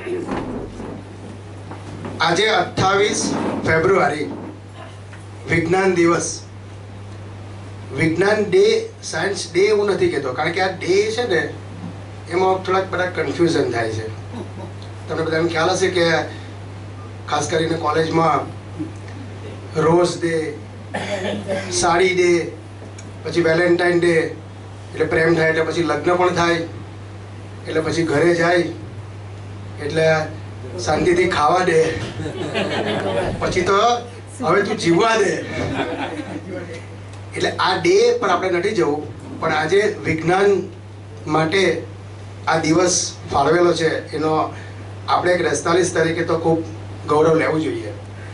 આજે 28 ફેબ્રુઆરી વિજ્ઞાન દિવસ. વિજ્ઞાન ડે, સાયન્સ ડે એવું નથી કહેતો, કારણ કે આ ડે છે ને એમાં થોડાક બધા કન્ફ્યુઝન થાય છે. તમને બધાને ખ્યાલ હશે કે ખાસ કરીને કોલેજમાં રોઝ ડે, સાડી ડે, પછી વેલેન્ટાઇન ડે એટલે પ્રેમ થાય, એટલે પછી લગ્ન પણ થાય, એટલે પછી ઘરે જાય એટલે શાંતિથી ખાવા દે, પછી તો હવે તું જીવવા દે. એટલે આ ડે પર આપણે નથી જવું, પણ આજે વિજ્ઞાન માટે આ દિવસ ફાળવેલો છે એનો આપણે એક 44 તરીકે તો ખૂબ ગૌરવ લેવું જોઈએ.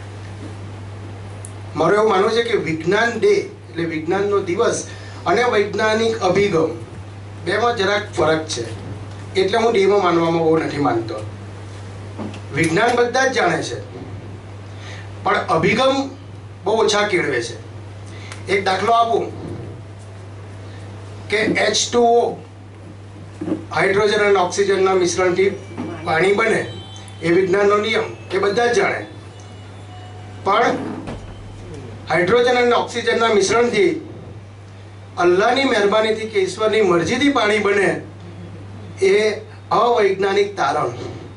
મારું એવું માનવું છે કે વિજ્ઞાન ડે એટલે વિજ્ઞાનનો દિવસ અને વૈજ્ઞાનિક અભિગમ બેમાં જરાક ફરક છે, એટલે હું ડેમાં માનવામાં બહુ નથી માનતો. વિજ્ઞાન બધા જ જાણે છે, પણ અભિગમ બહુ ઓછા કેળવે છે. એક દાખલો આપું કે H2O હાઇડ્રોજન અને ઓક્સિજનના મિશ્રણથી પાણી બને એ વિજ્ઞાનનો નિયમ એ બધા જ જાણે, પણ હાઇડ્રોજન અને ઓક્સિજનના મિશ્રણથી અલ્લાહની મહેરબાનીથી કે ઈશ્વરની મરજીથી પાણી બને એ અવૈજ્ઞાનિક તારણ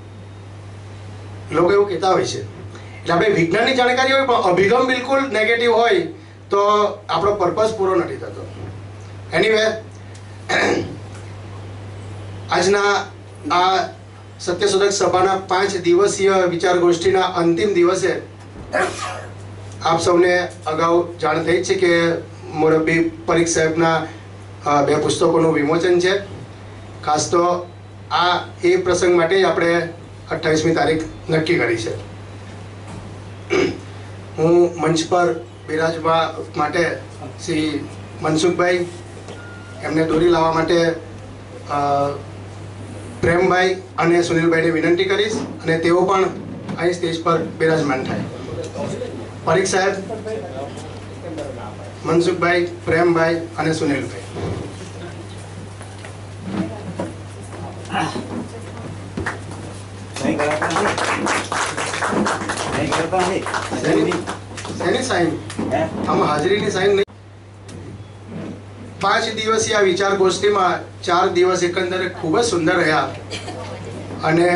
લોકો એવું કહેતા હોય છે. એટલે આપણે વિજ્ઞાનની જાણકારી હોય પણ અભિગમ બિલકુલ નેગેટિવ હોય તો આપણો પર્પઝ પૂરો નથી થતો. એનીવે, આજના આ સત્યશોધક સભાના 5 દિવસીય વિચાર ગોષ્ઠીના અંતિમ દિવસે આપ સૌને અગાઉ જાણ થઈ છે કે મોરબી પરીખ સાહેબના 2 પુસ્તકોનું વિમોચન છે. ખાસ તો આ એ પ્રસંગ માટે આપણે 28મી તારીખ નક્કી કરી છે. હું મંચ પર બિરાજવા માટે શ્રી મનસુખભાઈ એમને દોરી લાવવા માટે પ્રેમભાઈ અને સુનિલભાઈને વિનંતી કરીશ, અને તેઓ પણ અહીં સ્ટેજ પર બિરાજમાન થાય. પરીખ સાહેબ, મનસુખભાઈ, પ્રેમભાઈ અને સુનિલભાઈ. હાજરીની સાઈન નહીં. 5 દિવસીય વિચાર ગોષ્ઠીમાં 4 દિવસ એકંદરે ખૂબ જ સુંદર રહ્યા, અને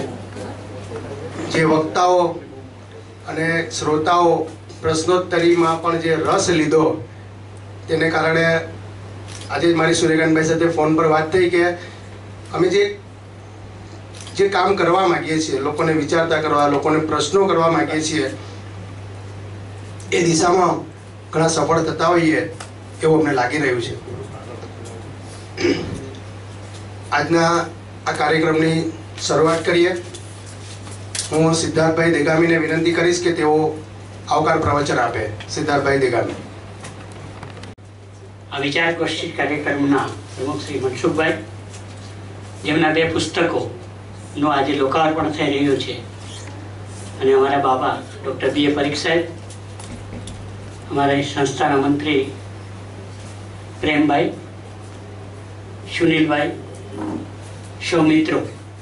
જે વક્તાઓ અને શ્રોતાઓ પ્રશ્નોત્તરીમાં પણ જે રસ લીધો તેને કારણે આજે મારી સૂર્યકાંતભાઈ સાથે ફોન પર વાત થઈ કે અમે જે કામ કરવા માંગીએ છીએ, લોકોને વિચારતા કરવા, લોકોને પ્રશ્નો કરવા માંગીએ છીએ, એ દિશામાં ઘણા સફળ થતા હોઈએ એવું અમને લાગી રહ્યું છે. આજના આ કાર્યક્રમની શરૂઆત કરીએ. હું સિદ્ધાર્થભાઈ દેગામીને વિનંતી કરીશ કે તેઓ આવકાર પ્રવચન આપે. સિદ્ધાર્થભાઈ દેગામી. આ વિચાર ગોષ્ઠી કાર્યક્રમના પ્રમુખ શ્રી મનસુખભાઈ, જેમના 2 પુસ્તકોનું આજે લોકાર્પણ થઈ રહ્યું છે, અને અમારા બાબા ડૉક્ટર B.A. પરીખ સાહેબ, અમારા સંસ્થાના મંત્રી પ્રેમભાઈ, સુનિલભાઈ, સૌમિત્રો.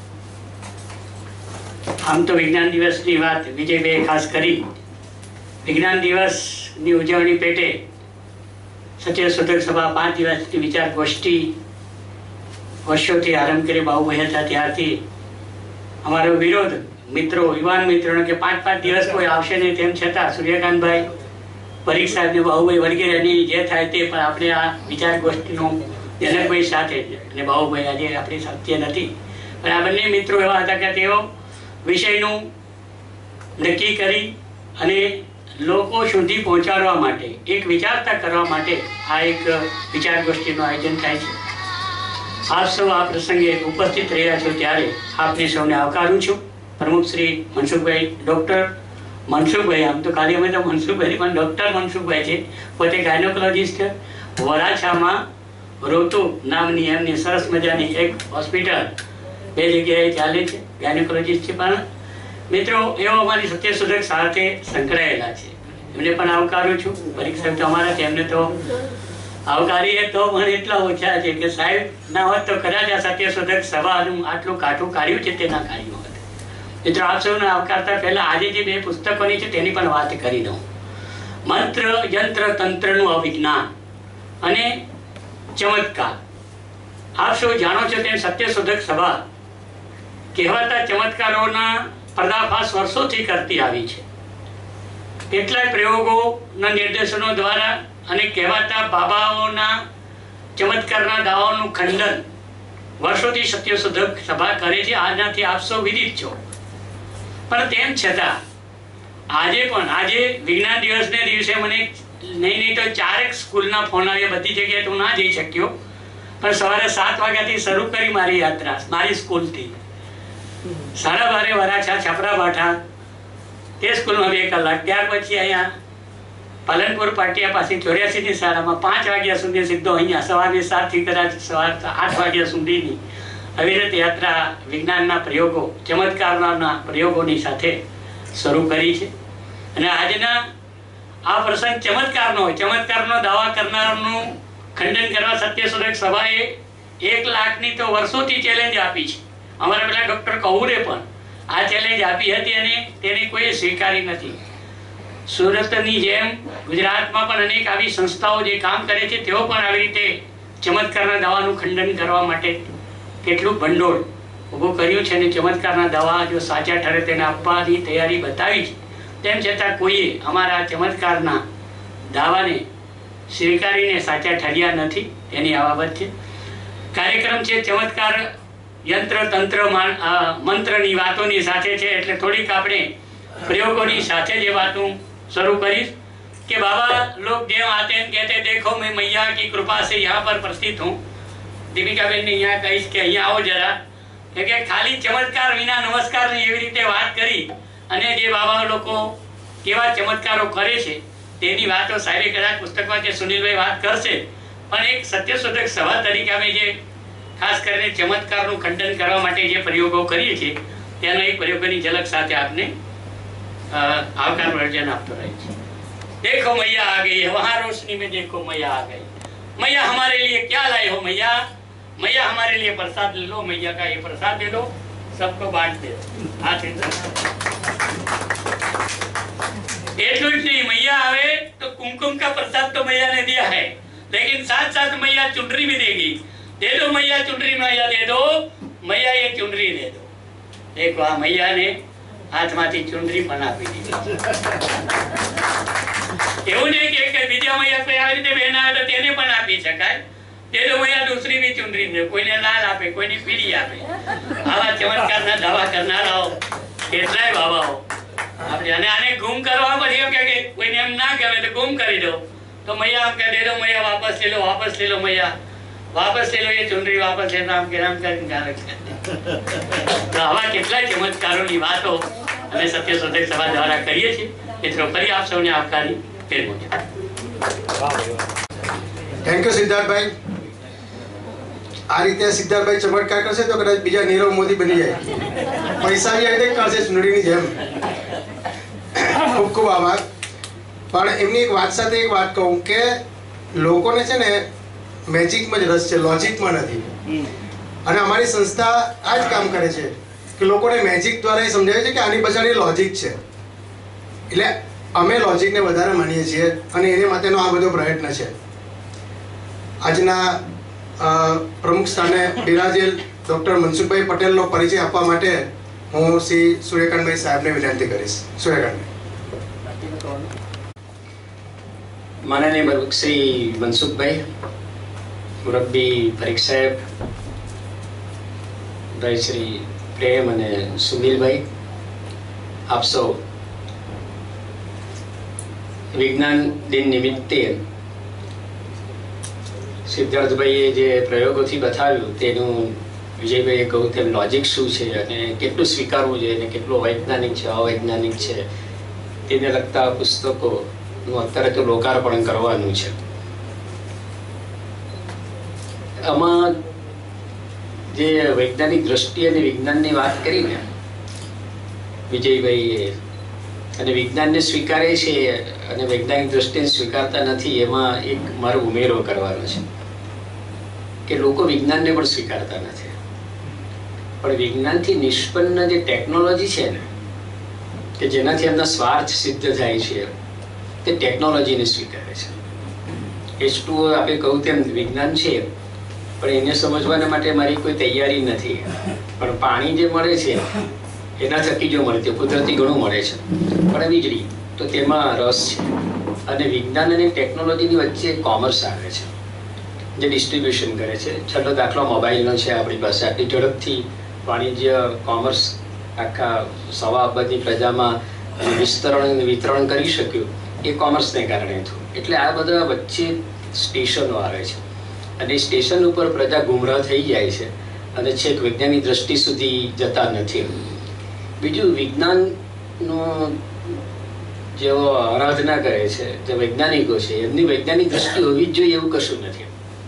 આમ તો વિજ્ઞાન દિવસની વાત વિજયભાઈએ ખાસ કરી. વિજ્ઞાન દિવસની ઉજવણી પેટે સત્યશોધક સભા 5 દિવસની વિચાર ગોષ્ઠી વર્ષોથી આરંભ કરી બાહુભાઈ હતા ત્યારથી અમારો વિરોધ મિત્રો, યુવાન મિત્રોનો કે 5-5 દિવસ કોઈ આવશે નહીં, તેમ છતાં સૂર્યકાંતભાઈ, પરીખ સાહેબને બાહુભાઈ વગેરેની જે થાય તે, પણ આપણે આ વિચાર ગોષ્ઠીનું જનકભાઈ સાથે, અને બાહુભાઈ આજે આપણી સાથે નથી, પણ આ બંને મિત્રો એવા હતા કે તેઓ વિષયનું નક્કી કરી અને લોકો સુધી પહોંચાડવા માટે, એક વિચારતા કરવા માટે આ એક વિચાર ગોષ્ઠીનું આયોજન થાય છે. આપ સૌ આ પ્રસંગે ઉપસ્થિત રહ્યા છો ત્યારે આપને સૌને આવકારું છું. પ્રમુખ શ્રી મનસુખભાઈ, ડૉક્ટર મનસુખભાઈ, આમ તો ખાલી અમે તો મનસુખભાઈ પણ ડૉક્ટર મનસુખભાઈ છે, પોતે ગાયનોકોલોજીસ્ટ. વરાછામાં રોતુ નામની એમની સરસ મજાની એક હોસ્પિટલ 2 જગ્યાએ ચાલે છે, ગાયનોકોલોજીસ્ટ છે. પણ મિત્રો એઓ અમારી સત્યશોધક સાથે સંકળાયેલા છે, એમને પણ આવકારું છું. પરીખ સાહેબ તો અમારા છે, એમને તો આવકારીએ તો પણ એટલા ઓછા છે કે સાહેબ ના હોત તો કદાચ આ સત્યશોધક સભાનું આટલું કાઠું કાઢ્યું છે તે ના કાઢ્યું હોત. મિત્રો આપ સૌને આવકારતા પહેલા આજે જે બે પુસ્તકોની છે તેની પણ વાત કરી દઉં. મંત્ર યંત્ર તંત્રનું અવિજ્ઞાન અને ચમત્કાર. આપ સૌ જાણો છો તેમ સત્યશોધક સભા કહેવાતા ચમત્કારોના પર્દાફાશ વર્ષોથી કરતી આવી છે. કેટલાય પ્રયોગોના નિર્દેશનો દ્વારા અને કહેવાતા બાબાઓના ચમત્કારના દાવાઓનું ખંડન વર્ષોથી સત્યશોધક સભા કરે છે. આનાથી આપ સૌ વિદિત છો. પણ તેમ છતાં આજે વિજ્ઞાન દિવસને દિવસે મને નહીં તો 4 સ્કૂલના ફોન આવ્યા. બધી જગ્યાએ તો ના જઈ શક્યો, પણ સવારે 7 વાગ્યાથી શરૂ કરી મારી યાત્રા મારી સ્કૂલથી 12:30 વરાછા છાપરા બાઠા તે સ્કૂલમાં 2 કલાક. ત્યાર પછી અહીંયા પાલનપુર પાટિયા પાસે 84ની શાળામાં 5 વાગ્યા સુધી સીધો અહીંયા સવારની 7 થી કદાચ સવાર 8 વાગ્યા સુધીની અવિરત યાત્રા વિજ્ઞાનના પ્રયોગો ચમત્કારના પ્રયોગોની સાથે શરૂ કરી છે. અને આજના આ પ્રસંગ ચમત્કારનો દાવા કરનારનું ખંડન કરવા સત્યશોધક સભાએ 1 લાખની તો વર્ષોથી ચેલેન્જ આપી છે. અમારા પેલા ડોક્ટર કૌરે પણ આ ચેલેન્જ આપી હતી અને તેને કોઈ સ્વીકારી નથી. સુરતની જેમ ગુજરાતમાં પણ અનેક આવી સંસ્થાઓ જે કામ કરે છે તેઓ પણ આવી રીતે ચમત્કારના દાવાનું ખંડન કરવા માટે કેટલું ભંડોળ ઊભું કર્યું છે અને ચમત્કારના દાવા જો સાચા ઠરે તેને આપવાની તૈયારી બતાવી છે. તેમ છતાં કોઈએ અમારા ચમત્કારના દાવાને સ્વીકારીને સાચા ઠર્યા નથી. એની આ બાબત છે. કાર્યક્રમ છે ચમત્કાર યંત્ર તંત્ર મંત્રની વાતોની સાથે છે, એટલે થોડીક આપણે પ્રયોગોની સાથે જે વાતો શરૂ કરીશ कि बाबा लोग देव आते हैं कहते देखो मैं मैया की कृपा से यहाँ पर प्रस्थित हूँ. दीपिका बेन ने यहाँ कहीश कि અહીંયા આવો જરા, કે ખાલી ચમત્કાર વિના નમસ્કાર ની એવી રીતે વાત કરી અને જે બાબા લોકો કેવા ચમત્કારો કરે છે તેની વાતો સાહેબે કદાચ પુસ્તકમાં કે સુનિલભાઈ વાત કરશે, પણ એક સત્યશોધક સભા તરીકે અમે જે ખાસ કરીને ચમત્કારનું ખંડન કરવા માટે જે પ્રયોગો કરીએ છીએ તેનો એક પ્રયોગની ઝલક સાથે આપને આવકાર પ્રવચન આપતો રહે છે. देखो मैया आ गई है, वहाँ रोशनी में देखो मैया आ गई. मैया हमारे लिए क्या लाए हो मैया? मैया हमारे लिए प्रसाद ले लो. मैया का ये प्रसाद दे दो, सबको बांट दे. हाथ એટલું જ નહીં, मैया आवे तो कुमकुम का प्रसाद तो मैया ने दिया है, लेकिन साथ साथ मैया चुनरी भी देगी. दे दो मैया चुनरी, मैया दे दो मैया ये चुनरी दे दो. देखो आ मैया ने હાથમાંથી ચુંદરી પણ આપી દીધી. એવું નહીં કે બીજા મૈયા કોઈ આવી રીતે બહેન આવે તો તેને પણ આપી શકાય. તે તો મૈયા દૂસરી બી ચુંદરી દે, કોઈને લાલ આપે, કોઈને પીળી આપે. આવા ચમત્કારના દાવા કરનારાઓ કેટલાય બાબાઓ આપણે. અને આને ગુમ કરવા પછી એમ કે કોઈને એમ ના કહેવાય તો ગુમ કરી દો, તો મૈયા આમ કહે દે દો मैया वापस ले लो मैया वापस ले लो ये चुनरी वापस ले नाम के नाम कर तो आवा કેટલાય ચમત્કારોની વાતો અમે સત્યશોધક સભા દ્વારા કરીએ છીએ. મિત્રો ફરી આપ સૌને આવકારી ફેરવું છે. થેન્ક યુ સિદ્ધાર્થભાઈ. આ રીતે સિદ્ધાર્થભાઈ ચમત્કાર કરશે તો કદાચ બીજા નીરવ મોદી બની જાય. પૈસા બી આવી કરશે ચૂંટણીની જેમ. ખૂબ ખૂબ આભાર. પણ એમની એક વાત સાથે એક વાત કહું કે લોકોને છે ને મેજિકમાં જ રસ છે, લોજિકમાં નથી. અને અમારી સંસ્થા આ જ કામ કરે છે કે લોકોને મેજિક દ્વારા એ સમજાવે છે કે આની પાછળની લોજિક છે. એટલે અમે લોજિકને વધારે માનીએ છીએ અને એને માટેનો આ બધો પ્રયત્ન છે. આજના પ્રમુખ સ્થાને બિરાજેલ ડૉક્ટર મનસુખભાઈ પટેલનો પરિચય આપવા માટે હું શ્રી સૂર્યકાંતભાઈ સાહેબને વિનંતી કરીશ. સૂર્યકાંતભાઈ. માનનીય પ્રમુખ શ્રી મનસુખભાઈ, મુરબ્બી પરીખ સાહેબ, ભાઈ શ્રી પ્રેમ અને સુનિલભાઈ, આપ સૌ વિજ્ઞાન દિન નિમિત્તે સિદ્ધાર્થભાઈએ જે પ્રયોગોથી બતાવ્યું તેનું વિજયભાઈએ કહ્યું તેમ લોજિક શું છે અને કેટલું સ્વીકારવું જોઈએ અને કેટલું વૈજ્ઞાનિક છે અવૈજ્ઞાનિક છે તેને લગતા પુસ્તકોનું અત્યારે તો લોકાર્પણ કરવાનું છે. આમાં જે વૈજ્ઞાનિક દ્રષ્ટિ અને વિજ્ઞાનની વાત કરીને વિજયભાઈએ અને વિજ્ઞાનને સ્વીકારે છે અને વૈજ્ઞાનિક દ્રષ્ટિને સ્વીકારતા નથી, એમાં એક મારો ઉમેરો કરવાનો છે કે લોકો વિજ્ઞાનને પણ સ્વીકારતા નથી. પણ વિજ્ઞાનથી નિષ્પન્ન જે ટેકનોલોજી છે ને, કે જેનાથી એમના સ્વાર્થ સિદ્ધ થાય છે, તે ટેકનોલોજીને સ્વીકારે છે. H2O આપણે કહું તેમ વિજ્ઞાન છે, પણ એને સમજવાના માટે મારી કોઈ તૈયારી નથી. પણ પાણી જે મળે છે એના થકી જો મળે તે કુદરતી ઘણું મળે છે, પણ વીજળી તો તેમાં રસ છે. અને વિજ્ઞાન અને ટેકનોલોજીની વચ્ચે કોમર્સ આવે છે, જે ડિસ્ટ્રીબ્યુશન કરે છે. છેલ્લો દાખલો મોબાઈલનો છે આપણી પાસે. આટલી ઝડપથી વાણિજ્ય કોમર્સ આખા 1.25 અબજની પ્રજામાં વિતરણ કરી શક્યું એ કોમર્સને કારણે થયું. એટલે આ બધા વચ્ચે સ્ટેશનો આવે છે, અને સ્ટેશન ઉપર પ્રજા ગુમરાહ થઈ જાય છે અને છેક વૈજ્ઞાનિક દ્રષ્ટિ સુધી જતા નથી. બીજું, વિજ્ઞાનનું જેઓ આરાધના કરે છે, જે વૈજ્ઞાનિકો છે, એમની વૈજ્ઞાનિક દ્રષ્ટિ હોવી જ જોઈએ એવું કશું નથી.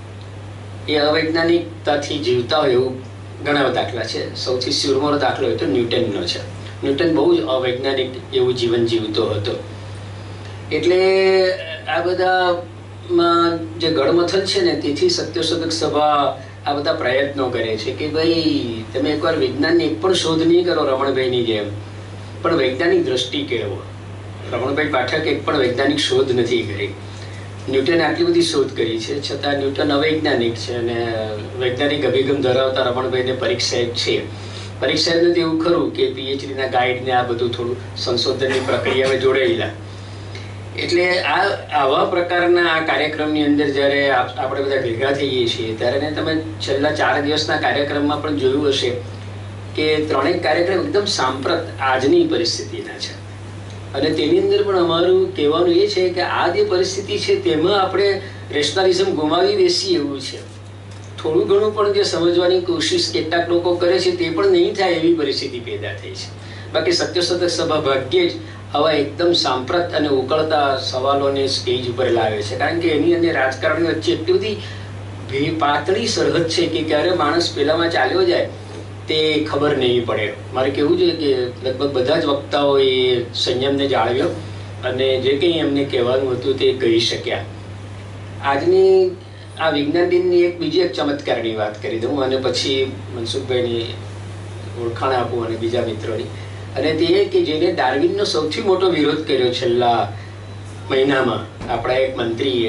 એ અવૈજ્ઞાનિકતાથી જીવતા હોય એવું ઘણા દાખલા છે. સૌથી સુરમોનો દાખલો હોય તો ન્યૂટનનો છે. ન્યૂટન બહુ જ અવૈજ્ઞાનિક એવું જીવન જીવતો હતો. એટલે આ બધામાં જે ગળમથલ છે ને, તેથી સત્યશોધક સભા આ બધા પ્રયત્નો કરે છે કે ભાઈ તમે એકવાર વિજ્ઞાનની એક પણ શોધ નહીં કરો રમણભાઈની જેમ, પણ વૈજ્ઞાનિક દ્રષ્ટિ કેળવો. રમણભાઈ પાઠકે એક પણ વૈજ્ઞાનિક શોધ નથી કરી. ન્યૂટને આટલી બધી શોધ કરી છે, છતાં ન્યૂટન અવૈજ્ઞાનિક છે. અને વૈજ્ઞાનિક અભિગમ ધરાવતા રમણભાઈને પરીક્ષા છે. પરીક્ષાનું એવું ખરું કે PhDના ગાઈડને આ બધું થોડું સંશોધનની પ્રક્રિયામાં જોડાયેલા. એટલે આવા પ્રકારના આ કાર્યક્રમની અંદર જ્યારે આપણે બધા ભેગા થઈએ છીએ, ત્યારે તમે છેલ્લા 4 દિવસના કાર્યક્રમમાં પણ જોયું હશે કે ત્રણેક કાર્યક્રમ એકદમ સાંપ્રત આજની પરિસ્થિતિના છે. અને તેની અંદર પણ અમારું કહેવાનું એ છે કે આ જે પરિસ્થિતિ છે તેમાં આપણે રેશનલિઝમ ગુમાવી બેસીએ એવું છે. થોડું ઘણું પણ જે સમજવાની કોશિશ કેટલાક લોકો કરે છે તે પણ નહીં થાય એવી પરિસ્થિતિ પેદા થઈ છે. બાકી સત્યશોધક સભા ભાગ્યે જ આવા એકદમ સાંપ્રત અને ઉકળતા સવાલોને સ્ટેજ ઉપર લાવે છે. કારણ કે એની અંદર રાજકારણની વચ્ચે એટલી બધી પાતળી સરહદ છે કે ક્યારે માણસ પેલામાં ચાલ્યો જાય તે ખબર નહીં પડે. મારે કહેવું જોઈએ કે લગભગ બધા જ વક્તાઓએ સંયમને જાળવ્યો અને જે કંઈ એમને કહેવાનું હતું તે કહી શક્યા. આજની આ વિજ્ઞાન દિનની બીજી એક ચમત્કારની વાત કરી દઉં અને પછી મનસુખભાઈની ઓળખાણ આપું અને બીજા મિત્રોની. અને તે કે જેને ડાર્વિનનો સૌથી મોટો વિરોધ કર્યો છેલ્લા મહિનામાં આપણા એક મંત્રીએ,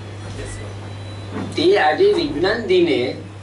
તે આજે વિજ્ઞાન દિને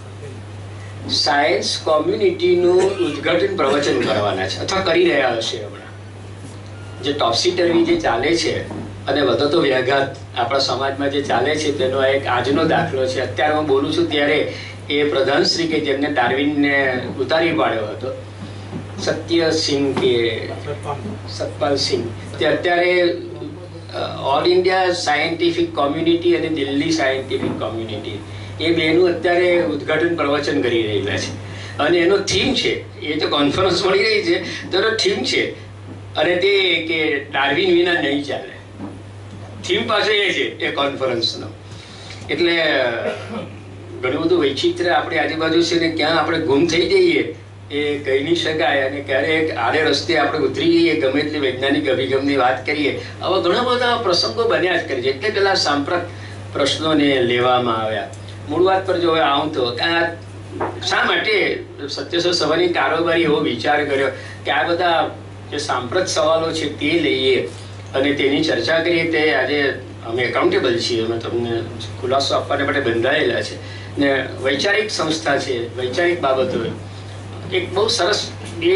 સાયન્સ કોમ્યુનિટીનું ઉદ્ઘાટન પ્રવચન કરવાના છે અથવા કરી રહ્યા હશે. હમણાં જે ટોપસી ટર્વી જે ચાલે છે અને વધતો વ્યાઘાત આપણા સમાજમાં જે ચાલે છે તેનો એક આજનો દાખલો છે. અત્યારે હું બોલું છું ત્યારે એ પ્રધાનશ્રી કે જેમને ડાર્વિનને ઉતારી પાડ્યો હતો, સત્યસિંહ કે સતપાલસિંહ, તે અત્યારે ઓલ ઇન્ડિયા સાયન્ટિફિક કોમ્યુનિટી અને દિલ્હી સાયન્ટિફિક કોમ્યુનિટી એ બેનું અત્યારે ઉદ્ઘાટન પ્રવચન કરી રહેલા છે. અને એનો થીમ છે, એ તો કોન્ફરન્સ મળી રહી છે તો એનો થીમ છે, અને તે કે ડાર્વિન વિના નહીં ચાલે. થીમ પાસે એ છે એ કોન્ફરન્સનો. એટલે ઘણું બધું વૈચિત્ર્ય આપણી આજુબાજુ છે ને ક્યાં આપણે ગુમ થઈ જઈએ એ કહી નહીં શકાય. અને ક્યારેક આડે રસ્તે આપણે ઉતરી જઈએ ગમે એટલી વૈજ્ઞાનિક અભિગમની વાત કરીએ. આવા ઘણા બધા પ્રસંગો બન્યા જ કરે છે. એટલે પેલા સાંપ્રત પ્રશ્નોને લેવામાં આવ્યા. મૂળ વાત પર જો આવું તો શા માટે સત્યશોધક સભાની કારોબારી એવો વિચાર કર્યો કે આ બધા જે સાંપ્રત સવાલો છે તે લઈએ અને તેની ચર્ચા કરીએ. તે આજે અમે એકાઉન્ટેબલ છીએ, અમે તમને ખુલાસો આપવાને માટે બંધાયેલા છે ને વૈચારિક સંસ્થા છે. વૈચારિક બાબતો એક બહુ સરસ એ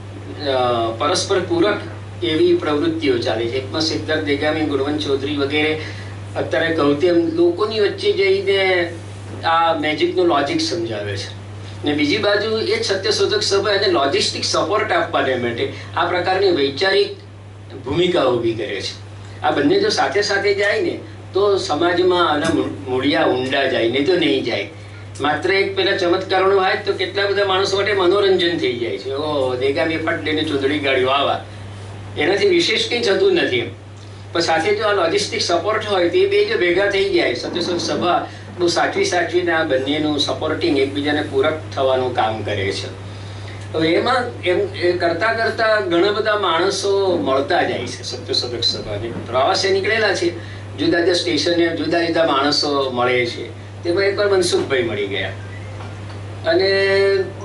પરસ્પર પૂરક એવી પ્રવૃત્તિઓ ચાલે છે. એકમાં સિદ્ધાર્થ દેગામી, ગુણવંત ચૌધરી વગેરે અત્યારે કહું તેમ લોકોની વચ્ચે જઈને આ મેજિકનું લોજિક સમજાવે છે. ને બીજી બાજુ એ જ સત્યશોધક સભા એને લોજિસ્ટિક સપોર્ટ આપવાને માટે આ પ્રકારની વૈચારિક ભૂમિકા ઊભી કરે છે. આ બંને જો સાથે સાથે જાય ને તો સમાજમાં આના મૂળિયા ઊંડા જાય, નહીં તો નહીં જાય. માત્ર એક પેલા ચમત્કારોનો હોય તો કેટલા બધા માણસો માટે મનોરંજન થઈ જાય છે. ઓ દેગામી ફટ લઈને ચૂંદડી ગાડીઓ આવા, એનાથી વિશેષ કંઈ થતું નથી. પણ સાથે જો આ લોજિસ્ટિક સપોર્ટ હોય તો એ બે જો ભેગા થઈ જાય, સત્યશોધક સભા બહુ સાચવીને આ બંનેનું સપોર્ટિંગ એકબીજાને પૂરક થવાનું કામ કરે છે. હવે એમાં એમ કરતા કરતા ઘણા બધા માણસો મળતા જાય છે. સત્યશોધક સભાને પ્રવાસે નીકળેલા છે, જુદા જુદા સ્ટેશને જુદા જુદા માણસો મળે છે. તેમાં એકવાર મનસુખભાઈ મળી ગયા અને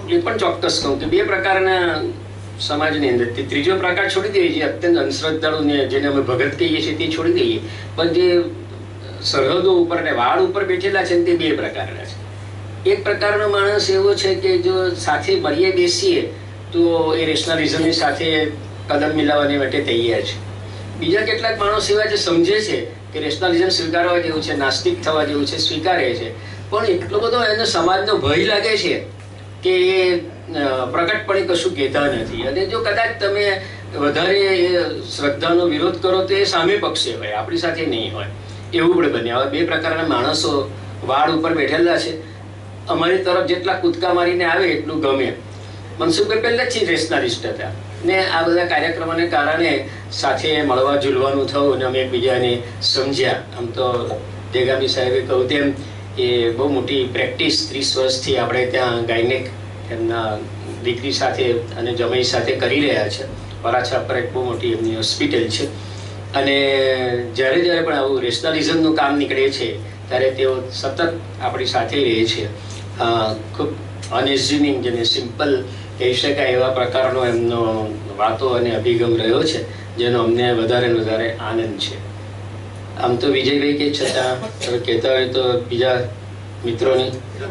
એ પણ ચોક્કસ કહું કે બે પ્રકારના સમાજની અંદર ત્રીજો પ્રકાર છોડી દઈએ, જે અત્યંત અંધશ્રદ્ધાળુને જેને અમે ભગત કહીએ છીએ તે છોડી દઈએ, પણ જે સરહદો ઉપર ને વાડ ઉપર બેઠેલા છે તે બે પ્રકારના છે. એક પ્રકારનો માણસ એવો છે કે જો સાથે મળીએ બેસીએ તો એ રેશનલિઝમની સાથે કદમ મિલાવવાની માટે તૈયાર છે. બીજા કેટલાક માણસ એવા જે સમજે છે કે રેશનલિઝમ સ્વીકારવા જેવું છે, નાસ્તિક થવા જેવું છે, સ્વીકારે છે, પણ એટલો બધો એને સમાજનો ભય લાગે છે કે એ પ્રકટપણે કશું કહેતા નથી. અને જો કદાચ તમે વધારે શ્રદ્ધાનો વિરોધ કરો તો એ સામે પક્ષે હોય, આપણી સાથે નહીં હોય, એવું પણ બને. હવે બે પ્રકારના માણસો વાડ ઉપર બેઠેલા છે. અમારી તરફ જેટલા કૂદકા મારીને આવે એટલું ગમે. મનસુખભાઈ પહેલેથી રેશનલિસ્ટ હતા ને આ બધા કાર્યક્રમોને કારણે સાથે મળવા ઝૂલવાનું થયું અને અમે એકબીજાને સમજ્યા. આમ તો દેગામી સાહેબે કહ્યું તેમ એ બહુ મોટી પ્રેક્ટિસ 30 વર્ષથી આપણે ત્યાં ગાયનેક એમના દીકરી સાથે અને જમાઈ સાથે કરી રહ્યા છે. વરાછા પર એક બહુ મોટી એમની હોસ્પિટલ છે. અને જ્યારે જ્યારે પણ આવું રેશનલિઝમનું કામ નીકળે છે ત્યારે તેઓ સતત આપણી સાથે રહે છે. ખૂબ અનએઝ્યુમિંગ, જેને સિમ્પલ કહી શકાય એવા પ્રકારનો એમનો વાતો અને અભિગમ રહ્યો છે, જેનો અમને વધારે ને વધારે આનંદ છે. આમ તો વિજયભાઈ કે છતાં કહેતા હોય તો બીજા મિત્રોની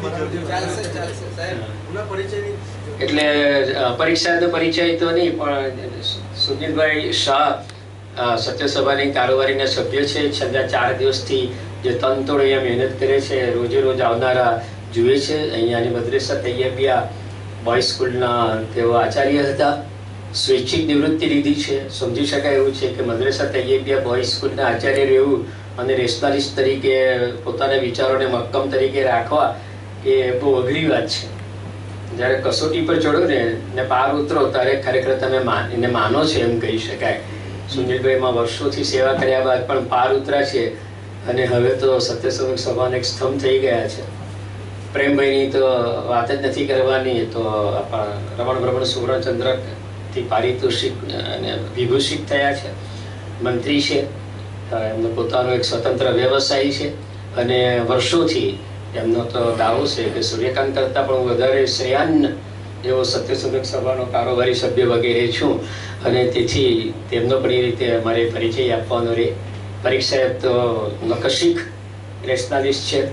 એટલે પરીક્ષાનો પરિચય તો નહીં, પણ સુનિલભાઈ શાહ સત્યસભાની કારોબારીના સભ્ય છે. છેલ્લા 4 દિવસથી જે તનતોડ અહીંયા મહેનત કરે છે, રોજે રોજ આવનારા જુએ છે. અહીંયાની મદ્રેસા તૈયબિયા બોયઝ સ્કૂલના તેઓ આચાર્ય હતા. સ્વૈચ્છિક નિવૃત્તિ લીધી છે. સમજી શકાય એવું છે કે મદ્રેસા તૈયબિયા બોયઝ સ્કૂલના આચાર્ય રહેવું અને રેશનલિસ્ટ તરીકે પોતાના વિચારોને મક્કમ તરીકે રાખવા એ બહુ અઘરી વાત છે. જ્યારે કસોટી પર ચડો ને પાર ઉતરો ત્યારે ખરેખર તમે એને માનો છો એમ કહી શકાય. સુનિલભાઈમાં વર્ષોથી સેવા કર્યા બાદ પણ પાર ઉતરા છે અને હવે તો સત્યસંગ સભાના એક સ્તંભ થઈ ગયા છે. પ્રેમભાઈની તો વાત જ નથી કરવાની. તો રમણ ભ્રમણ સુવર્ણચંદ્રકથી પારિતોષિક અને વિભૂષિત થયા છે. મંત્રી છે, એમનો પોતાનો એક સ્વતંત્ર વ્યવસાય છે અને વર્ષોથી એમનો તો દાવો છે કે સૂર્યકાંત કરતાં પણ વધારે શ્રેયાન એવો સત્યશોધક સભાનો કારોબારી સભ્ય વગેરે છું. અને તેથી તેમનો પણ એ રીતે અમારે પરિચય આપવાનો રહે. પરીક્ષ સાહેબ તો નકશીક રેશનલિસ્ટ છે.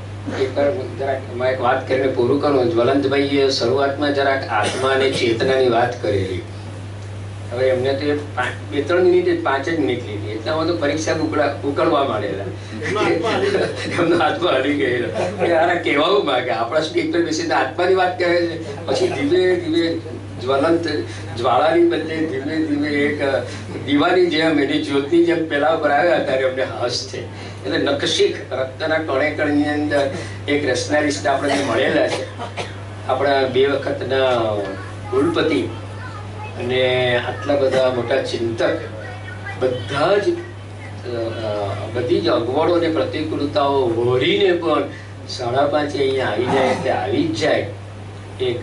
જરાક એક વાત કરીને પૂરું કરું. જ્વલંતભાઈએ શરૂઆતમાં જરાક આત્મા અને ચેતનાની વાત કરેલી. હવે એમને તો 2-3 મિનિટ 5 જ મિનિટ લીધી એટલામાં તો પરીક્ષા ઉકળવા માંડેલા. એમનો આત્મા હલી ગયેલો. યાર કહેવાનું માંગે આપણા સ્ટેજ પર બેસીને આત્માની વાત કરે છે, પછી ધીમે ધીમે જ્વલંત જ્વાળાની બદલે ધીમે ધીમે એક દીવાની જેમ એની જ્યોતની જેમ પેલા ઉપર આવ્યા ત્યારે અમને હસ છે. એટલે નકશીક રક્તના કણે કણની અંદર એક રેશનલિસ્ટ આપણે મળેલા છે. આપણા 2 વખતના કુલપતિ અને આટલા બધા મોટા ચિંતક, બધા જ બધી જ અગવડો અને પ્રતિકૂળતાઓ વહોરીને પણ 5:30 અહીંયા આવી જાય એટલે આવી જ જાય. એક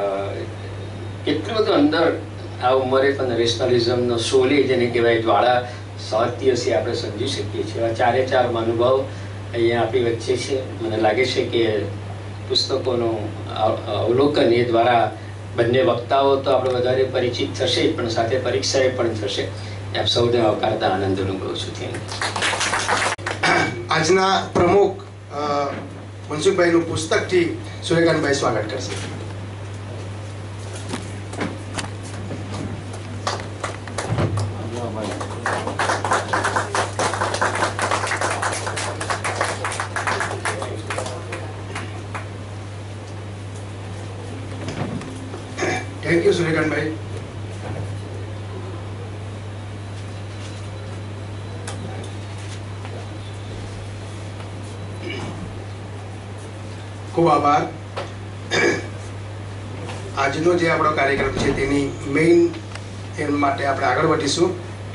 કેટલું બધું અંદર આ ઉંમરે પણ રેશનલિઝમનો શોલે જેને કહેવાય જ્વાળા સળગતી હશે આપણે સમજી શકીએ છીએ. આ 4 મહાનુભાવ અહીંયા આપણી વચ્ચે છે. મને લાગે છે કે પુસ્તકોનું અવલોકન એ દ્વારા બંને વક્તાઓ તો આપણે વધારે પરિચિત થશે, પણ સાથે પરીક્ષાએ પણ થશે. આપ સૌને આવકારતા આનંદ અનુભવું છું. Thank you. આજના પ્રમુખ મનસુખભાઈનું પુસ્તકથી સૂર્યકાંતભાઈ સ્વાગત કરશે. થેન્ક યુ સૂર્યકાંતભાઈ. ખૂબ આભાર. આજનો જે આપણો કાર્યક્રમ છે તેની મેઇન એમ માટે આપણે આગળ વધીશું.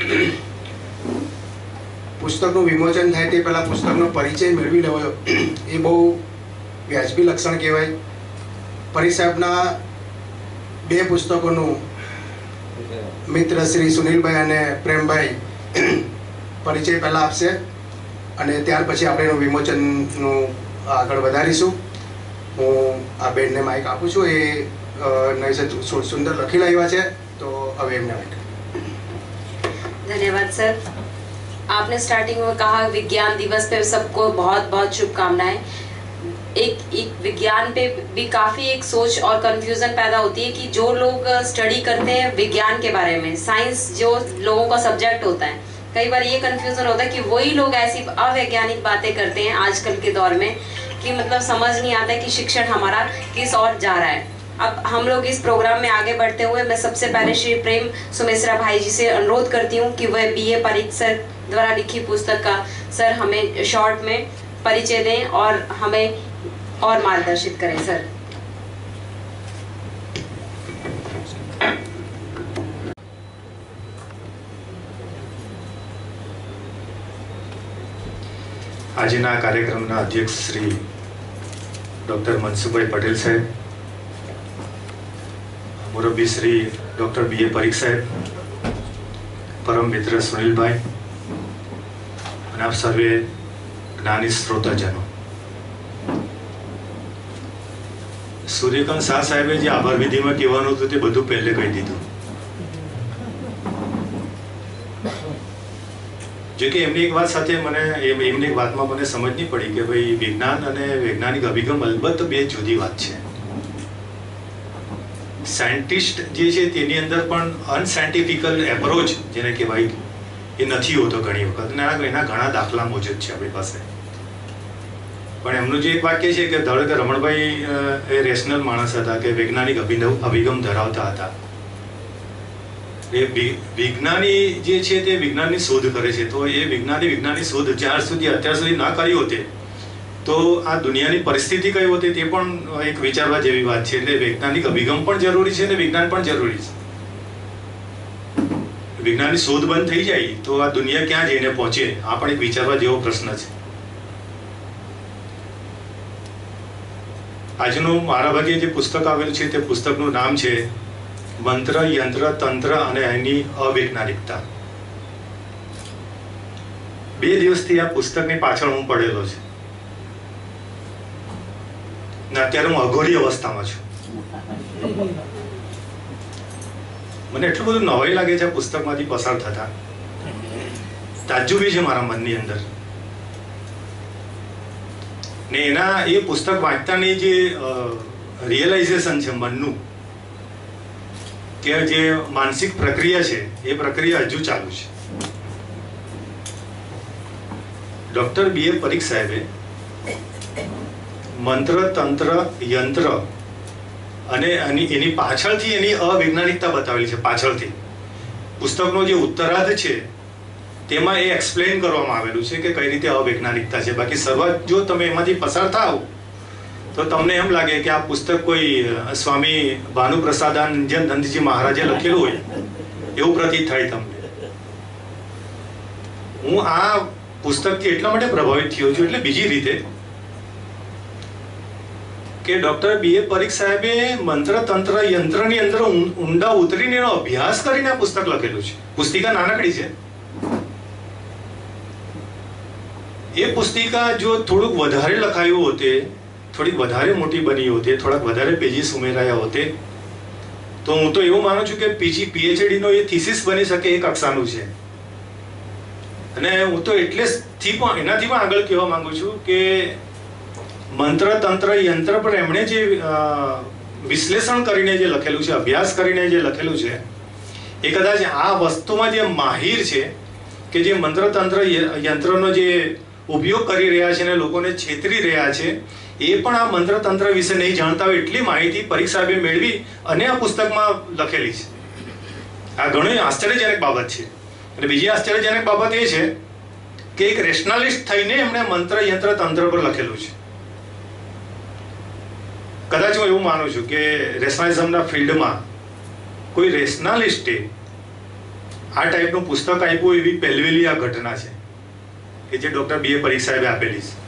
પુસ્તકનું વિમોચન થાય તે પહેલાં પુસ્તકનો પરિચય મેળવી લેવો એ બહુ વ્યાજબી લક્ષણ કહેવાય. પરી સાહેબના 2 પુસ્તકોનું મિત્ર શ્રી સુનિલભાઈ અને પ્રેમભાઈ પરિચય પહેલાં આપશે અને ત્યાર પછી આપણે એનું વિમોચનનું આગળ વધારીશું. હું આ બેનને માઇક આપું છું. એ નરેશભાઈ સુંદર લખી લાવ્યા છે, તો હવે એમને धन्यवाद सर। आपने स्टार्टिंग में कहा विज्ञान दिवस पे सबको बहुत बहुत शुभकामनाएं। एक विज्ञान पे भी काफी एक सोच और कंफ्यूजन पैदा होती है कि जो लोग स्टडी करते हैं विज्ञान के बारे में, साइंस जो लोगों का सब्जेक्ट होता है, कई बार ये कंफ्यूजन होता है कि वही लोग ऐसी अवैज्ञानिक बातें करते हैं आजकल के दौर में कि मतलब समझ नहीं आता है कि शिक्षण हमारा किस ओर जा रहा है। अब हम लोग इस प्रोग्राम में आगे बढ़ते हुए मैं सबसे पहले श्री प्रेम सुमिश्रा भाई जी से अनुरोध करती हूँ कि वह BA परीख सर द्वारा लिखी पुस्तक का सर हमें शॉर्ट में परिचय दें और हमें और मार्गदर्शित करें सर। આજના કાર્યક્રમના અધ્યક્ષ શ્રી ડૉક્ટર મનસુખભાઈ પટેલ સાહેબ, મુરબ્બી શ્રી ડૉક્ટર BA પરીખ સાહેબ, પરમ મિત્ર સુનિલભાઈ અને આપ સર્વે જ્ઞાની શ્રોતાજનો, સૂર્યકાંત શાહ સાહેબે જે આભાર વિધિમાં કહેવાનું હતું તે બધું પહેલે કહી દીધું। જો કે એમની એક વાત સાથે એમની એક વાતમાં મને સમજ નહીં પડી કે ભાઈ વિજ્ઞાન અને વૈજ્ઞાનિક અભિગમ અલબત્ત બે જુદી વાત છે। સાયન્ટિસ્ટ જે છે તેની અંદર પણ અનસાયન્ટિફિકલ એપ્રોચ જેને કહેવાય એ નથી હોતો ઘણી વખત, અને એના ઘણા દાખલા મોજૂદ છે આપણી પાસે। પણ એમનું જે એક વાક્ય છે કે ધારો કે રમણભાઈ એ રેશનલ માણસ હતા, કે વૈજ્ઞાનિક અભિગમ ધરાવતા હતા। એ વિજ્ઞાની જે છે તે વિજ્ઞાનની શોધ કરે છે, તો એ વિજ્ઞાની શોધ અત્યાર સુધી ના કરી હોતે તો આ દુનિયાની પરિસ્થિતિ કઈ હોતી તે પણ એક વિચારવા જેવી વાત છે। એટલે વૈજ્ઞાનિક અભિગમ પણ જરૂરી છે અને વિજ્ઞાન પણ જરૂરી છે। વિજ્ઞાનની શોધ બંધ થઈ જાય તો આ દુનિયા ક્યાં જઈને પહોંચે, આ પણ એક વિચારવા જેવો પ્રશ્ન છે। આજનું મારા ભાગે જે પુસ્તક આવેલું છે તે પુસ્તકનું નામ છે મંત્ર, યંત્ર, તંત્ર અને એની અવૈજ્ઞાનિકતા। 2 દિવસથી આ પુસ્તકની પાછળ હું પડેલો છું ને અત્યારે હું અઘોરી અવસ્થામાં છું। મને એટલું બધું નવાઈ લાગે છે આ પુસ્તકમાંથી પસાર થતા, તાજ્જુબી છે મારા મનની અંદર ને એના એ પુસ્તક વાંચતાની જે રિયલાઇઝેશન છે મનનું, કે જે માનસિક પ્રક્રિયા છે એ પ્રક્રિયા હજુ ચાલુ છે। ડૉક્ટર BA પરીખ સાહેબે મંત્ર, તંત્ર, યંત્ર અને એની પાછળથી એની અવૈજ્ઞાનિકતા બતાવેલી છે। પાછળથી પુસ્તકનો જે ઉત્તરાર્ધ છે તેમાં એ એક્સપ્લેન કરવામાં આવેલું છે કે કઈ રીતે અવૈજ્ઞાનિકતા છે। બાકી શરૂઆત જો તમે એમાંથી પસાર થાવ તો તમને એમ લાગે કે આ પુસ્તક કોઈ સ્વામી ભાનુપ્રસાદાનંદજી મહારાજે લખેલું હોય એવું પ્રતીત થાય તમને। હું આ પુસ્તકથી એટલા માટે પ્રભાવિત થયો છું, એટલે બીજી રીતે કે ડૉક્ટર BA પરીખ સાહેબે મંત્ર, તંત્ર, યંત્રની અંદર ઊંડા ઉતરીને એનો અભ્યાસ કરીને આ પુસ્તક લખેલું છે। પુસ્તિકા નાનકડી છે, એ પુસ્તિકા જો થોડુંક વધારે લખાયું હોતે, થોડીક વધારે મોટી બની હોતે, થોડાક વધારે પેજીસ ઉમેરાયા હોતે તો હું તો એવું માનું છું કે PhD નો એ થીસીસ બની શકે એ કક્ષાનું છે। અને હું તો એનાથી પણ આગળ કહેવા માંગુ છું કે મંત્ર, તંત્ર, યંત્ર પર એમણે જે વિશ્લેષણ કરીને જે લખેલું છે, અભ્યાસ કરીને જે લખેલું છે, એ કદાચ આ વસ્તુમાં જે માહિર છે કે જે મંત્ર, તંત્ર, યંત્રનો જે ઉપયોગ કરી રહ્યા છે અને લોકોને છેતરી રહ્યા છે, એ પણ આ મંત્ર, તંત્ર વિશે નહીં જાણતા હોય એટલી માહિતી પરીખ સાહેબે મેળવી અને આ પુસ્તકમાં લખેલી છે। આ ઘણી આશ્ચર્યજનક બાબત છે। અને બીજી આશ્ચર્યજનક બાબત એ છે કે એક રેશનાલિસ્ટ થઈને એમણે મંત્ર, યંત્ર, તંત્ર પર લખેલું છે। કદાચ હું એવું માનું છું કે રેશનાલિઝમના ફિલ્ડમાં કોઈ રેશનાલિસ્ટે આ ટાઈપનું પુસ્તક આપ્યું એવી પહેલવેલી આ ઘટના છે કે જે ડૉક્ટર BA પરીખ સાહેબે આપેલી છે।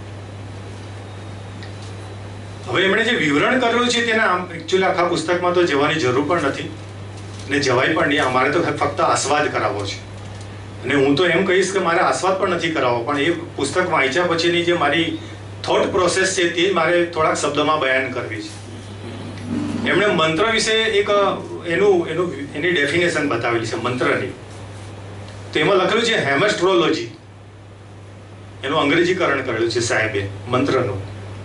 હવે એમણે જે વિવરણ કરેલું છે તેના એકચ્યુઅલી આખા પુસ્તકમાં તો જવાની જરૂર પણ નથી ને જવાય પણ નહીં। અમારે તો ફક્ત આસ્વાદ કરાવવો છે અને હું તો એમ કહીશ કે મારે આસ્વાદ પણ નથી કરાવવો, પણ એ પુસ્તક વાંચ્યા પછીની જે મારી થોટ પ્રોસેસ છે તે મારે થોડાક શબ્દોમાં બયાન કરવી છે। એમણે મંત્ર વિશે એક એની ડેફિનેશન બતાવેલી છે મંત્રની. તો એમાં લખેલું છે હેમેસ્ટ્રોલોજી, એનું અંગ્રેજીકરણ કરેલું છે સાહેબે મંત્રનું.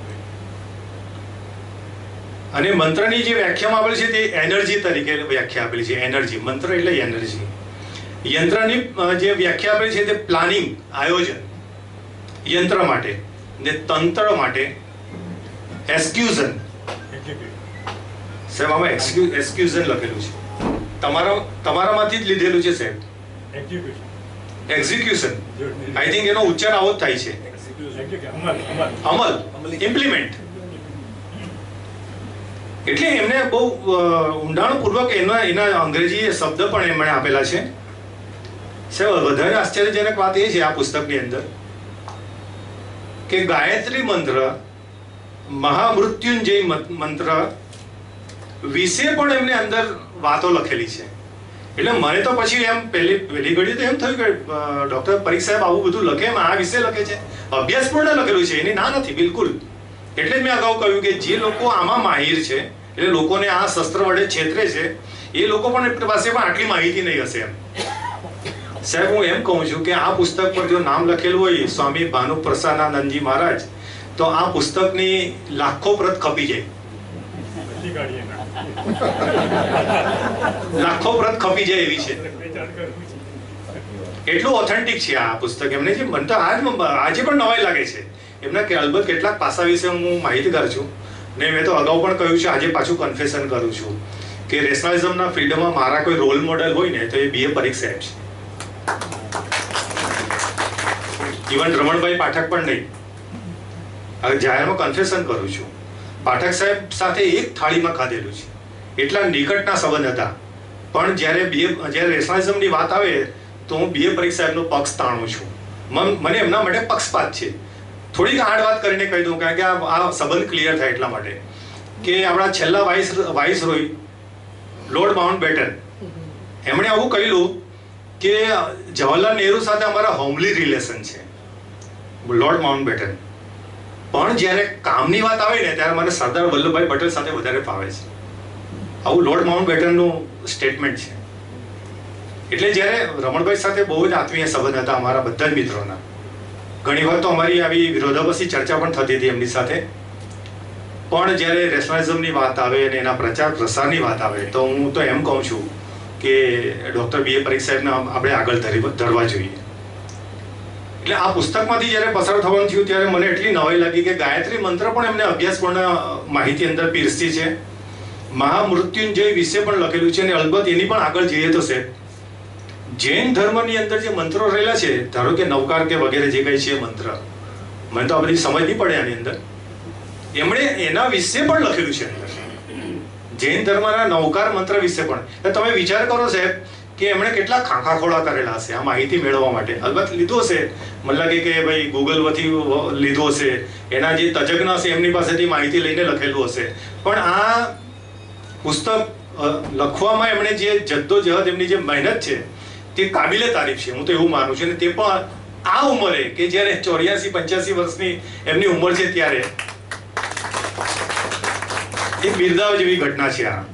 અને મંત્રની જે વ્યાખ્યામાં આપેલી છે તે એનર્જી તરીકે વ્યાખ્યા આપેલી છે. એનર્જી, મંત્ર એટલે એનર્જી. યંત્રની જે વ્યાખ્યા આપેલી છે તે પ્લાનિંગ, આયોજન યંત્ર માટે, ને તંત્ર માટે એક્સક્યુઝન. સાહેબ આમાં એક્સક્યુઝન લખેલું છે, તમારામાંથી જ લીધેલું છે સાહેબ. એક્ઝિક્યુશન, આઈ થિંક એનો ઉચ્ચાર આવો જ થાય છે. અમલ, ઇમ્પ્લિમેન્ટ. એટલે એમને બહુ ઊંડાણપૂર્વક એના અંગ્રેજી શબ્દ પણ એમણે આપેલા છે. સાહેબ વધારે આશ્ચર્યજનક વાત એ છે આ પુસ્તકની અંદર કે ગાયત્રી મંત્ર, મહામૃત્યુંજય મંત્ર વિશે પણ એમને અંદર વાતો લખેલી છે. એટલે મને તો પછી એમ પહેલી ઘડી તો એમ થયું કે ડોક્ટર પરીખ સાહેબ આવું બધું લખે, એમ આ વિશે લખે છે, અભ્યાસપૂર્ણ લખેલું છે, એની ના નથી બિલકુલ. એટલે જ મેં અગાઉ કહ્યું કે જે લોકો આમાં માહિર છે, એટલે લોકોને આ શસ્ત્ર વડે છેતરે છે, એ લોકો પણ પાસે પણ આટલી માહિતી નહીં હશે એમ. સાહેબ હું એમ કહું છું કે આ પુસ્તક પર જો નામ લખેલું હોય સ્વામી ભાનુપ્રસાદાનંદજી મહારાજ, તો આ પુસ્તકની લાખો પ્રત ખપી જાય. લાખો પ્રત ખપી જાય એવી છે. એટલું ઓથેન્ટિક છે આ પુસ્તક. એમને જે મને તો આજે પણ નવાઈ લાગે છે એમના કે અલબત્ત કેટલાક પાસા વિશે હું માહિતગાર છું, ને મેં તો અગાઉ પણ કહ્યું છે, આજે પાછું કન્ફેશન કરું છું કે રેશનલિઝમના ફિલ્ડમાં મારા કોઈ રોલ મોડેલ હોય ને તો એ BA પરીખ સાહેબ છે. ઇવન રમણભાઈ પાઠક પણ નહીં. હવે જાહેરમાં કન્ફેશન કરું છું, પાઠક સાહેબ સાથે એક થાળીમાં ખાધેલું છે, એટલા નિકટના સંબંધ હતા. પણ જ્યારે રેશનલિઝમની વાત આવે તો હું BA પરીખ સાહેબનો પક્ષ તાણું છું. મને એમના માટે પક્ષપાત છે. થોડીક આડ વાત કરીને કહી દઉં, કારણ કે આ સંબંધ ક્લિયર થાય એટલા માટે કે આપણા છેલ્લા વાઇસરોય લોર્ડ માઉન્ટબેટન, એમણે આવું કહેલું કે જવાહરલાલ નહેરુ સાથે અમારા હોમલી રિલેશન છે, લોર્ડ માઉન્ટબેટન. પણ જ્યારે કામની વાત આવે ને ત્યારે મને સરદાર વલ્લભભાઈ પટેલ સાથે વધારે ફાવે છે. આવું લોર્ડ માઉન્ટબેટનનું સ્ટેટમેન્ટ છે. એટલે જ્યારે રમણભાઈ સાથે બહુ જ આત્મીય સંબંધ હતા અમારા બધા જ મિત્રોના. ઘણી વાર તો અમારી આવી વિરોધાભાસી ચર્ચા પણ થતી હતી એમની સાથે. પણ જ્યારે રેશનલિઝમની વાત આવે અને એના પ્રચાર પ્રસારની વાત આવે તો હું તો એમ કહું છું કે ડૉક્ટર BA પરીખ સાહેબને આપણે આગળ ધરવા જોઈએ. એટલે આ પુસ્તકમાંથી જ્યારે પસાર થવાનું થયું ત્યારે મને એટલી નવાઈ લાગી કે ગાયત્રી મંત્ર પણ એમને અભ્યાસપૂર્ણ માહિતી અંદર પીરસી છે, મહામૃત્યુંજય વિશે પણ લખેલું છે, અને અલબત્ત એની પણ આગળ જઈએ તો છે જૈન ધર્મની અંદર જે મંત્રો રહેલા છે, ધારો કે નવકાર કે વગેરે જે કંઈ છે મંત્ર, મને તો આ બધી સમજ નહીં પડે આની અંદર. એમણે એના વિશે પણ લખેલું છે અંદર, જૈન ધર્મના નવકાર મંત્ર વિશે પણ. તમે વિચાર કરો સાહેબ કે એમણે કેટલા ખાખા ખોળા કરેલા હશે આ માહિતી મેળવવા માટે. અલબત્ત લીધો હશે, મને લાગે કે ભાઈ ગૂગલમાંથી લીધો હશે, એના જે તજજ્ઞ હશે એમની પાસેથી માહિતી લઈને લખેલું હશે. પણ આ પુસ્તક લખવામાં એમણે જે જદ્દોજહદ, એમની જે મહેનત છે તે કાબિલે તારીફ છે. હું તો એવું માનું છું. અને તે પણ આ ઉંમરે કે જ્યારે 84-85 વર્ષની એમની ઉંમર છે ત્યારે એક બિરદાવ જેવી ઘટના છે આ.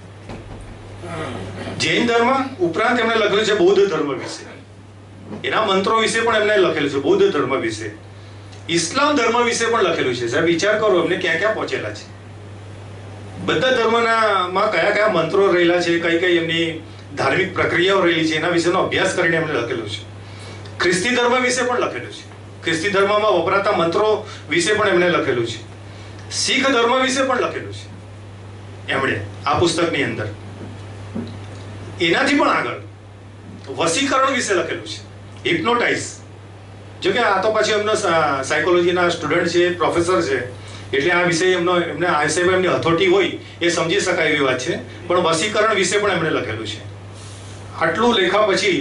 જૈન ધર્મ ઉપરાંત એમણે લખેલું છે બૌદ્ધ ધર્મ વિશે, એના મંત્રો વિશે પણ એમણે લખેલું છે, બૌદ્ધ ધર્મ વિશે, ઇસ્લામ ધર્મ વિશે પણ લખેલું છે. સાહેબ વિચાર કરો એમને ક્યાં ક્યાં પહોંચેલા છે. બધા ધર્મમાં કયા કયા મંત્રો રહેલા છે, કઈ કઈ એમની ધાર્મિક પ્રક્રિયાઓ રહેલી છે, એના વિશેનો અભ્યાસ કરીને એમણે લખેલું છે. ખ્રિસ્તી ધર્મ વિશે પણ લખેલું છે, ખ્રિસ્તી ધર્મમાં વપરાતા મંત્રો વિશે પણ એમણે લખેલું છે. શીખ ધર્મ વિશે પણ લખેલું છે એમણે આ પુસ્તકની અંદર. એનાથી પણ આગળ વસીકરણ વિશે લખેલું છે, હિપ્નોટાઇઝ. જો કે આ તો પછી એમનો સાયકોલોજીના સ્ટુડન્ટ છે, પ્રોફેસર છે, એટલે આ વિષય એમને આ વિષય એમની હથોટી હોય એ સમજી શકાય એવી વાત છે. પણ વસીકરણ વિશે પણ એમણે લખેલું છે. આટલું લેખા પછી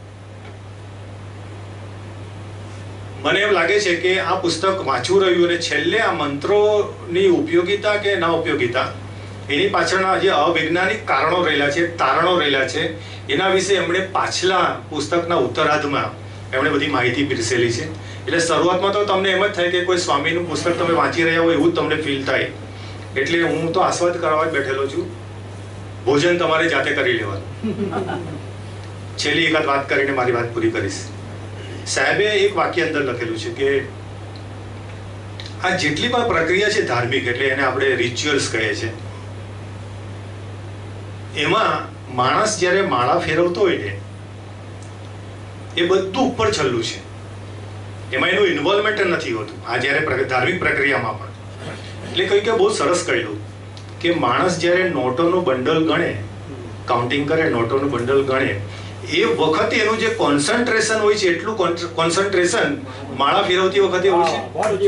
મને એમ લાગે છે કે આ પુસ્તક વાંચવું રહ્યું અને છેલ્લે આ મંત્રોની ઉપયોગિતા કે ના ઉપયોગિતા, એની પાછળના જે અવૈજ્ઞાનિક કારણો રહેલા છે, તારણો રહેલા છે, એના વિશે એમણે પાછલા પુસ્તકના ઉત્તરાર્ધમાં એમણે બધી માહિતી પીરસેલી છે. એટલે શરૂઆતમાં તો તમને એમ જ થાય કે કોઈ સ્વામીનું પુસ્તક તમે વાંચી રહ્યા હોય એવું જ તમને ફીલ થાય. એટલે હું તો આસ્વાદ કરવા જ બેઠેલો છું. ભોજન તમારે જાતે કરી લેવાનું. છેલ્લી એકાદ વાત કરીને મારી વાત પૂરી કરીશ. સાહેબે એક વાક્ય અંદર લખેલું છે કે આ જેટલી પણ પ્રક્રિયા છે ધાર્મિક, એટલે એને આપણે રિચ્યુઅલ્સ કહીએ છીએ, એમાં માણસ જ્યારે માળા ફેરવતો હોય ને એ બધું ઉપર છલ્લું છે, એમાં એનું ઇન્વોલ્વમેન્ટ નથી હોતું. આ જ્યારે ધાર્મિક પ્રક્રિયામાં પણ એટલે કહ્યું કે બહુ સરસ કહ્યું કે માણસ જ્યારે નોટોનું બંડલ ગણે, કાઉન્ટિંગ કરે, નોટોનું બંડલ ગણે, એ વખતે એનું જે કોન્સન્ટ્રેશન હોય છે એટલું કોન્સન્ટ્રેશન માળા ફેરવતી વખતે હોય છે.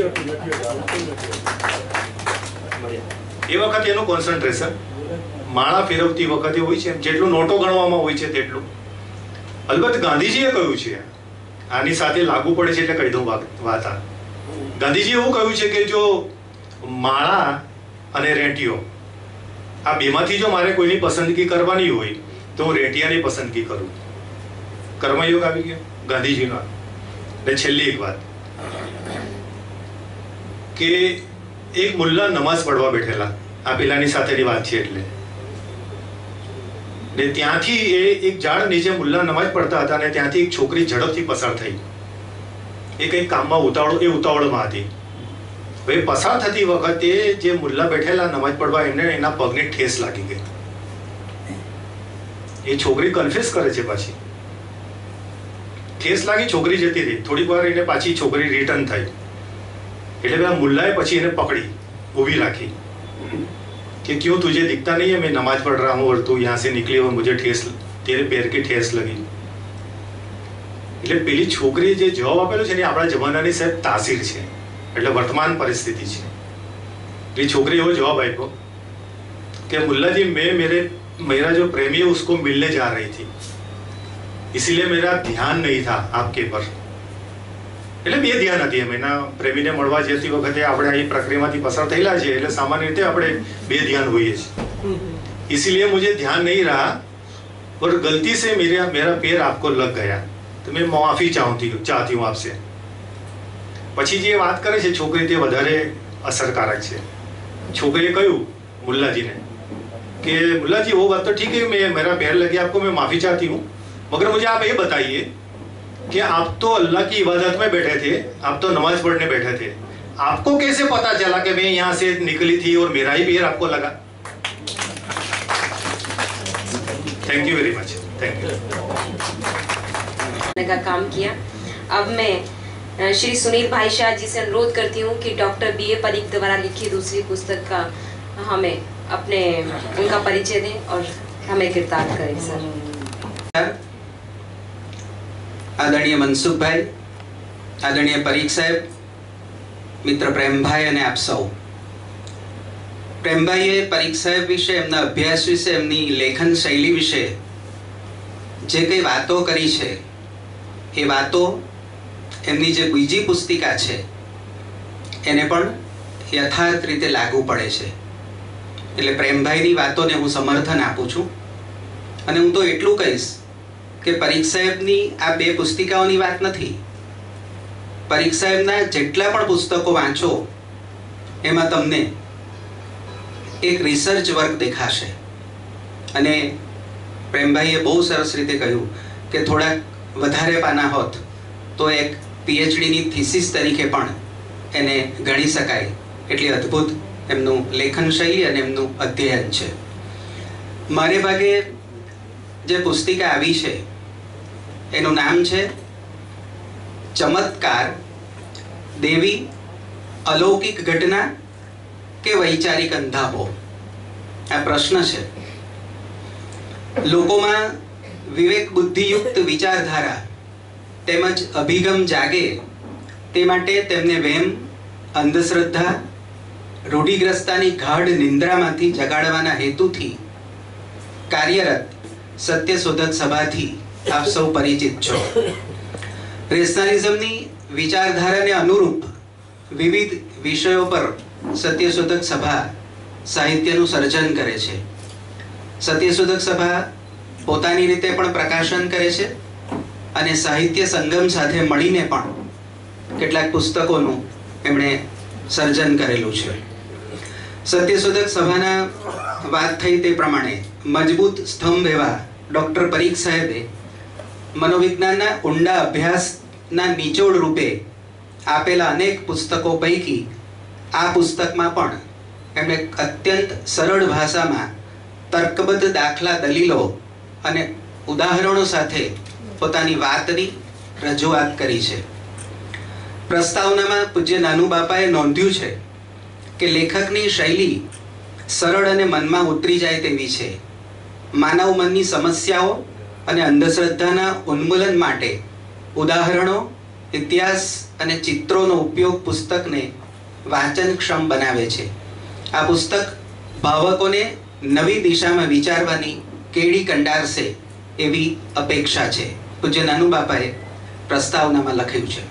એ વખતે એનું કોન્સન્ટ્રેશન માળા ફેરવતી વખતે હોય છે જેટલું નોટો ગણવામાં હોય છે તેટલું. અલબત્ત ગાંધીજીએ કહ્યું છે, આની સાથે લાગુ પડે છે એટલે કહી દઉં વાત. ગાંધીજીએ એવું કહ્યું છે કે જો માળા અને રેંટિયો આ બેમાંથી જો મારે કોઈની પસંદગી કરવાની હોય તો હું રેંટિયાની પસંદગી કરું. કર્મયોગ આવી ગયો ગાંધીજીનો. અને છેલ્લી એક વાત કે એક મુલ્લા નમાઝ પઢવા બેઠેલા, આ પેલાની સાથેની વાત છે એટલે, ને ત્યાંથી એ એક ઝાડ નીચે મુલ્લા નમાઝ પડતા હતા, અને ત્યાંથી એક છોકરી ઝડપથી પસાર થઈ. એ કંઈક કામમાં ઉતાવળમાં હતી. હવે પસાર થતી વખતે જે મુલ્લા બેઠેલા નમાઝ પડવા, એમને એના પગને ઠેસ લાગી ગઈ. એ છોકરી કન્ફેસ કરે છે, પાછી ઠેસ લાગી, છોકરી જતી રહી. થોડીક વાર એને પાછી છોકરી રિટર્ન થઈ, એટલે પેલા મુલ્લાએ પછી એને પકડી ઊભી રાખી कि क्यों तुझे दिखता नहीं है मैं नमाज पढ़ रहा हूँ और तू यहाँ से निकली और मुझे ठेस तेरे पैर की ठेस लगी. એટલે પેલી છોકરીએ જે જવાબ આપેલો છે ને આપણા જમાનાની સાહેબ તાસીર છે, એટલે વર્તમાન પરિસ્થિતિ છે. એ છોકરી એવો જવાબ આપ્યો કે मुल्ला जी मैं मेरा जो प्रेमी है उसको मिलने जा रही थी, इसीलिए मेरा ध्यान नहीं था आपके पर. એટલે બે ધ્યાન હતી એમ. એના પ્રેમીને મળવા જતી વખતે આપણે આ પ્રક્રિયામાંથી પસાર થયેલા છે, એટલે સામાન્ય રીતે આપણે બે ધ્યાન હોઈએ છીએ. इसीलिए मुझे ध्यान नहीं रहा और गलती से मेरा पैर आपको लग गया, तो मैं माफी चाहती हूँ आपसे. પછી જે વાત કરે છે છોકરી તે વધારે અસરકારક છે. છોકરીએ કહ્યું મુલ્લાજીને कि मुल्ला जी वो बात तो ठीक है, मैं मेरा पैर लगे आपको, मैं माफी चाहती हूँ, मगर मुझे आप ये बताइए कि आप तो अल्लाह की इबादत में बैठे थे, आप तो नमाज पढ़ने बैठे थे, आपको कैसे पता चला कि मैं यहाँ से निकली थी और मेरा ही पैर आपको लगा? Thank you very much. Thank you. का काम किया. अब मैं श्री सुनील भाई शाह जी से अनुरोध करती हूँ कि डॉक्टर बी.ए. परीख द्वारा लिखी दूसरी पुस्तक का हमें उनका परिचय दें और हमें कृतार्थ करें. सर. આદરણીય મનસુખભાઈ, આદરણીય પરીખ સાહેબ, મિત્ર પ્રેમભાઈ અને આપ સૌ. પ્રેમભાઈએ પરીખ સાહેબ વિશે, એમના અભ્યાસ વિશે, એમની લેખન શૈલી વિશે જે કંઈ વાતો કરી છે એ વાતો એમની જે બીજી પુસ્તિકા છે એને પણ યથાર્થ રીતે લાગુ પડે છે. એટલે પ્રેમભાઈની વાતોને હું સમર્થન આપું છું. અને હું તો એટલું કહીશ કે પરીખ સાહેબની આ બે પુસ્તિકાઓની વાત નથી. પરીખ સાહેબના જેટલા પણ પુસ્તકો વાંચો એમાં તમને એક રિસર્ચ વર્ક દેખાશે. અને પ્રેમભાઈએ બહુ સરસ રીતે કહ્યું કે થોડાક વધારે પાના હોત તો એક પીએચડીની થીસીસ તરીકે પણ એને ગણી શકાય. એટલી અદ્ભુત એમનું લેખન શૈલી અને એમનું અધ્યયન છે. મારે ભાગે જે પુસ્તિકા આવી છે એનું નામ છે ચમત્કાર, દેવી, અલૌકિક ઘટના કે વૈચારિક અંધાપો. આ પ્રશ્ન છે. લોકોમાં વિવેક બુદ્ધિયુક્ત વિચારધારા તેમજ અભિગમ જાગે તે માટે તેમને વહેમ, અંધશ્રદ્ધા, રૂઢિગ્રસ્તાની ગાઢ નિંદ્રામાંથી જગાડવાના હેતુથી કાર્યરત સત્યશોધક સભાથી આપ સૌ પરિચિત છો. રેશનાલિઝમની વિચારધારાને અનુરૂપ વિવિધ વિષયો પર સત્યશોધક સભા સાહિત્યનું સર્જન કરે છે. સત્યશોધક સભા પોતાની રીતે પણ પ્રકાશન કરે છે અને સાહિત્ય સંગમ સાથે મળીને પણ કેટલાક પુસ્તકોનું એમણે સર્જન કરેલું છે. સત્યશોધક સભાના વાત થઈ તે પ્રમાણે મજબૂત સ્તંભ એવા ડૉક્ટર પરીખ સાહેબે મનોવિજ્ઞાનના ઊંડા અભ્યાસના નિચોડ રૂપે આપેલા અનેક પુસ્તકો પૈકી આ પુસ્તકમાં પણ એમણે અત્યંત સરળ ભાષામાં તર્કબદ્ધ દાખલા, દલીલો અને ઉદાહરણો સાથે પોતાની વાતની રજૂઆત કરી છે. પ્રસ્તાવનામાં પૂજ્ય નાનુ બાપાએ નોંધ્યું છે કે લેખકની શૈલી સરળ અને મનમાં ઉતરી જાય તેવી છે. માનવ મનની સમસ્યાઓ અને અંધશ્રદ્ધાના ઉન્મૂલન માટે ઉદાહરણો, ઇતિહાસ અને ચિત્રોનો ઉપયોગ પુસ્તકને વાંચનક્ષમ બનાવે છે. આ પુસ્તક ભાવકોને નવી દિશામાં વિચારવાની કેડી કંડારશે એવી અપેક્ષા છે. પૂજ્ય નાનુ બાપાએ પ્રસ્તાવનામાં લખ્યું છે.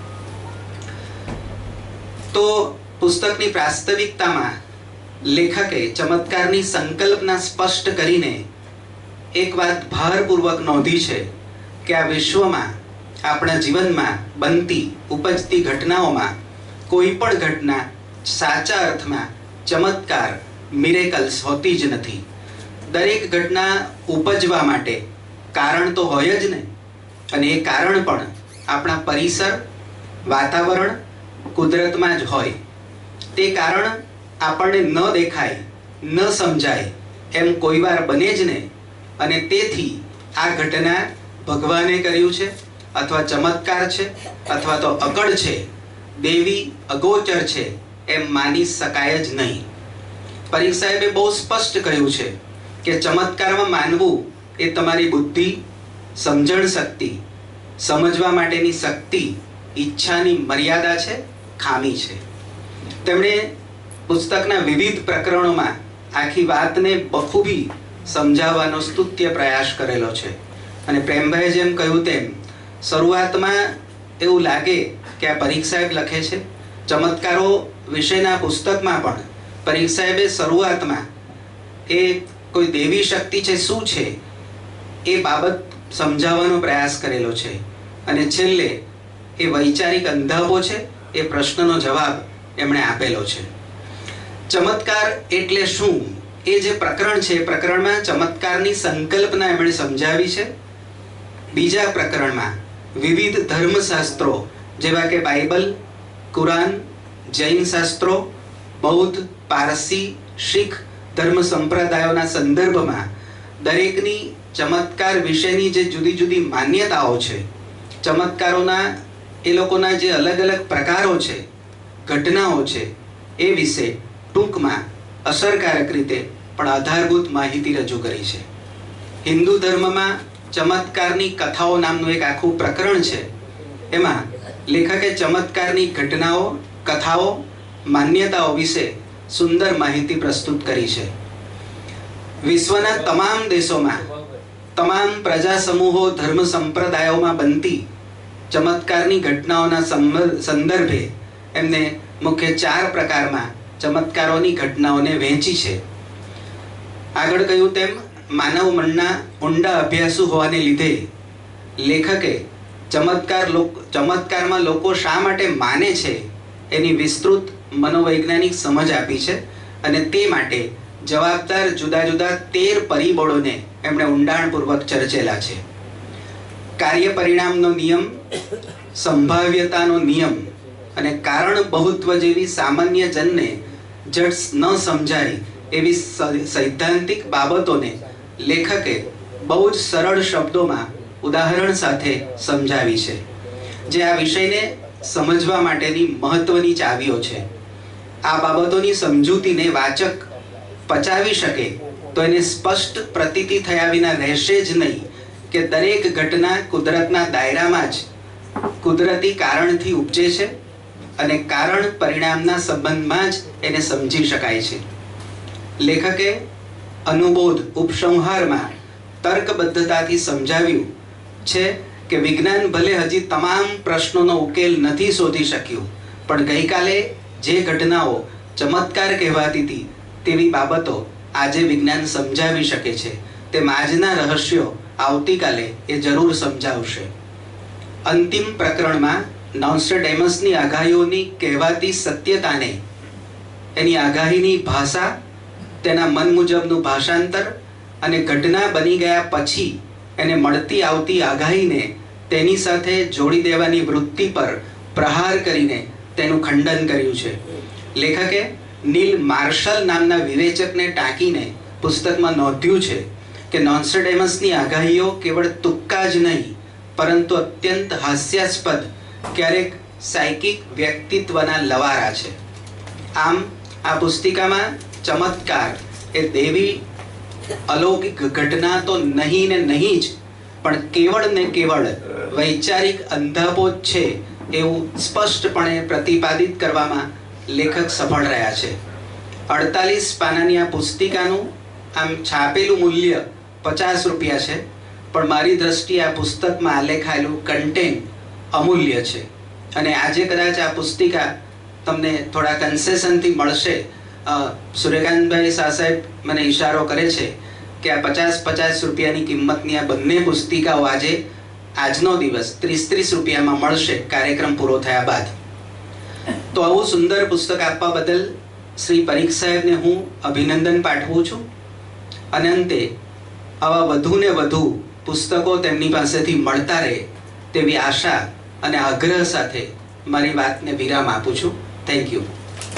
તો પુસ્તકની પ્રાસ્તવિકતામાં લેખકે ચમત્કારની સંકલ્પના સ્પષ્ટ કરીને એક વાત ભારપૂર્વક નોંધી છે કે આ વિશ્વમાં, આપણા જીવનમાં બનતી, ઉપજતી ઘટનાઓમાં કોઈ પણ ઘટના સાચા અર્થમાં ચમત્કાર, મિરેકલ્સ હોતી જ નથી. દરેક ઘટના ઉપજવા માટે કારણ તો હોય જ ને, અને એ કારણ પણ આપણા પરિસર, વાતાવરણ, કુદરતમાં જ હોય. તે કારણ આપણને ન દેખાય, ન સમજાય એમ કોઈ વાર બને જ ને, અને તેથી આ ઘટના ભગવાને કર્યું છે, અથવા ચમત્કાર છે, અથવા તો અકળ છે, દેવી અગોચર છે એમ માની શકાય જ નહીં. પરીખ સાહેબે બહુ સ્પષ્ટ કહ્યું છે કે ચમત્કારમાં માનવું એ તમારી બુદ્ધિ, સમજણ શક્તિ, સમજવા માટેની શક્તિ, ઈચ્છાની મર્યાદા છે, ખામી છે. તેમણે પુસ્તકના વિવિધ પ્રકરણોમાં આખી વાતને બખૂબી સમજાવવાનો સ્તુત્ય પ્રયાસ કરેલો છે. અને પ્રેમભાઈએ જેમ કહ્યું તેમ શરૂઆતમાં એવું લાગે કે આ પરીખ સાહેબ લખે છે. ચમત્કારો વિશેના પુસ્તકમાં પણ પરીખ સાહેબે શરૂઆતમાં એ કોઈ દેવી શક્તિ છે, શું છે એ બાબત સમજાવવાનો પ્રયાસ કરેલો છે, અને છેલ્લે એ વૈચારિક અંધાપો છે એ પ્રશ્નનો જવાબ એમણે આપેલો છે. ચમત્કાર એટલે શું એ જે પ્રકરણ છે, પ્રકરણમાં ચમત્કારની સંકલ્પના એમણે સમજાવી છે. બીજા પ્રકરણમાં વિવિધ ધર્મશાસ્ત્રો જેવા કે બાઇબલ, કુરાન, જૈન શાસ્ત્રો, બૌદ્ધ, પારસી, શીખ ધર્મ સંપ્રદાયોના સંદર્ભમાં દરેકની ચમત્કાર વિશેની જે જુદી જુદી માન્યતાઓ છે, ચમત્કારોના એ લોકોના જે અલગ અલગ પ્રકારો છે, ઘટનાઓ છે, એ વિશે ટૂંકમાં અસરકારક રીતે પણ આધારભૂત માહિતી રજૂ કરી છે. હિન્દુ ધર્મમાં ચમત્કારની કથાઓ નામનું એક આખું પ્રકરણ છે. એમાં લેખકે ચમત્કારની ઘટનાઓ, કથાઓ, માન્યતાઓ વિશે સુંદર માહિતી પ્રસ્તુત કરી છે. વિશ્વના તમામ દેશોમાં, તમામ પ્રજા સમૂહો, ધર્મ સંપ્રદાયોમાં બનતી ચમત્કારની ઘટનાઓના સંદર્ભે એમને મુખ્ય 4 પ્રકારમાં ચમત્કારોની ઘટનાઓને વહેંચી છે. આગળ કહ્યું તેમ માનવ મનના ઊંડા અભ્યાસુ હોવાને લીધે લેખકે ચમત્કારમાં લોકો શા માટે માને છે એની વિસ્તૃત મનોવૈજ્ઞાનિક સમજ આપી છે, અને તે માટે જવાબદાર જુદા જુદા 13 પરિબળોને એમણે ઊંડાણપૂર્વક ચર્ચેલા છે. કાર્ય પરિણામનો નિયમ, સંભાવ્યતાનો નિયમ અને કારણ બહુત્વ જેવી સામાન્ય જનને જટ ન સમજાય એવી સૈદ્ધાંતિક બાબતોને લેખકે બહુ જ સરળ શબ્દોમાં ઉદાહરણ સાથે સમજાવી છે, જે આ વિષયને સમજવા માટેની મહત્વની ચાવીઓ છે. આ બાબતોની સમજૂતીને વાચક પચાવી શકે તો એને સ્પષ્ટ પ્રતીતિ થયા વિના રહેશે જ નહીં કે દરેક ઘટના કુદરતના દાયરામાં જ કુદરતી કારણથી ઉપજે છે, અને કારણ પરિણામના સંબંધમાં જ એને સમજી શકાય છે. લેખકે અનુબોધ ઉપસંહારમાં તર્કબદ્ધતાથી સમજાવ્યું છે કે વિજ્ઞાન ભલે હજી તમામ પ્રશ્નોનો ઉકેલ નથી શોધી શક્યું, પણ ગઈકાલે જે ઘટનાઓ ચમત્કાર કહેવાતી હતી તેવી બાબતો આજે વિજ્ઞાન સમજાવી શકે છે. તેમ આજના રહસ્યો આવતીકાલે એ જરૂર સમજાવશે. અંતિમ પ્રકરણમાં નોસ્ટ્રેડેમસની આગાહીઓની કહેવાતી સત્યતાને એની આગાહીની ભાષા, તેના મન મુજબનું ભાષાંતર અને ઘટના બની ગયા પછી એને મળતી આવતી આગાહીને તેની સાથે જોડી દેવાની વૃત્તિ પર પ્રહાર કરીને તેનું ખંડન કર્યું છે. લેખકે નીલ માર્શલ નામના વિવેચકને ટાંકીને પુસ્તકમાં નોંધ્યું છે કે નોન્સ્ટ્રેડેમસની આગાહીઓ કેવળ તુક્કા જ નહીં પરંતુ અત્યંત હાસ્યાસ્પદ, ક્યારેક સાયકિક વ્યક્તિત્વના લવારા છે. આમ આ પુસ્તિકામાં ચમત્કાર એ દેવી અલૌકિક ઘટના તો નહીં ને નહીં જ, પણ કેવળ ને કેવળ વૈચારિક અંધાપો જ છે એવું સ્પષ્ટપણે પ્રતિપાદિત કરવામાં લેખક સફળ રહ્યા છે. 48 પાનાની આ પુસ્તિકાનું આમ છાપેલું મૂલ્ય 50 રૂપિયા છે, પણ મારી દ્રષ્ટિએ આ પુસ્તકમાં આલેખાયેલું કન્ટેન્ટ અમૂલ્ય છે. અને આજે કદાચ આ પુસ્તિકા તમને થોડા કન્સેશનથી મળશે. સૂર્યકાંતભાઈ શાહ સાહેબ મને ઈશારો કરે છે કે આ 50 રૂપિયાની કિંમતની આ બંને પુસ્તિકાઓ આજનો દિવસ 30 રૂપિયામાં મળશે કાર્યક્રમ પૂરો થયા બાદ. તો આવું સુંદર પુસ્તક આપવા બદલ શ્રી પરીખ સાહેબને હું અભિનંદન પાઠવું છું. અને અંતે આવા વધુ ને વધુ પુસ્તકો તેમની પાસેથી મળતા રહે તેવી આશા અને આગ્રહ સાથે મારી વાતને વિરામ આપું છું. Thank you.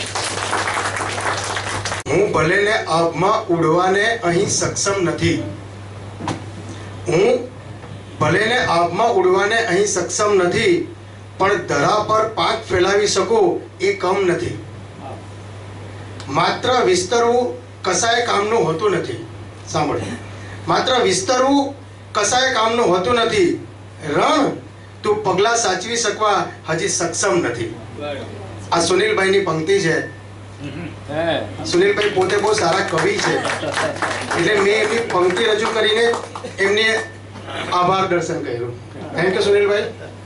હું ભલેને આભમાં ઉડવાને અહીં સક્ષમ નથી. હું ભલેને આભમાં ઉડવાને અહીં સક્ષમ નથી, પણ ધરા પર પાંખ ફેલાવી શકું એ કમ નથી. માત્ર વિસ્તરવું કસાય કામનું હોતું નથી. સાંભળો, માત્ર વિસ્તરવું કસાય કામનું હોતું નથી. રણ તું પગલા સાચવી શકવા હજી સક્ષમ નથી. આ સુનિલભાઈની પંક્તિ છે. સુનિલભાઈ પોતે બહુ સારા કવિ છે, એટલે મેં એમની પંક્તિ રજૂ કરીને એમને આભાર દર્શન કર્યું. થેન્ક યુ સુનિલભાઈ.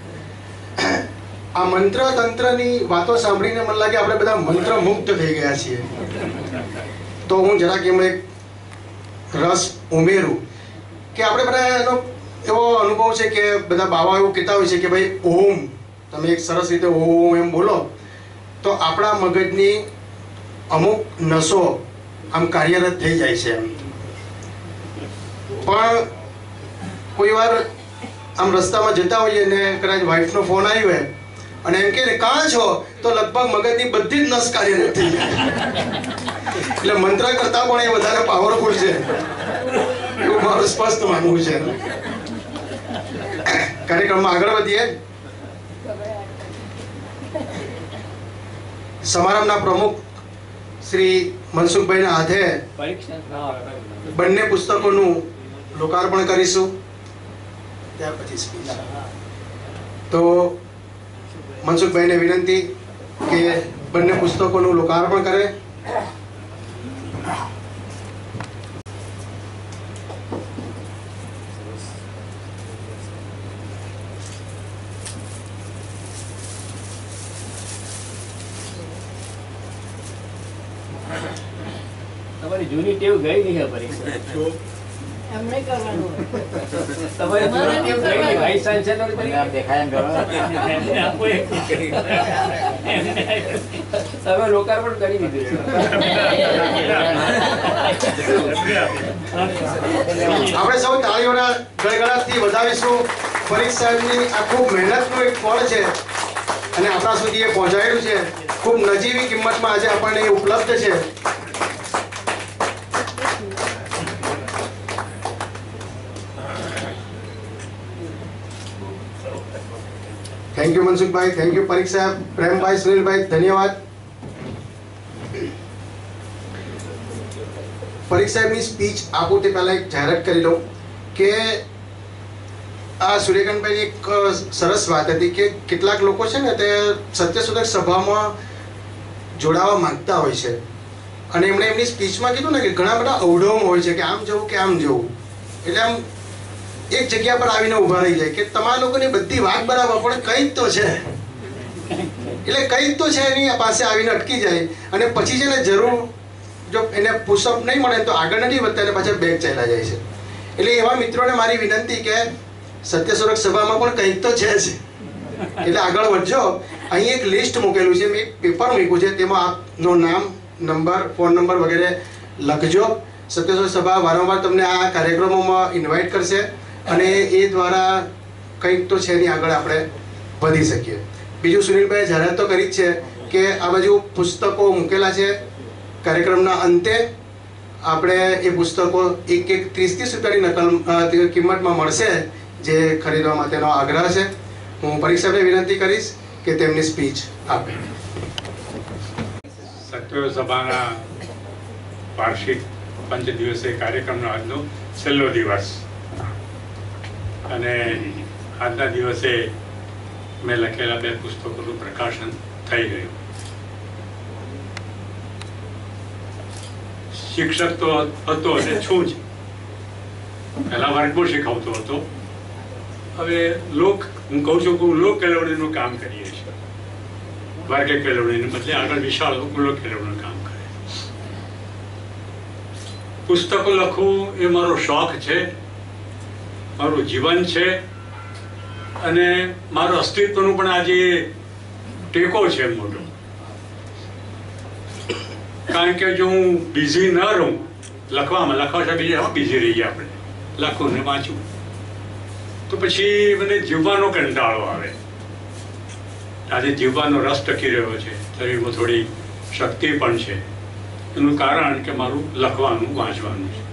આ મંત્ર તંત્રની વાતો સાંભળીને મને લાગે આપણે બધા મંત્ર મુક્ત થઈ ગયા છીએ. તો હું જરાક એમાં એક રસ ઉમેરું કે આપણે બધા એનો એવો અનુભવ છે કે બધા બાવા એવું કહેતા હોય છે કે ભાઈ ઓમ, તમે એક સરસ રીતે ઓમ એમ બોલો તો આપણા મગજની અમુક નસો આમ કાર્યરત થઈ જાય છે. પણ કોઈ વાર આમ રસ્તામાં જતા હોઈએ ને કદાચ વાઈફનો ફોન આવ્યો હોય અને એમ કે ને કાં છો, તો લગભગ મગજની બધી જ નસ કાર્યરત થઈ જાય. એટલે મંત્ર કરતા પણ એ વધારે પાવરફુલ છે એવું મારું સ્પષ્ટ માનવું છે. કાર્યક્રમમાં આગળ વધીએ. સમારંભના પ્રમુખ શ્રી મનસુખભાઈના હાથે બંને પુસ્તકોનું લોકાર્પણ કરીશું. ત્યાર પછી સ્પીચ. તો મનસુખભાઈને વિનંતી કે બંને પુસ્તકોનું લોકાર્પણ કરે. તમારી જૂની ટેવ ગઈ નહીં હે પરીક્ષા. એમને કરવાનું તમારી જૂની ટેવ ગઈ નહીં. વાઇસ ચાન્સેલર તરીકે દેખાય તમે લોકાર્પણ કરી દીધું છે. આપણે સૌ તાળીઓના ગળગળાટથી વધાવીશું. પરીખ સાહેબની આ ખૂબ મહેનતનું એક ફળ છે અને આપણા સુધી એ પહોંચાડ્યું છે. ખૂબ નજીવી કિંમતમાં આજે આપણને એ ઉપલબ્ધ છે. થેન્ક યુ મનસુખભાઈ, થેન્ક યુ પરીખ સાહેબ, પ્રેમભાઈ, સુનિલભાઈ, ધન્યવાદ. પરીખ સાહેબની સ્પીચ આપું તે પહેલા એક જાહેરાત કરી લઉં કે આ સૂર્યકાંતભાઈ એક સરસ વાત હતી કે કેટલાક લોકો છે ને તે સત્યશોધક સભામાં જોડાવા માંગતા હોય છે અને એમણે એમની સ્પીચમાં કીધું ને કે ઘણા બધા અવઢવમાં હોય છે કે આમ જવું કે આમ જવું. એટલે આમ એક જગ્યા પર આવીને ઊભા રહી જાય કે તમારા લોકોની બધી વાત બરાબર પણ કંઈક તો છે, એટલે કંઈક તો છે એની પાસે આવીને અટકી જાય અને પછી છે ને જરૂર જો એને પુશઅપ નહીં મળે તો આગળ નથી વધતા અને પાછા બેક ચાલ્યા જાય છે. એટલે એવા મિત્રોને મારી વિનંતી કે સત્યશોધક સભામાં પણ કંઈક તો છે જ, એટલે આગળ વધજો. અહીં એક લિસ્ટ મૂકેલું છે, મેં એક પેપર મૂક્યું છે, તેમાં આપનું નામ નંબર, ફોન નંબર વગેરે લખજો. સત્યશોધ સભા વારંવાર તમને આ કાર્યક્રમોમાં ઇન્વાઇટ કરશે અને એ દ્વારા કંઈક તો છે એની આગળ આપણે વધી શકીએ. બીજું સુનિલભાઈએ જાહેરાત તો કરી જ છે કે આ બાજુ પુસ્તકો મૂકેલા છે. કાર્યક્રમના અંતે આપણે એ પુસ્તકો એક 30-30 રૂપિયાની નકલ કિંમતમાં મળશે, જે ખરીદવા માટેનો આગ્રહ છે. હું પરીક્ષાને વિનંતી કરીશ કે તેમની સ્પીચ આપે. સત્યશોધ સભાના વાર્ષિક 5 દિવસીય કાર્યક્રમનો આજનો છેલ્લો દિવસ અને આજના દિવસે મેં લખેલા 2 પુસ્તકોનું પ્રકાશન થઈ ગયું. શિક્ષક તો હતો અને છું જ. પહેલા વર્ગમાં શીખવતો હતો. હવે હું કહું છું કે લોક કેળવણીનું કામ કરીએ છીએ. વર્ગ કેળવણીને બદલે આગળ વિશાળ લોક કેળવણીનું કામ કરે. પુસ્તકો લખવું એ મારો શોખ છે, મારું જીવન છે અને મારું અસ્તિત્વનું પણ આજે ટેકો છે મોટો. કારણ કે જો હું બિઝી ન રહું લખવા છે, બીજા બિઝી રહીએ આપણે લખવું ને વાંચવું, તો પછી મને જીવવાનો કંટાળો આવે. આજે જીવવાનો રસ ટકી રહ્યો છે, શરીરમાં થોડી શક્તિ પણ છે. એનું કારણ કે મારું લખવાનું વાંચવાનું છે.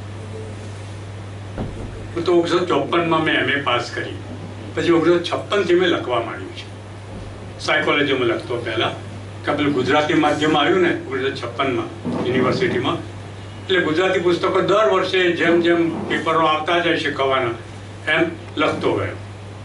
હું તો 1954માં મેં MA પાસ કરી, પછી 1956થી મેં લખવા માંડ્યું છે. સાયકોલોજીમાં લખતો પહેલાં, કે પેલું ગુજરાતી માધ્યમ આવ્યું ને 1956માં યુનિવર્સિટીમાં, એટલે ગુજરાતી પુસ્તકો દર વર્ષે જેમ જેમ પેપરો આવતા જાય શીખવવાના એમ લખતો ગયો.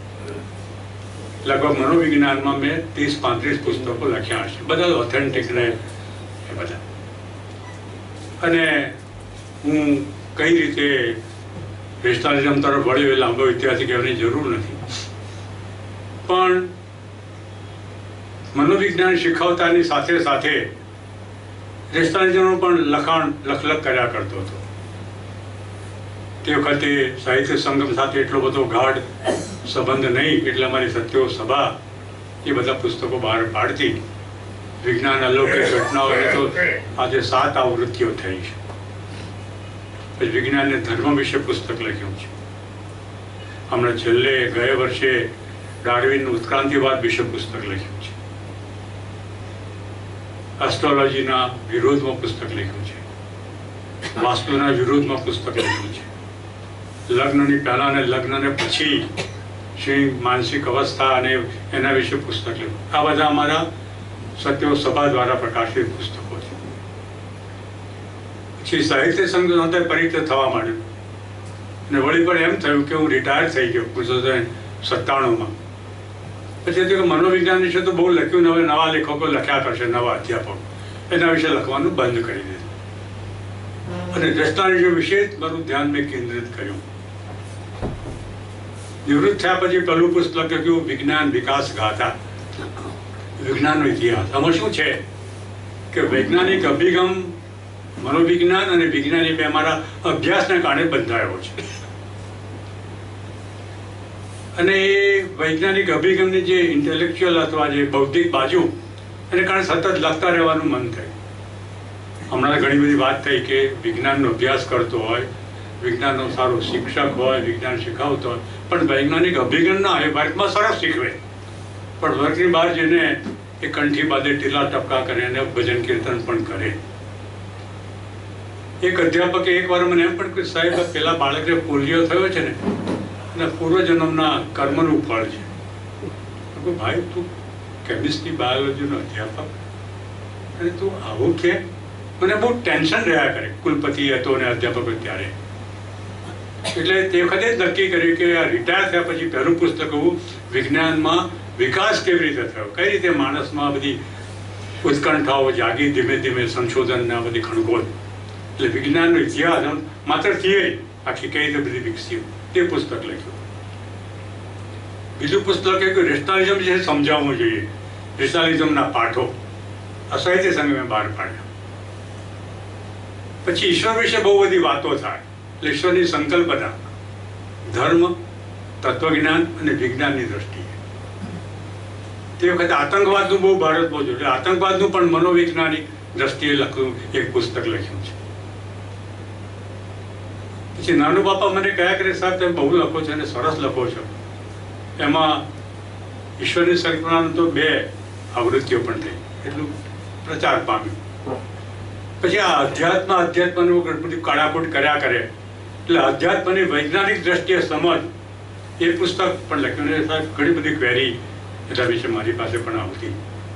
લગભગ મનોવિજ્ઞાનમાં મેં 30-35 પુસ્તકો લખ્યા હશે, બધા ઓથેન્ટિક ને એ બધા. અને હું કઈ રીતે રેશનાલિઝમ તરફ વળ્યો એ લાંબો ઇતિહાસ કહેવાની જરૂર નથી, પણ મનોવિજ્ઞાન શીખવતાની સાથે સાથે રેશનાલિઝમનું પણ લખ કર્યા કરતો હતો. તે વખતે સાહિત્ય સંગમ સાથે એટલો બધો ગાઢ સંબંધ નહીં, એટલે અમારી સત્યો સભા એ બધા પુસ્તકો બહાર પાડતી. વિજ્ઞાન અલૌકિક ઘટનાઓ તો આજે 7 આવૃત્તિઓ થઈ છે. પછી વિજ્ઞાન અને ધર્મ વિશે પુસ્તક લખ્યું છે. હમણાં છેલ્લે ગયા વર્ષે ડાર્વિન ઉત્ક્રાંતિવાદ વિશે પુસ્તક લખ્યું છે. એસ્ટ્રોલોજીના વિરોધમાં પુસ્તક લખ્યું છે. વાસ્તુના વિરોધમાં પુસ્તક લખ્યું છે. લગ્નની પહેલા અને લગ્નને પછી શી માનસિક અવસ્થા અને એના વિશે પુસ્તક લખ્યું. આ બધા અમારા સત્યો સભા દ્વારા પ્રકાશિત પુસ્તકો છે. પછી સાહિત્ય સંઘ સાથે પરિચય થવા માંડ્યો અને વળી પણ એમ થયું કે હું રિટાયર થઈ ગયો 1997માં. પછી કે મનોવિજ્ઞાન વિશે તો બહુ લખ્યું, હવે નવા લેખકો લખ્યા કરશે, નવા અધ્યાપકો, એના વિશે લખવાનું બંધ કરી દીધું અને રેશનાલિઝમ વિશે મારું ધ્યાન મેં કેન્દ્રિત કર્યું. નિવૃત્ત થયા પછી પહેલું પુસ્તક લખ્યું વિજ્ઞાન વિકાસ ગાથા, વિજ્ઞાનનો ઇતિહાસ. આમાં શું છે કે વૈજ્ઞાનિક અભિગમ, મનોવિજ્ઞાન અને વિજ્ઞાન બે અમારા અભ્યાસના કારણે બંધાયો છે. અને એ વૈજ્ઞાનિક અભિગમની જે ઇન્ટેલેક્ચ્યુઅલ અથવા જે બૌદ્ધિક બાજુ, એને કારણે સતત લખતા રહેવાનું મન થાય. હમણાં ઘણી બધી વાત થઈ કે વિજ્ઞાનનો અભ્યાસ કરતો હોય, વિજ્ઞાનનો સારો શિક્ષક હોય, વિજ્ઞાન શીખવતો હોય, પણ વૈજ્ઞાનિક અભિગમ ના હોય. વર્ગમાં સરસ શીખવે, પણ વર્ગની બહાર જઈને એ કંઠી બાદે ટીલા ટપકા કરે અને ભજન કીર્તન પણ કરે. એક અધ્યાપકે એકવાર મને એમ પણ કે સાહેબ પેલા બાળકને પોલિયો થયો છે ને, અને પૂર્વજન્મના કર્મનું ફળ છે. ભાઈ તું કેમિસ્ટ્રી બાયોલોજીનો અધ્યાપક અને તું આવું કે? મને બહુ ટેન્શન રહ્યા કરે. કુલપતિ હતો અને અધ્યાપક ત્યારે, એટલે તે વખતે જ નક્કી કર્યું કે આ રિટાયર થયા પછી પહેલું પુસ્તક હું વિજ્ઞાનમાં વિકાસ કેવી રીતે થયો, કઈ રીતે માણસમાં બધી ઉત્કંઠાઓ જાગી, ધીમે ધીમે સંશોધનના બધી ખણગોળ, એટલે વિજ્ઞાનનો ઇતિહાસ, માત્ર થિયરી આખી કઈ રીતે બધી વિકસી, તે પુસ્તક લખ્યું. બીજું પુસ્તક કે રેશનાલિઝમ વિશે સમજાવવું જોઈએ, રેશનાલિઝમના પાઠો, અસાહિત્ય સંઘ બહાર પાડ્યા. પછી ઈશ્વર વિશે બહુ બધી વાતો થાય, એટલે ઈશ્વરની સંકલ્પના ધર્મ, તત્વજ્ઞાન અને વિજ્ઞાનની દ્રષ્ટિએ. તે વખતે આતંકવાદનું બહુ ભારતમાં જોયું, એટલે આતંકવાદનું પણ મનોવૈજ્ઞાનિક દ્રષ્ટિએ લખ્યું એક પુસ્તક લખ્યું છે. પછી નાનુ બાપા મને કહ્યા કરે, સાહેબ તમે બહુ લખો છો અને સરસ લખો છો. એમાં ઈશ્વરની કલ્પનાનું તો 2 આવૃત્તિઓ પણ થઈ, એટલું પ્રચાર પામ્યું. પછી આ અધ્યાત્મનું બધું કાળાકૂટ કર્યા કરે એટલે અધ્યાત્મની વૈજ્ઞાનિક દ્રષ્ટિએ સમજ એ પુસ્તક પણ લખ્યું. ને સાહેબ ઘણી બધી ક્વેરી એના વિશે મારી પાસે પણ આવતી.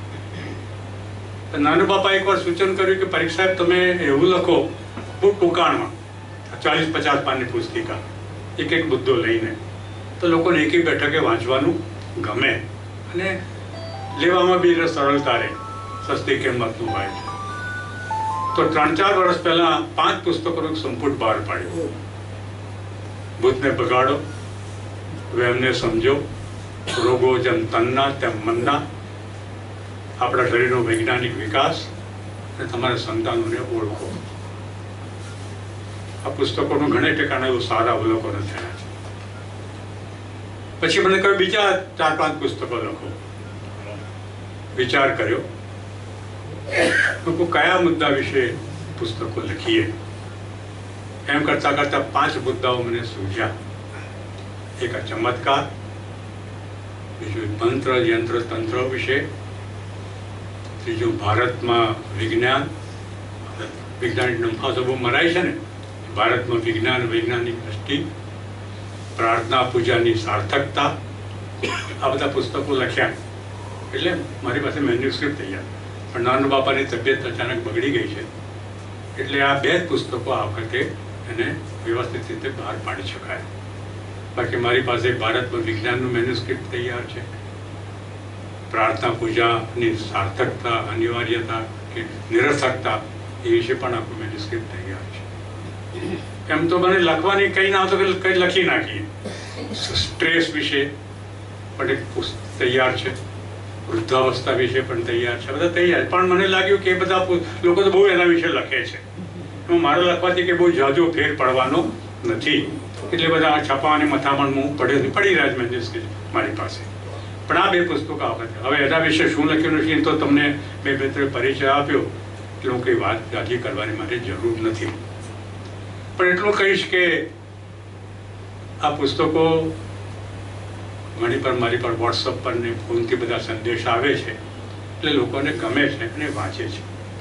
નાનુ બાપા એકવાર સૂચન કર્યું કે પરીક્ષ સાહેબ તમે એવું લખો બહુ ટૂંકાણમાં 40-50 પાનની પુસ્તિકા, એક મુદ્દો લઈને, તો લોકોને એકી બેઠકે વાંચવાનું ગમે અને લેવામાં બી સરળતા રહે, સસ્તી કિંમતનું હોય છે. તો 3-4 વર્ષ પહેલા 5 પુસ્તકોનું સંપુટ બહાર પાડ્યું. ભૂતને બગાડો, વહેમને સમજો, રોગો જેમ તનના તેમ મનના, આપણા શરીરનો વૈજ્ઞાનિક વિકાસ અને તમારા સંતાનોને ઓળખો. આ પુસ્તકોનું ઘણા ઠેકાણે એવું સારા અવલોકનો થયા છે. પછી મને કહ્યું બીજા 4-5 પુસ્તકો લખો. વિચાર કર્યો લોકો કયા મુદ્દા વિશે પુસ્તકો લખીએ. એમ કરતા કરતા 5 મુદ્દાઓ મને સૂઝ્યા. એક આ ચમત્કાર, બીજું મંત્ર યંત્ર તંત્ર વિશે, ત્રીજું ભારતમાં વિજ્ઞાન. વૈજ્ઞાનિક નંફા બહુ મરાય છે ને, ભારતમાં વિજ્ઞાન વૈજ્ઞાનિક દ્રષ્ટિ, પ્રાર્થના પૂજાની સાર્થકતા. આ બધા પુસ્તકો લખ્યા. એટલે મારી પાસે મેન્યુસ્ક્રિપ્ટ તૈયાર, પણ નાનુ બાપાની તબિયત અચાનક બગડી ગઈ છે એટલે આ 2 પુસ્તકો આ વખતે એને વ્યવસ્થિત રીતે બહાર પાડી શકાય. બાકી મારી પાસે ભારતમાં વિજ્ઞાનનું મેન્યુસ્ક્રિપ્ટ તૈયાર છે, પ્રાર્થના પૂજાની સાર્થકતા, અનિવાર્યતા કે નિરર્થકતા એ વિશે પણ આખું મેન્યુસ્ક્રિપ્ટ તૈયાર છે. એમ તો મને લખવાની કંઈ ના તો કંઈ લખી નાખીએ. સ્ટ્રેસ વિશે પણ એક પુસ્તક તૈયાર છે, વૃદ્ધાવસ્થા વિશે પણ તૈયાર છે, બધા તૈયાર. પણ મને લાગ્યું કે બધા લોકો તો બહુ એના વિશે લખે છે, એમાં મારે લખવાથી કે બહુ જાજો ફેર પડવાનો નથી. એટલે બધા છાપાવાની મથામણ પડી રહ્યા છે મેન્યુસ્ક્રિપ્ટ મારી પાસે. પણ આ 2 પુસ્તકો આ વખતે, હવે એના વિશે શું લખ્યું નથી તો તમને બે પરિચય આપ્યો એટલે હું કંઈ વાત જાજી કરવાની મારે જરૂર નથી. પણ એટલું કહીશ કે આ પુસ્તકો ઘણી પર મારી પર વોટ્સઅપ પર ને ફોનથી બધા સંદેશ આવે છે એટલે લોકોને ગમે છે અને વાંચે છે.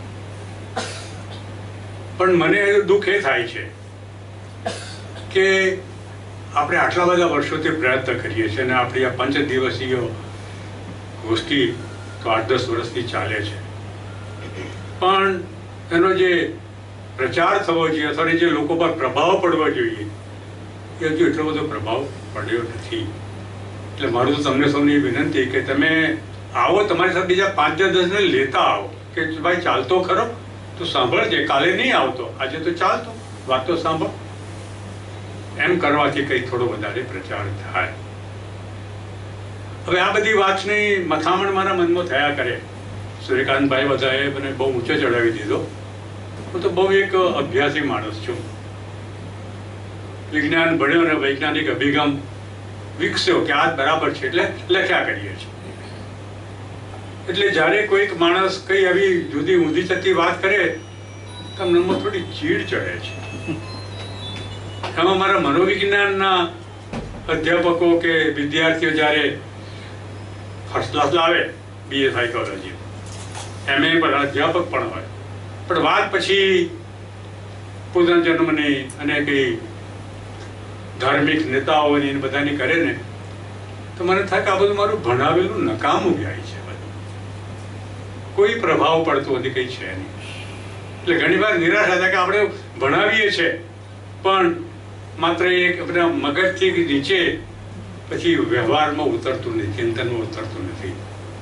પણ મને દુઃખ એ થાય છે કે આપણે આટલા બધા વર્ષોથી પ્રયત્ન કરીએ છીએ અને આપણી આ 5 દિવસીય ગોષ્ઠી તો 8-10 વર્ષથી ચાલે છે, પણ એનો જે પ્રચાર થવો જોઈએ અથવા જે લોકો પર પ્રભાવ પડવો જોઈએ એ હજુ એટલો બધો પ્રભાવ પડ્યો નથી. એટલે મારું તો તમને સૌની વિનંતી કે તમે આવો, તમારી સાથે બીજા 5-10 ને લેતા આવો કે ભાઈ ચાલતો ખરો તો સાંભળજે, કાલે નહીં આવતો, આજે તો ચાલતો, વાત તો સાંભળ. એમ કરવાથી કંઈ થોડો વધારે પ્રચાર થાય. હવે આ બધી વાતની મથામણ મારા મનમાં થયા કરે. સૂર્યકાંતભાઈ બધાએ મને બહુ ઊંચો ચડાવી દીધો. હું તો બહુ એક અભ્યાસી માણસ છું. વિજ્ઞાન ભણ્યો અને વૈજ્ઞાનિક અભિગમ વિકસ્યો કે આ બરાબર છે એટલે લખ્યા કરીએ છીએ. એટલે જ્યારે કોઈક માણસ કઈ આવી જુદી ઊંધી ચતી વાત કરે તો મનમાં થોડી ચીડ ચડે છે. એમાં મારા મનોવિજ્ઞાનના અધ્યાપકો કે વિદ્યાર્થીઓ જ્યારે ફર્સ્ટ ક્લાસ લાવે, BA સાયકોલોજી, MA પણ અધ્યાપક પણ હોય, પણ વાત પછી પુનર્જન્મની અને કઈ ધાર્મિક નેતાઓની બધાની કરે ને તો મને થાય કે આ બધું મારું ભણાવેલું નકામું જાય છે. કોઈ પ્રભાવ પડતો નથી, કંઈ છે નહીં. એટલે ઘણી વાર નિરાશા થાય કે આપણે ભણાવીએ છીએ પણ માત્ર એક આપણા મગજથી નીચે પછી વ્યવહારમાં ઉતરતું નથી, ચિંતનમાં ઉતરતું નથી.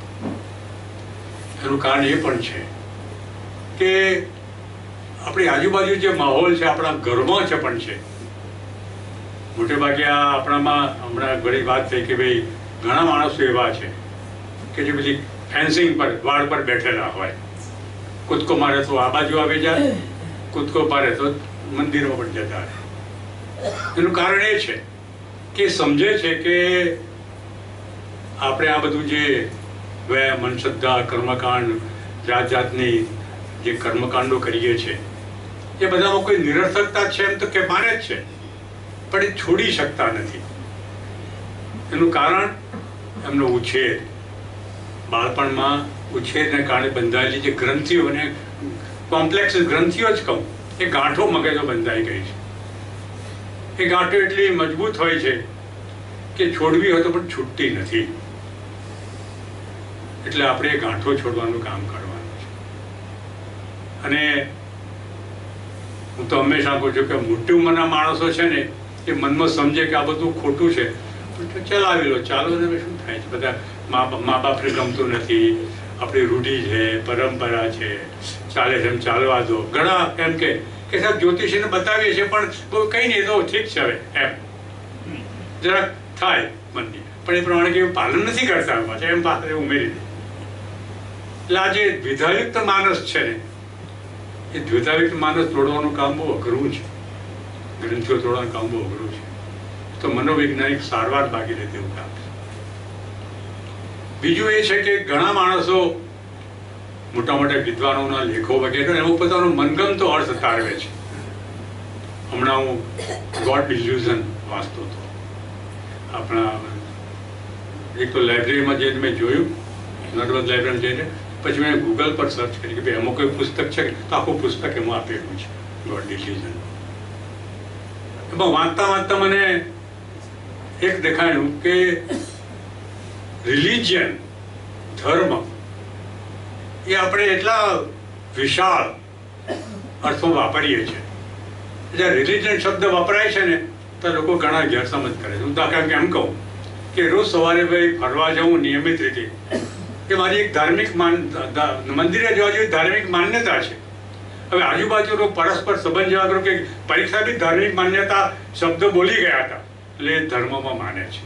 એનું કારણ એ પણ છે કે આપણી આજુબાજુ જે માહોલ છે આપણા ઘરમાં છે પણ છે. મોટે ભાગે આ આપણામાં હમણાં ઘણી વાત થઈ કે ભાઈ ઘણા માણસો એવા છે કે જે બધી ફેન્સિંગ પર વાડ પર બેઠેલા હોય, કૂદકો મારે તો આ બાજુ આવી જાય, કૂદકો મારે તો મંદિરમાં પણ જતા રહે. એનું કારણ એ છે કે સમજે છે કે આપણે આ બધું જે વ્યાયામ, શ્રદ્ધા, કર્મકાંડ, જાત જાતની જે કર્મકાંડો કરીએ છીએ એ બધામાં કોઈ નિરર્થકતા છે એમ તો કે માને જ છે, પણ એ છોડી શકતા નથી. એનું કારણ એમનો ઉછેર, બાળપણમાં ઉછેરને કારણે બંધાયેલી જે ગ્રંથિઓ, અને કોમ્પ્લેક્સ ગ્રંથિઓ જ કહું, એ ગાંઠો મગજમાં બંધાઈ ગઈ છે. એ ગાંઠો એટલી મજબૂત હોય છે કે છોડવી હોય તો પણ છૂટતી નથી. એટલે આપણે એ ગાંઠો છોડવાનું કામ કરવાનું છે. અને હું તો હંમેશા કહું છું કે મોટી ઉંમરના માણસો છે ને એ મનમાં સમજે કે આ બધું ખોટું છે, ચલાવી લો, ચાલો ને શું થાય છે. બધા મા બાપને ગમતું નથી, આપણી રૂઢિ છે, પરંપરા છે, ચાલે છે એમ ચાલવા દો. ઘણા એમ કે સાહેબ જ્યોતિષીને બતાવીએ છીએ પણ બહુ કંઈ નહીં, તો ઠીક છે હવે એમ જરાક થાય મંદી, પણ એ પ્રમાણે કેવું પાલન નથી કરતા પાછા, એમ પાસે ઉમેરી દે. એટલે આ જે દ્વિધાયુક્ત માનસ છે ને, એ દ્વિધાયુક્ત માનસ તોડવાનું કામ બહુ અઘરું છે, ગ્રંથિઓ તોડવાનું કામ બહુ અઘરું છે. તો મનોવૈજ્ઞાનિક સારવાર બાકી રહે તેવું કામ છે. બીજું એ છે કે ઘણા માણસો મોટા મોટા વિદ્વાનોના લેખો વગેરે એમાં પોતાનો મનગમતો અર્થ તારવે છે. હમણાં હું ગોડ ઇલ્યુઝન વાંચતો હતો. આપણા એક તો લાઇબ્રેરીમાં જઈને મેં જોયું, નર્મદ લાઇબ્રેરીમાં જઈને, પછી મેં ગૂગલ પર સર્ચ કરી કે ભાઈ એમાં કોઈ પુસ્તક છે, તો આખું પુસ્તક એમાં આપેલું છે ગોડ ઇલ્યુઝન. એમાં વાંચતા વાંચતા મને એક દેખાયું કે રિલિજિયન, ધર્મ, એ આપણે એટલા વિશાળ અર્થમાં વાપરીએ છીએ. જ્યારે રિલિજન શબ્દ વપરાય છે ને તો લોકો ઘણા ગેરસમજ કરે છે. હું દાખલા કેમ કહું કે રોજ સવારે ભાઈ ફરવા જવું નિયમિત રીતે, કે મારી એક ધાર્મિક મંદિરે જવા જેવી ધાર્મિક માન્યતા છે. હવે આજુબાજુનો પરસ્પર સંબંધ જેવા કરો કે પરીક્ષા બી ધાર્મિક માન્યતા શબ્દ બોલી ગયા હતા એટલે ધર્મમાં માને છે.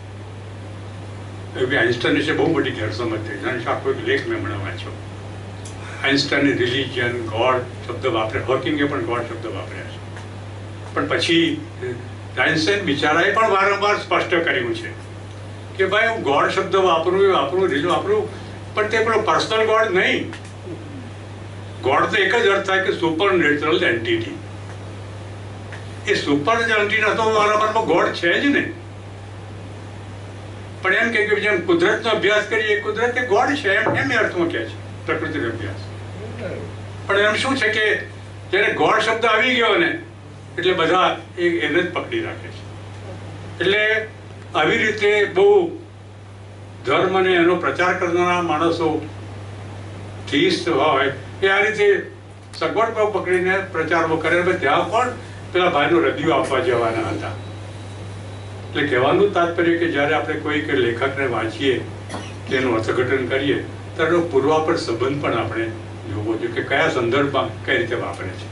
આઇન્સ્ટાઈન વિશે બહુ મોટી ગેરસમજ થઈ. જાણે આખો એક લેખ મેં હમણાં વાંચ્યો. આઇન્સ્ટાઈને રિલિજિયન, ગોડ શબ્દ વાપરે, હોકિંગે પણ ગોડ શબ્દ વાપર્યા છે. પણ પછી આઇન્સ્ટાઈન બિચારાએ પણ વારંવાર સ્પષ્ટ કર્યું છે કે ભાઈ હું ગોડ શબ્દ વાપરું, રિલિજન વાપરું, પણ તે પેલો પર્સનલ ગોડ નહીં. ગોડ તો એક જ અર્થ થાય કે સુપર નેચરલ એન્ટિટી. એ સુપર એન્ટિટી તો મારા મનમાં ગોડ છે જ ને. પણ એમ કે જેમ કુદરતનો અભ્યાસ કરીએ, કુદરત એ ગોડ છે એમ અર્થમાં કહે છે, પ્રકૃતિનો અભ્યાસ. પણ એમ શું છે કે જ્યારે ગોડ શબ્દ આવી ગયો ને એટલે બધા એને જ પકડી રાખે છે. એટલે આવી રીતે બહુ ધર્મ અને એનો પ્રચાર કરનારા માણસો થીસ્ટ હોય એ આ રીતે સગવડ પર પકડીને પ્રચારો કરે. ત્યાં પણ પેલા ભાઈનું હૃદય આપવા જવાના હતા. એટલે કહેવાનું તાત્પર્ય કે જ્યારે આપણે કોઈ લેખકને વાંચીએ કે એનું અર્થઘટન કરીએ ત્યારે પૂર્વાપર સંબંધ પણ આપણે જોવો જોઈએ કે કયા સંદર્ભમાં કઈ રીતે વાપરે છે.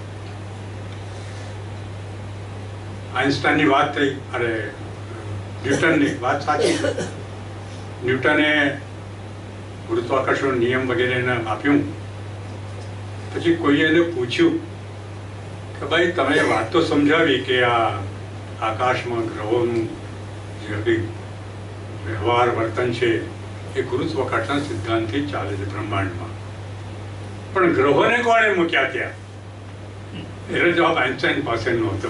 આઇન્સ્ટાઈનની વાત થઈ, અરે ન્યૂટનની વાત સાચી છે. ન્યૂટને ગુરુત્વાકર્ષણ નિયમ વગેરે એને આપ્યું. પછી કોઈએ એને પૂછ્યું કે ભાઈ તમે વાત તો સમજાવી કે આ આકાશમાં ગ્રહોનું જે કંઈ વ્યવહાર વર્તન છે એ ગુરુત્વાકર્ષણ સિદ્ધાંતથી ચાલે છે બ્રહ્માંડમાં, પણ ગ્રહોને કોણે મૂક્યા ત્યાં? એનો જવાબ આઇન્સ્ટાઈન પાસે નહોતો.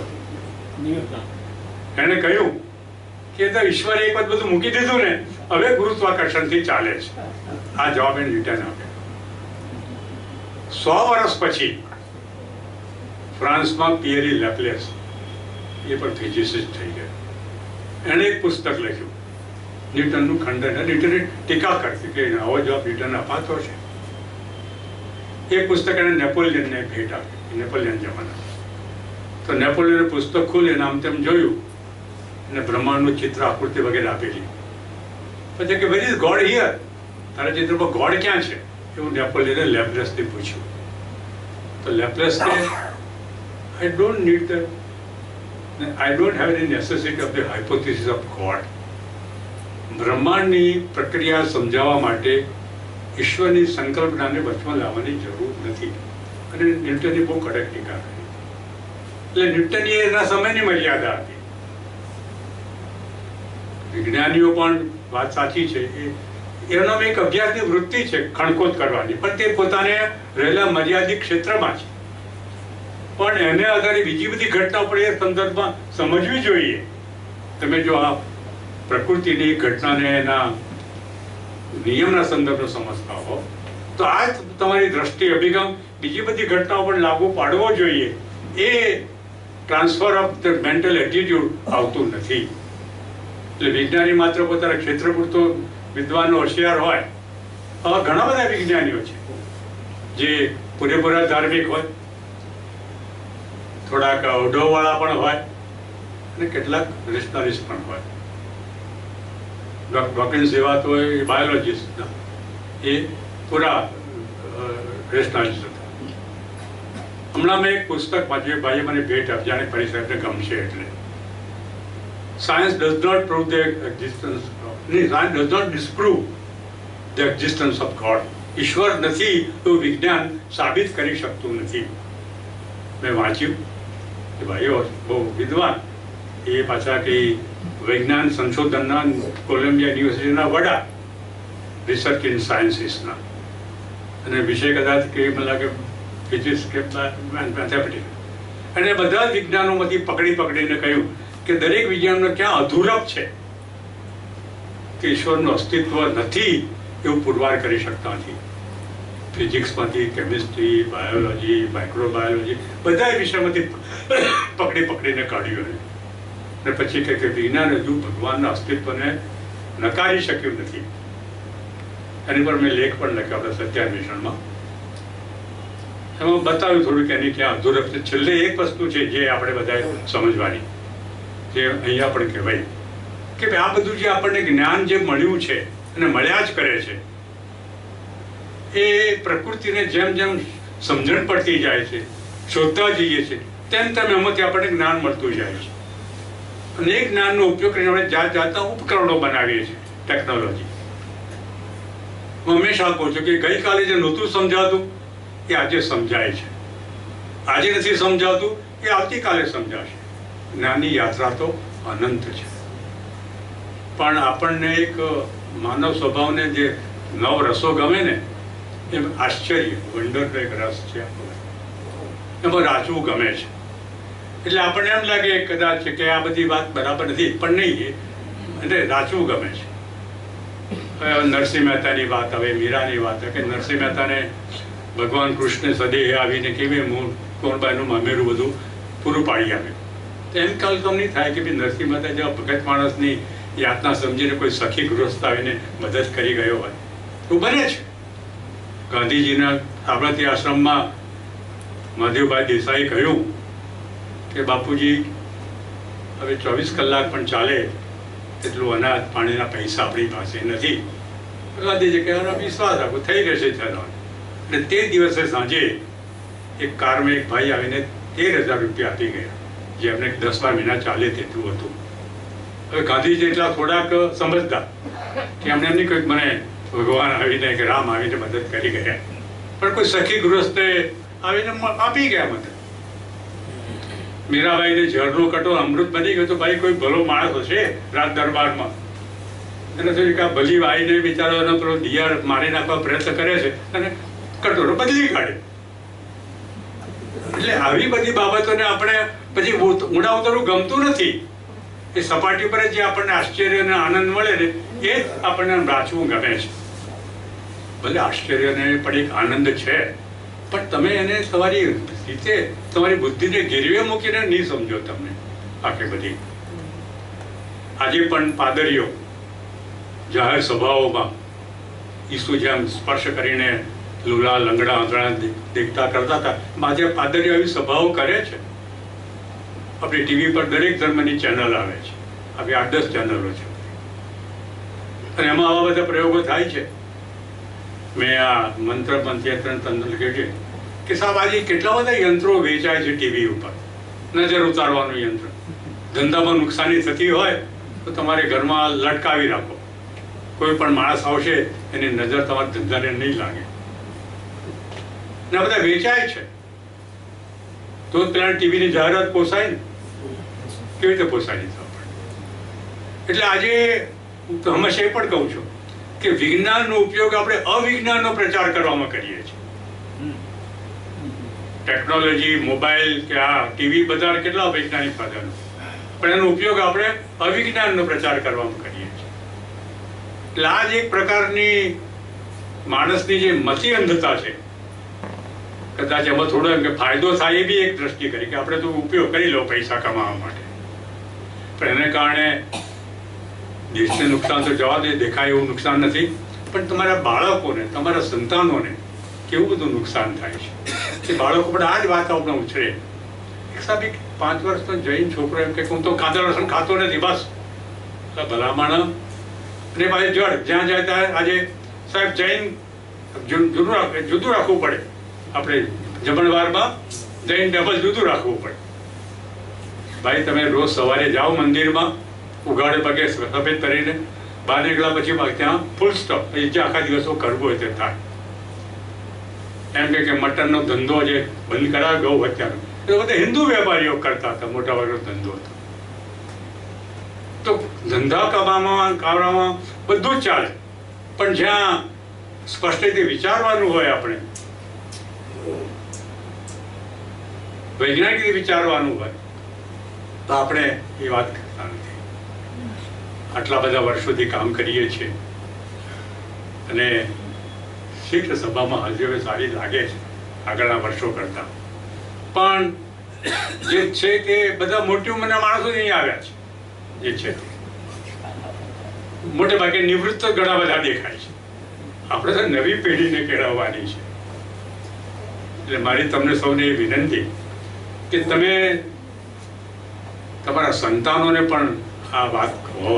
એને કહ્યું કે ઈશ્વરે એક વખત બધું મૂકી દીધું ને, હવે ગુરુત્વાકર્ષણથી ચાલે છે. આ જવાબ એને ન્યૂટન આપ્યો. 100 વર્ષ પછી ફ્રાન્સમાં પિયરી લેપ્લેસ, એ પણ ફિઝિસિસ્ટ થઈ ગયા, એણે એક પુસ્તક લખ્યું ન્યૂટનનું ખંડન. ન્યૂટને ટીકા કરતી કે આવો જવાબ ન્યૂટન અપાતો છે. એ પુસ્તક એને નેપોલિયનને ભેટ આપી, નેપોલિયન જમાના. તો નેપોલિયને પુસ્તક ખોલીને આમ તેમ જોયું અને બ્રહ્માંડનું ચિત્ર, આકૃતિ વગેરે આપેલી. પછી કે વેર ઇઝ ગોડ હિયર? તારા ચિત્રમાં ગોડ ક્યાં છે? એવું નેપોલિયને લેપ્લેસને પૂછ્યું. તો લેપ્લેસ કે I don't need I don't have any necessity of the hypothesis of God. બ્રહ્માંડની પ્રક્રિયા સમજાવવા માટે ઈશ્વરની સંકલ્પનાને વચમાં લાવવાની જરૂર નથી. અને ન્યૂટનની બહુ કડક ટીકા કરી. એટલે ન્યૂટનની એના સમયની મર્યાદા હતી. વિજ્ઞાનીઓ પણ વાત સાચી છે, એનો એક અભ્યાસની વૃત્તિ છે ખણખોદ કરવાની, પણ તે પોતાને રહેલા મર્યાદિત ક્ષેત્રમાં છે. પણ એને આધારે બીજી બધી ઘટનાઓ પણ એ સંદર્ભમાં સમજવી જોઈએ. તમે જો આ પ્રકૃતિની ઘટનાને એના નિયમના સંદર્ભમાં સમજતા હો તો આ તમારી દ્રષ્ટિ અભિગમ બીજી બધી ઘટનાઓ પણ લાગુ પાડવો જોઈએ. એ transfer of the mental attitude આવતું નથી. એટલે વિજ્ઞાની માત્ર પોતાના ક્ષેત્ર પૂરતો વિદ્વાન હોશિયાર હોય. આવા ઘણા બધા વિજ્ઞાનીઓ છે જે પૂરેપૂરા ધાર્મિક હોય, થોડાક અવઢવવાળા પણ હોય અને કેટલાક રેશનલિસ્ટ પણ હોય. ડોકિન્સ જેવા તો એ બાયોલોજીસ્ટ એ પૂરા રેશનલિસ્ટ હતા. હમણાં મેં એક પુસ્તક વાંચ્યું, ભાઈએ મને ભેટ આપી, જાણે ફરી સાહેબને ગમશે એટલે. Science does not prove the existence of, science does not disprove the existence of God. ઈશ્વર નથી તો વિજ્ઞાન સાબિત કરી શકતું નથી. મેં વાંચ્યું કે ભાઈઓ બહુ વિદ્વાન, એ પાછા કે વિજ્ઞાન સંશોધનના કોલંબિયા યુનિવર્સિટીના વડા, રિસર્ચ ઇન સાયન્સીસના, અને વિષય કદાચ કે મને લાગે ફિઝિક્સ કે મેથેમેટિક્સ. અને બધા જ વિજ્ઞાનોમાંથી પકડીને કહ્યું કે દરેક વિજ્ઞાનનો ક્યાં અધૂરપ છે કે ઈશ્વરનું અસ્તિત્વ નથી એવું પુરવાર કરી શકતા નથી. ફિઝિક્સમાંથી, કેમિસ્ટ્રી, બાયોલોજી, માઇક્રોબાયોલોજી, બધા વિષયમાંથી પકડીને કાઢ્યું. અને પછી કે વિજ્ઞાન હજુ ભગવાનના અસ્તિત્વને નકારી શક્યું નથી. એની પર મેં લેખ પણ લખ્યો આપણા સત્યાન્વેષણમાં. એમાં બતાવ્યું થોડું કે એની ક્યાં અધૂરપ છે. છેલ્લે એક વસ્તુ છે જે આપણે બધાએ સમજવાની, જે અહીંયા પણ કહેવાય કે આ બધું જે આપણને જ્ઞાન જે મળ્યું છે અને મળ્યા જ કરે છે, એ પ્રકૃતિને જેમ જેમ સમજણ પડતી જાય છે, શોધતા જઈએ છે, તેમ એમાંથી આપણને જ્ઞાન મળતું જાય છે. અને એ જ્ઞાનનો ઉપયોગ કરીને આપણે જાતના ઉપકરણો બનાવીએ છીએ. ટેકનોલોજી, હું હંમેશા કહું છું કે ગઈકાલે જે નહોતું સમજાતું એ આજે સમજાય છે, આજે નથી સમજાતું એ આવતીકાલે સમજાશે. જ્ઞાનની યાત્રા તો અનંત છે. પણ આપણને એક માનવ સ્વભાવને જે નવ રસો ગમે ને, એમ આશ્ચર્ય, વંડરનો એક રસ છે, એમાં રાચવું ગમે છે. એટલે આપણને એમ લાગે કદાચ કે આ બધી વાત બરાબર નથી, પણ નહીં, એટલે રાચવું ગમે છે. નરસિંહ મહેતાની વાત આવે, મીરાની વાત આવે કે નરસિંહ મહેતાને ભગવાન કૃષ્ણ સદેહ આવીને કેવી કોણબાઈનું મામેરું બધું પૂરું પાડી આવ્યું. એમ કલ્પના નહીં થાય કે ભાઈ નરસિંહ મહેતા જેવા ભગત માણસની યાતના સમજીને કોઈ સખી ગૃહસ્થ આવીને મદદ કરી ગયો હોય. એવું બને છે. ગાંધીજીના સાબરમતી આશ્રમમાં માધવભાઈ દેસાઈ કહ્યું કે બાપુજી હવે 24 કલાક પણ ચાલે એટલું અનાજ પાણીના પૈસા આપણી પાસે નથી. ગાંધીજી કહેવાનો વિશ્વાસ રાખો, થઈ રહેશે ચાલો. એટલે તે દિવસે સાંજે એક કારમાં એક ભાઈ આવીને 13,000 રૂપિયા આપી ગયા, જે એમને 10-12 મહિના ચાલે તેટલું હતું. હવે ગાંધીજી એટલા થોડાક સમજતા કે એમને એમ નહીં કહ્યું મને ભગવાન આવીને કે રામ આવીને મદદ કરી ગયા, પણ કોઈ સખી ગૃહસ્થે આવીને આપી ગયા મદદ. મીરાબાઈને ઝરનો કટો અમૃત બની ગયો તો ભાઈ કોઈ ભલો માણસ હશે રાજ દરબારમાં, એને થયું કે આ ભલી આવીને બિચારો એનો પેલો દિયાર મારી નાખવા પ્રયત્ન કરે છે અને કટોરો બદલી કાઢે. એટલે આવી બધી બાબતોને આપણે પછી ઊંડા ઉતરવું ગમતું નથી. એ સપાટી પર જે આપણને આશ્ચર્ય અને આનંદ મળે ને એ જ આપણને રાચવું ગમે છે. ભલે આશ્ચર્યને પણ એક આનંદ છે, પણ તમે એને તમારી રીતે તમારી બુદ્ધિને ગીરવે મૂકીને નહીં સમજો. તમને આખી બધી આજે પણ પાદરીઓ જાહેર સભાઓમાં ઈસુ જેમ સ્પર્શ કરીને લુલા લંગડા આંધળા દેખતા કરતા હતા, આજે પાદરીઓ એવી સભાઓ કરે છે. આપણી ટીવી પર દરેક ધર્મની ચેનલ આવે છે, આવી 8-10 ચેનલો છે, અને એમાં આવા બધા પ્રયોગો થાય છે. મેં આ મંત્ર મંત્યંત્ર તંત્ર લખ્યું છે કે સાહેબ આજે કેટલા બધા યંત્રો વેચાય છે ટીવી ઉપર. નજર ઉતારવાનું યંત્ર. ધંધામાં નુકસાની થતી હોય તો તમારે ઘરમાં લટકાવી રાખો, કોઈ પણ માણસ આવશે એની નજર તમારા ધંધાને નહીં લાગે. બધા વેચાય છે તો પેલા ટીવીની જાહેરાત પોસાય ને, કેવી રીતે પોસાય નહીં? એટલે આજે હું હંમેશા એ પણ કહું છું કે વિજ્ઞાનનો ઉપયોગ આપણે અવિજ્ઞાનનો પ્રચાર કરવામાં કરીએ છીએ. ટેકનોલોજી, મોબાઈલ કે આ ટીવી બધા કેટલા વૈજ્ઞાનિક સાધનો, પણ એનો ઉપયોગ આપણે અવિજ્ઞાનનો પ્રચાર કરવામાં કરીએ છીએ. એટલે આ જ એક પ્રકારની માણસની જે મતિ અંધતા છે. કદાચ એમાં થોડો એમ કે ફાયદો થાય એ બી એક દ્રષ્ટિ કરી કે આપણે તો ઉપયોગ કરી લો પૈસા કમાવા માટે, પણ એને કારણે દેશને નુકસાન તો જવા દે, દેખાય એવું નુકસાન નથી, પણ તમારા બાળકોને, તમારા સંતાનોને કેવું બધું નુકસાન થાય છે. એ બાળકો પણ આ જ વાતાવરણ ઉછરે. એક સાહેબ 5 વર્ષનો જૈન છોકરો એમ કે હું તો કાંદા લસણ ખાતો નથી, બસ ભલામણ. અને પાછી જ્યાં જાય ત્યાં આજે સાહેબ જૈન જુદું રાખવું પડે. આપણે જમણવારમાં જૈન ટેબલ જુદું રાખવું પડે. ભાઈ તમે રોજ સવારે જાઓ મંદિરમાં, ઉઘાડે પગે સફેદ કરીને, બહાર નીકળ્યા પછી ત્યાં ફૂલ સ્ટોપ. પછી જે આખા દિવસો કરવું હોય તે થાય. એમ કે મટનનો ધંધો જે બંધ કરાવે ગૌ હત્યાનો, એ બધા હિન્દુ વેપારીઓ કરતા હતા, મોટા ભાગનો ધંધો હતો. તો ધંધા કરવામાં બધું જ ચાલે, પણ જ્યાં સ્પષ્ટ રીતે વિચારવાનું હોય, આપણે વૈજ્ઞાનિક રીતે વિચારવાનું હોય, તો આપણે એ વાત કરતા નથી. આટલા બધા વર્ષોથી કામ કરીએ છીએ અને શીખ સભામાં હાજરી સારી લાગે છે આગળના વર્ષો કરતા, પણ જે છે તે બધા મોટી ઉંમરના માણસો અહીં આવ્યા છે. જે છે તે મોટે ભાગે નિવૃત્ત ઘણા બધા દેખાય છે. આપણે તો નવી પેઢીને કેળવવાની છે. એટલે મારી તમને સૌને એ વિનંતી કે તમે તમારા સંતાનોને પણ આ વાત કહો,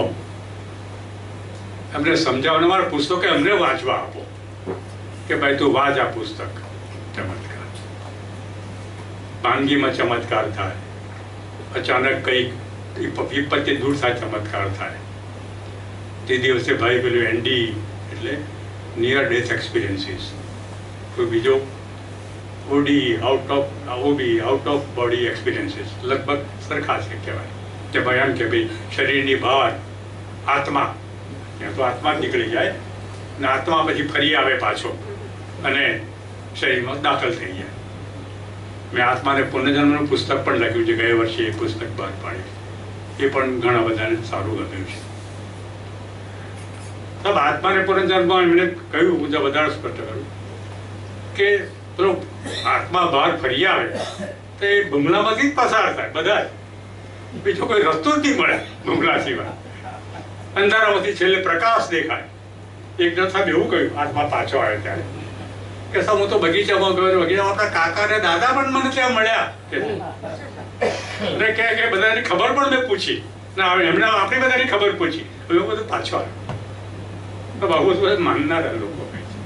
એમને સમજાવો. અમારા પુસ્તકો એમને વાંચવા આપો કે ભાઈ તું વાંચ આ પુસ્તક. ચમત્કાર, માંદગીમાં ચમત્કાર થાય, અચાનક કંઈક વિપત્તિ દૂર થાય, ચમત્કાર થાય. તે દિવસે ભાઈ પેલું એનડી એટલે નિયર ડેથ એક્સપિરિયન્સીસ, કોઈ બીજો ઓડી આઉટ ઓફ બોડી એક્સપિરિયન્સીસ લગભગ સરખા છે કહેવાય. કે ભાઈ એમ કે ભાઈ શરીરની બહાર આત્મા, ત્યાં તો આત્મા જ નીકળી જાય ને આત્મા પછી ફરી આવે પાછો અને શરીરમાં દાખલ થઈ જાય. મેં આત્માને પુનર્જન્મનું પુસ્તક પણ લખ્યું છે, ગયા વર્ષે એ પુસ્તક બહાર પાડ્યું. એ પણ ઘણા બધાને સારું ગમ્યું છે. આત્માને પુનર્જન્મ એમણે કહ્યું, મુજબ વધારે સ્પષ્ટ કર્યું કે પેલો આત્મા બહાર ફરી આવે તો એ બંગલામાંથી જ પસાર થાય બધા, બીજો કોઈ રસ્તો જ નહીં મળે બંગલા સિવાય. અંધારામાંથી છેલ્લે પ્રકાશ દેખાય. એક જણ સાહેબ એવું કહ્યું આત્મા પાછો આવ્યો ત્યારે કે સાહેબ હું તો બગીચામાં ગયો, બગીચામાં આપણા કાકા ને દાદા પણ મને ત્યાં મળ્યા કે બધાની ખબર પણ મેં પૂછી ના, એમને આપણી બધાની ખબર પૂછી, એવું બધું પાછો આવ્યો. બહુ બધા માનનારા લોકો કહે છે.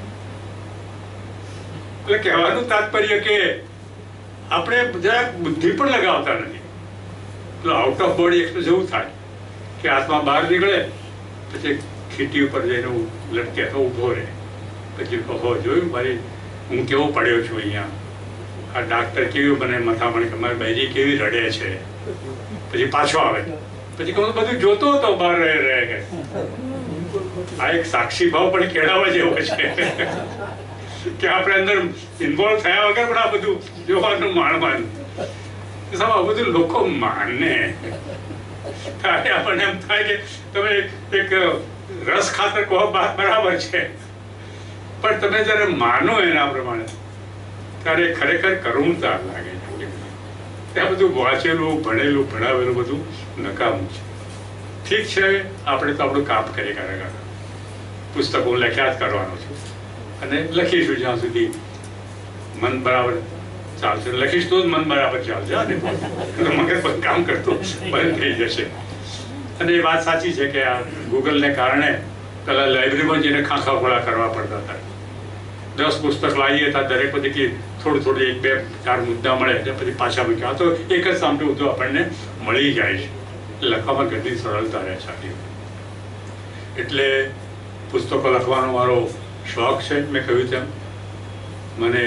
એટલે કહેવાનું તાત્પર્ય કે આપણે જરાક બુદ્ધિ પણ લગાવતા નથી. એટલે આઉટ ઓફ બોડી એક્સપ્રેસ એવું થાય કે આત્મા બહાર નીકળે પછી ખીટી ઉપર જઈને લટકે તો ઊભો રહે, પછી કહો જોયું મારી હું કેવો પડ્યો છું અહીંયા, આ ડાક્ટર કેવી મને મથામણ કે મારી બહેરી કેવી રડે છે. પછી પાછો આવે, પછી કહું બધું જોતો હતો બહાર રહે કે આ એક સાક્ષી ભાવ પણ કેળવવા જેવો છે કે આપણે અંદર ઇન્વોલ્વ થયા વગર પણ આ બધું જોવાનું માણવાનું. આ બધું લોકો માને ત્યારે આપણને એમ થાય કે તમે એક રસ ખાતર કહો બરાબર છે, પણ તમે જયારે માનો એના પ્રમાણે ત્યારે ખરેખર કરુણતા લાગે છે. ત્યાં બધું વાંચેલું, ભણેલું, ભણાવેલું બધું નકામું છે. ઠીક છે, આપણે તો આપણું કામ કરી ખરેખર પુસ્તકો લખ્યા જ કરવાનો છું અને લખીશું જ્યાં સુધી મન બરાબર ચાલશે. લખીશ તો જ મન બરાબર ચાલશે અને મગજ પણ કામ કરતું બંધ થઈ જશે. અને એ વાત સાચી છે કે આ ગૂગલને કારણે પેલા લાઇબ્રેરીમાં જઈને ખાખા ખોળા કરવા પડતા હતા. 10 પુસ્તક લાવીએ હતા, દરેક પછી થોડું 1, 2, 4 મુદ્દા મળે એટલે પછી પાછા મૂક્યા. તો એક જ સામે બધું આપણને મળી જાય છે. લખવામાં ઘણી સરળતા રહે છે. એટલે પુસ્તકો લખવાનો મારો શોખ છે. મેં કહ્યું તેમ મને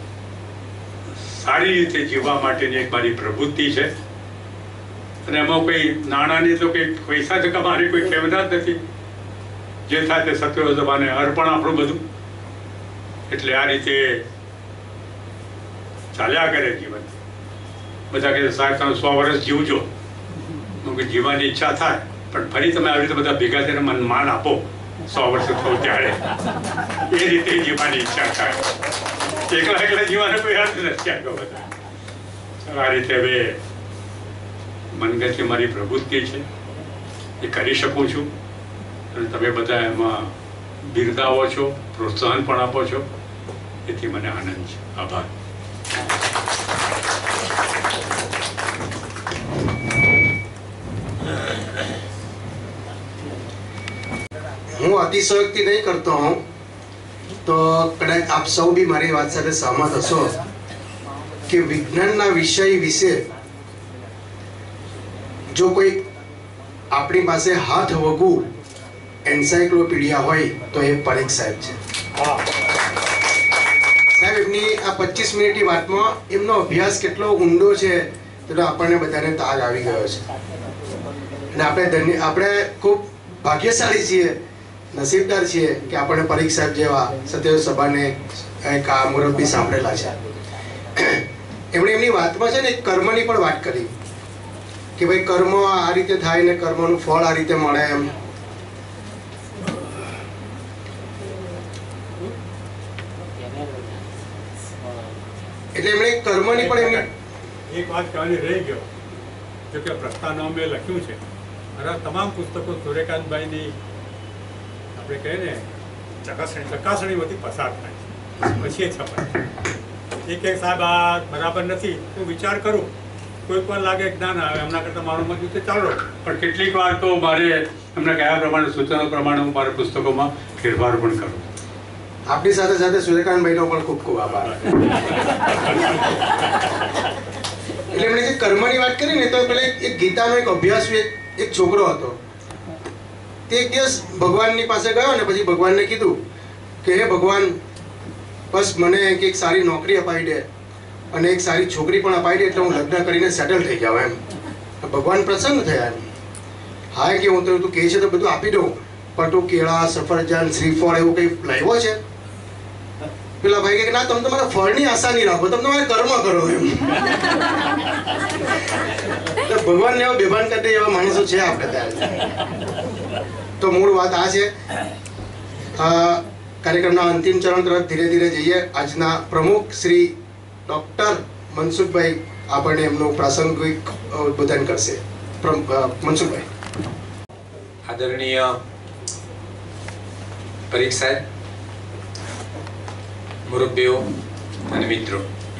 સારી રીતે જીવવા માટેની એક મારી પ્રવૃત્તિ છે અને એમાં કોઈ નાણાંની તો કંઈ પૈસા તો મારી કોઈ ખેવના જ નથી. જે થાય તે સત્ય સભાને અર્પણ આપણું બધું. એટલે આ રીતે ચાલ્યા કરે જીવન. બધા કહે સાહેબ તમે 100 વર્ષ જીવજો, જીવવાની ઈચ્છા થાય, પણ ફરી તમે આવી રીતે બધા ભેગા થઈને મન માન આપો 100 વર્ષ થયું ત્યારે, એ રીતે જીવવાની ઈચ્છા થાય. એકલા એકલા જીવવાનો કોઈ અર્થ નથી આગળ બધા. આ રીતે હવે મનગતની મારી પ્રવૃત્તિ છે, એ કરી શકું છું, અને તમે બધા એમાં બિરદાવો છો, પ્રોત્સાહન પણ આપો છો, એથી મને આનંદ છે. આભાર. હું અતિશયોક્તિ નહીં કરતો હું તો કદાચ આપ સૌ બી મારી વાત સાથે સહમત હશો કે વિજ્ઞાનના વિષય વિશે જો કોઈ આપણી પાસે હાથ વગુ એન્સાઇક્લોપીડિયા હોય તો એ પરીખ સાહેબ છે. સાહેબ એમની આ 25 મિનિટની વાતમાં એમનો અભ્યાસ કેટલો ઊંડો છે તો આપણને બધાને તાગ આવી ગયો છે. અને આપણે ખૂબ ભાગ્યશાળી છીએ, નસીબદાર છીએ કે આપણે પરીખ સાહેબ જેવા સત્ય સભાને એક આ મુરબ્બી સાંભળેલા છે. એમણે એમની વાતમાં છે ને એક કર્મની પણ વાત કરી કે ભાઈ કર્મ આ રીતે થાય ને કર્મનું ફળ આ રીતે મળે એમ. એટલે એમણે કર્મની પણ એમની એક વાત કહેવાની રહી ગયો, જો કે પ્રસ્થાનમાં મેં લખ્યું છે, મારા તમામ પુસ્તકો સૂર્યકાંતભાઈની આપણે કહીએ ને ચકાસણીમાંથી પસાર થાય પછી એ છપાય. એક સાહેબ આ બરાબર નથી હું વિચાર કરું, કોઈ પણ લાગે જ્ઞાન આવે એમના કરતાં મારું મત તો ચાલો, પણ કેટલીક વાર તો મારે એમના કયા પ્રમાણે સૂચનો પ્રમાણે હું મારા પુસ્તકોમાં ફેરફાર પણ કરું. આપણી સાથે સાથે સૂર્યકાંતભાઈનો પણ ખૂબ ખૂબ આભાર. એટલે એમણે જે કર્મની વાત કરી ને તો પેલા એક ગીતાનો એક અભ્યાસુ એક છોકરો હતો, તે એક દિવસ ભગવાનની પાસે ગયો ને પછી ભગવાનને કીધું કે હે ભગવાન, બસ મને એક સારી નોકરી અપાવી દે અને એક સારી છોકરી પણ અપાવી દે એટલે હું લગ્ન કરીને સેટલ થઈ જાઉં એમ. ભગવાન પ્રસન્ન થયા એમ. હા કે હું તો તું કહે છે તો બધું આપી દઉં, પણ તું કેળા, સફરજન, શ્રીફળ એવું કંઈ લાવ્યો છે? પેલા ભાઈ કે ના, તમે તમારા ફળની આશા નહીં રાખો, તમે તમારે કર્મ કરો એમ. ભગવાનને એવા બેભાન કરી દે એવા માણસો છે આપણે ત્યાં. તો મૂળ વાત આ છે. કાર્યક્રમના અંતિમ ચરણ તરફ ધીરે ધીરે જઈએ. આજના પ્રમુખ શ્રી ડૉક્ટર મનસુખભાઈ આપણને એમનું પ્રાસંગિક ઉદ્બોધન કરશે. મનસુખભાઈ. આદરણીય પરીખ સાહેબ, મુરબ્બીઓ અને મિત્રો,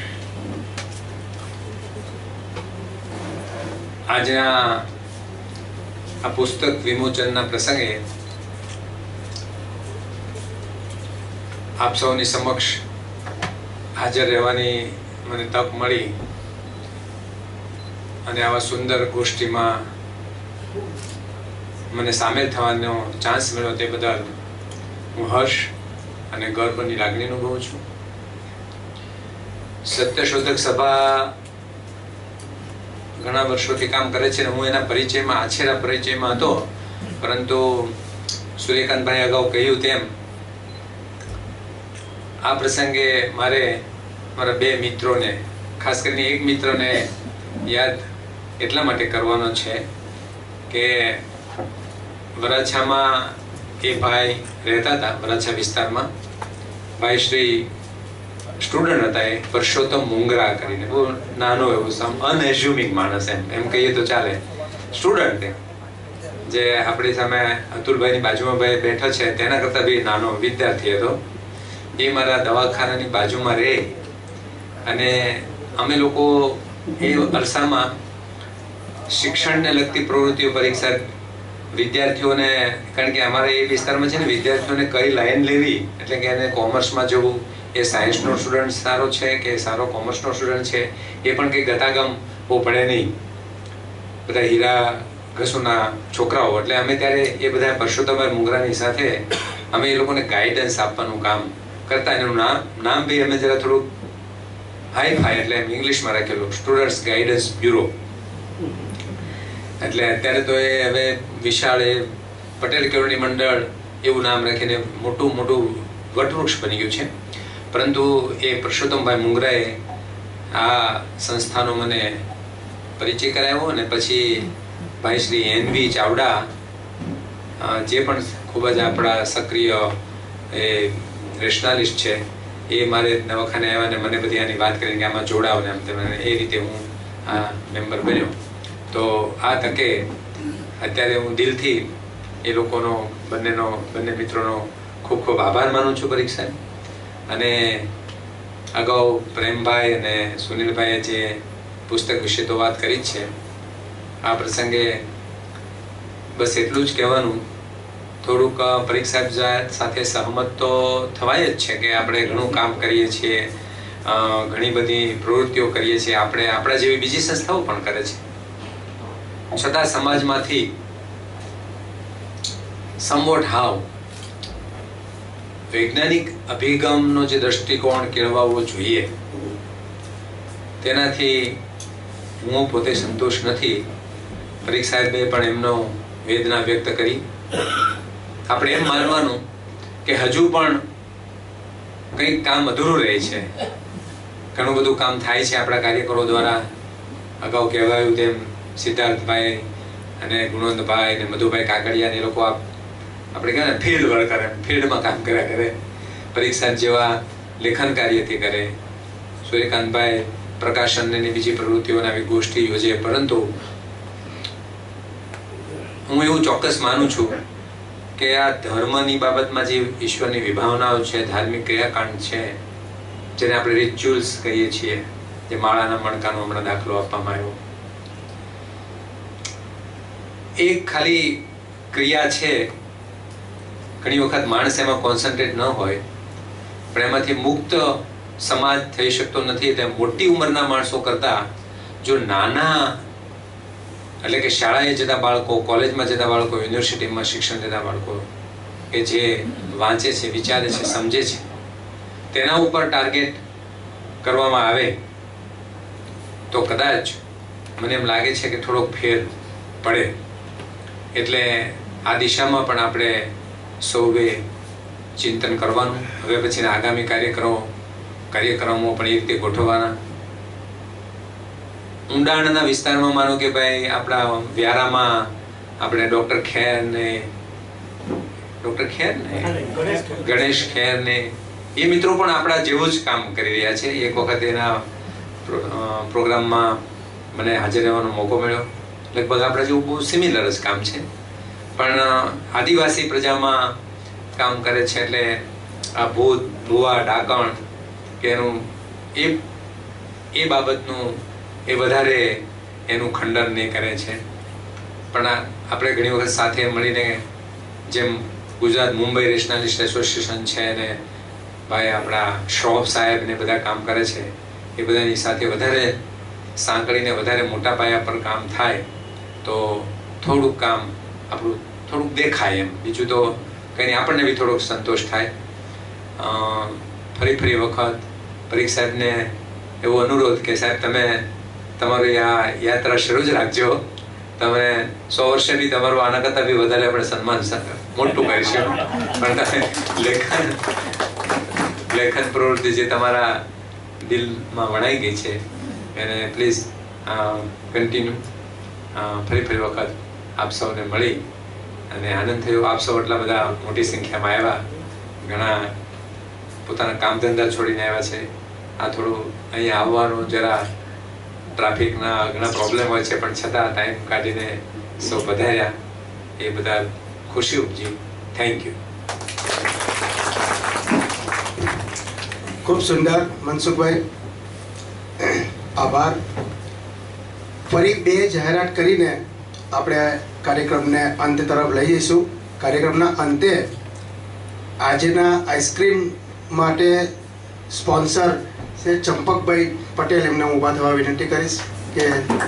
આજના આ પુસ્તક વિમોચનના પ્રસંગે આપ સૌની સમક્ષ હાજર રહેવાની મને તક મળી અને આવા સુંદર ગોષ્ઠીમાં મને સામેલ થવાનો ચાન્સ મળ્યો તે બદલ હું હર્ષ અને ગર્વની લાગણી અનુભવું છું. સત્યશોધક સભા ઘણા વર્ષોથી કામ કરે છે અને હું એના પરિચયમાં આછેરા પરિચયમાં હતો, પરંતુ સૂર્યકાંતભાઈ અગાઉ કહ્યું તેમ આ પ્રસંગે મારે મારા બે મિત્રોને, ખાસ કરીને એક મિત્રને યાદ એટલા માટે કરવાનો છે કે વરાછામાં એ ભાઈ રહેતા હતા, વરાછા વિસ્તારમાં. ભાઈ શ્રી સ્ટુડન્ટ હતા, એ પરસોત્તમ મુંગરા કરીને, બહુ નાનો એવો અનએઝ્યુમિંગ માણસ, એમ કહીએ તો ચાલે. સ્ટુડન્ટ જે આપણી સામે અતુલભાઈની બાજુમાં ભાઈ બેઠો છે તેના કરતાં બી નાનો વિદ્યાર્થી હતો. એ મારા દવાખાનાની બાજુમાં રહે અને અમે લોકો એ અરસામાં શિક્ષણને લગતી પ્રવૃત્તિઓ પરીક્ષા વિદ્યાર્થીઓને, કારણ કે અમારે એ વિસ્તારમાં છે ને વિદ્યાર્થીઓને કઈ લાઈન લેવી, એટલે કે એને કોમર્સમાં જવું, એ સાયન્સનો સ્ટુડન્ટ સારો છે કે સારો કોમર્સનો સ્ટુડન્ટ છે એ પણ કંઈ ગતાગમ પડે નહીં. બધા હીરા ઘસુના છોકરાઓ, એટલે અમે ત્યારે એ બધા પરસોત્તમભાઈ મુંગરાની સાથે અમે એ લોકોને ગાઈડન્સ આપવાનું કામ કરતા. એનું નામ બી અમે જરા થોડુંક હાઈ ફાઈ, એટલે એમ ઇંગ્લિશમાં રાખેલું, સ્ટુડન્ટ્સ ગાઈડન્સ બ્યુરો. એટલે અત્યારે તો એ હવે વિશાળ એ પટેલ કેળવણી મંડળ એવું નામ રાખીને મોટું વટવૃક્ષ બની ગયું છે. પરંતુ એ પરસોત્તમભાઈ મુંગરાએ આ સંસ્થાનો મને પરિચય કરાવ્યો અને પછી ભાઈ શ્રી એનવી ચાવડા જે પણ ખૂબ જ આપણા સક્રિય એ રેશનાલિસ્ટ છે, એ મારે દવાખાને આવ્યા અને મને બધી આની વાત કરીને કે આમાં જોડાવ ને આમ તેમ, એ રીતે હું આ મેમ્બર બન્યો. તો આ તકે અત્યારે હું દિલથી એ લોકોનો બંને મિત્રોનો ખૂબ ખૂબ આભાર માનું છું પરીક્ષા. અને અગાઉ પ્રેમભાઈ અને સુનિલભાઈએ જે પુસ્તક વિશે તો વાત કરી જ છે. આ પ્રસંગે બસ એટલું જ કહેવાનું, થોડુંક પરીક્ષા સાથે સહમત તો થવાય જ છે કે આપણે ઘણું કામ કરીએ છીએ, ઘણી બધી પ્રવૃત્તિઓ કરીએ છીએ, આપણે આપણા જેવી બીજી સંસ્થાઓ પણ કરે છે, છતાં સમાજમાંથી સમવોટ હાવ વૈજ્ઞાનિક અભિગમનો જે દ્રષ્ટિકોણ કેળવાવો જોઈએ તેનાથી હું પોતે સંતોષ નથી. પરીક્ષા સાહેબે પણ એમનો વેદના વ્યક્ત કરી. આપણે એમ માનવાનું કે હજુ પણ કંઈક કામ અધૂરું રહે છે, ઘણું બધું કામ થાય છે આપણા કાર્યકરો દ્વારા. અગાઉ કહેવાયું તેમ સિદ્ધાર્થભાઈ અને ગુણવંતભાઈ અને મધુભાઈ કાકડિયા એ લોકો આપણે કહેવાય ને ફિલ્ડ વર્કર, ફિલ્ડમાં કામ કર્યા કરે. પરીક્ષા જેવા લેખન કાર્યથી કરે. સૂર્યકાંતભાઈ પ્રકાશનની બીજી પ્રવૃત્તિઓના આવી ગોષ્ઠી યોજે. પરંતુ હું એવું ચોક્કસ માનું છું કે આ ધર્મની બાબતમાં જે ઈશ્વરની વિભાવનાઓ છે, ધાર્મિક ક્રિયાકાંડ છે, જેને આપણે રિચ્યુઅલ્સ કહીએ છીએ, જે માળાના મણકાનો હમણાં દાખલો આપવામાં આવ્યો, એ ખાલી ક્રિયા છે. ઘણી વખત માણસ એમાં કોન્સન્ટ્રેટ ન હોય, પણ એમાંથી મુક્ત સમાજ થઈ શકતો નથી. તેમ મોટી ઉંમરના માણસો કરતા જો નાના, એટલે કે શાળાએ જતા બાળકો, કોલેજમાં જતા બાળકો, યુનિવર્સિટીમાં શિક્ષણ લેતા બાળકો કે જે વાંચે છે, વિચારે છે, સમજે છે, તેના ઉપર ટાર્ગેટ કરવામાં આવે તો કદાચ મને એમ લાગે છે કે થોડોક ફેર પડે. એટલે આ દિશામાં પણ આપણે સૌએ ચિંતન કરવાનું. હવે પછીના આગામી કાર્યક્રમો પણ એ રીતે ગોઠવવાના. ઊંડાણના વિસ્તારમાં માનો કે ભાઈ આપણા વ્યારામાં આપણે ડોક્ટર ખેર ને ગણેશ ખેર ને એ મિત્રો પણ આપણા જેવું જ કામ કરી રહ્યા છે. એક વખત એના પ્રોગ્રામમાં મને હાજર રહેવાનો મોકો મળ્યો. લગભગ આપણા જેવું બહુ સિમિલર જ કામ છે, પણ આદિવાસી પ્રજામાં કામ કરે છે. એટલે આ ભૂત, ભુવા, ડાકણ કે એનું એ બાબતનું એ વધારે એનું ખંડન નહીં કરે છે. પણ આપણે ઘણી વખત સાથે મળીને, જેમ ગુજરાત મુંબઈ રેશનાલિસ્ટ એસોસિએશન છે ને ભાઈ આપણા શ્રોફ સાહેબ ને બધા કામ કરે છે, એ બધાની સાથે વધારે સાંકળીને વધારે મોટા પાયા પર કામ થાય તો થોડુંક કામ આપણું થોડુંક દેખાય એમ. બીજું તો કંઈ નહીં, આપણને બી થોડોક સંતોષ થાય. ફરી વખત પરીક્ષા સાહેબને એવો અનુરોધ કે સાહેબ તમે તમારી આ યાત્રા શરૂ જ રાખજો. તમે 100 વર્ષે બી તમારું આના કરતાં બી વધારે આપણે સન્માન મોટું કરીશું. પણ તમે લેખન પ્રવૃત્તિ જે તમારા દિલમાં વણાઈ ગઈ છે એને પ્લીઝ કન્ટિન્યુ. ફરી વખત આપ સૌને મળી અને આનંદ થયો. આપ સૌ એટલા બધા મોટી સંખ્યામાં આવ્યા, ઘણા પોતાના કામ ધંધા છોડીને આવ્યા છે. આ થોડું અહીંયા આવવાનું જરા ટ્રાફિકના ઘણા પ્રોબ્લેમ હોય છે, પણ છતાં ટાઈમ કાઢીને સૌ પધાર્યા, એ બધા ખુશી ઉપજી. Thank you. ખૂબ સુંદર મનસુખભાઈ, આભાર. ફરી 2 જાહેરાત કરીને આપણે કાર્યક્રમને અંત તરફ લઈ જઈશું. કાર્યક્રમના અંતે આજના આઈસ્ક્રીમ માટે સ્પોન્સર છે ચંપકભાઈ પટેલ, એમને હું ઊભા થવા વિનંતી કરીશ કે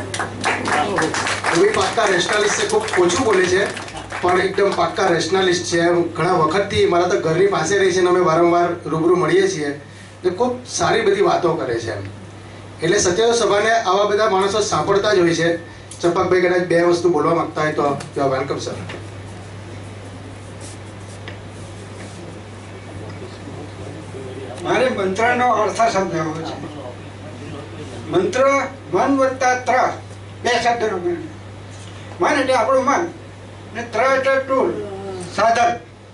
એવી પાક્કા રેશનાલિસ્ટ છે. ખૂબ ઓછું બોલે છે પણ એકદમ પાક્કા રેશનાલિસ્ટ છે. ઘણા વખતથી મારા તો ઘરની પાસે રહી છે અને અમે વારંવાર રૂબરૂ મળીએ છીએ. એ ખૂબ સારી બધી વાતો કરે છે. એટલે સત્યવ સભાને આવા બધા માણસો સાંભળતા જ હોય છે. ચંપકભાઈ કદાચ 2 વસ્તુ બોલવા માંગતા હોય તો વેલકમ સર. મારે મંત્રનો અર્થ સમજાવવો છે. મંત્ર મન વત્તા ત્ર, બે શબ્દનો મન. મન એટલે આપણું મન ને ત્ર એટલે ટૂલ, સાધન.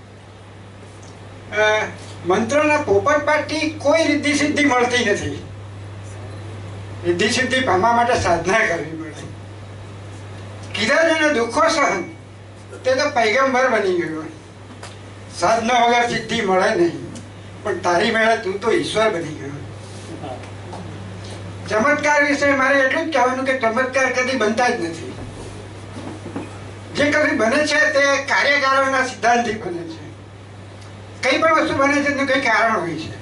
મંત્રના પોપટપાઠથી કોઈ રિદ્ધિ સિદ્ધિ મળતી નથી. રિદ્ધિ સિદ્ધિ પામવા માટે સાધના કરવી પડે. કીધા જેને દુઃખો સહન તે તો પૈગંબર બની ગયો. સાધના વગર સિદ્ધિ મળે નહીં, પણ તારી મેળે તું તો ઈશ્વર બની ગયો. ચમત્કાર વિશે મારે એટલું જ કહેવાનું કે ચમત્કાર કદી બનતા જ નથી. જે કદી બને છે તે કાર્યકારણના સિદ્ધાંતથી બને છે. કઈ પણ વસ્તુ બને છે તેનું કઈ કારણ હોય છે.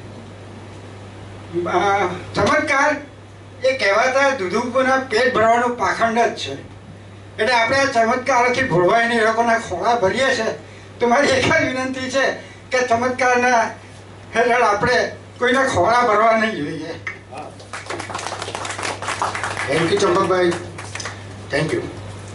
ચમત્કાર એ કહેવાતા દુધુપોના પેટ ભરવાનું પાખંડ જ છે. એટલે આપણે આ ચમત્કારોથી ભોળવાઈને એ લોકોના ખોળા ભરીએ છીએ. તો મારી એક જ વિનંતી છે કે ચમત્કારના હેઠળ આપણે કોઈના ખોળા ભરવા નહીં જોઈએ. થેન્ક યુ ચંપકભાઈ, થેન્ક યુ.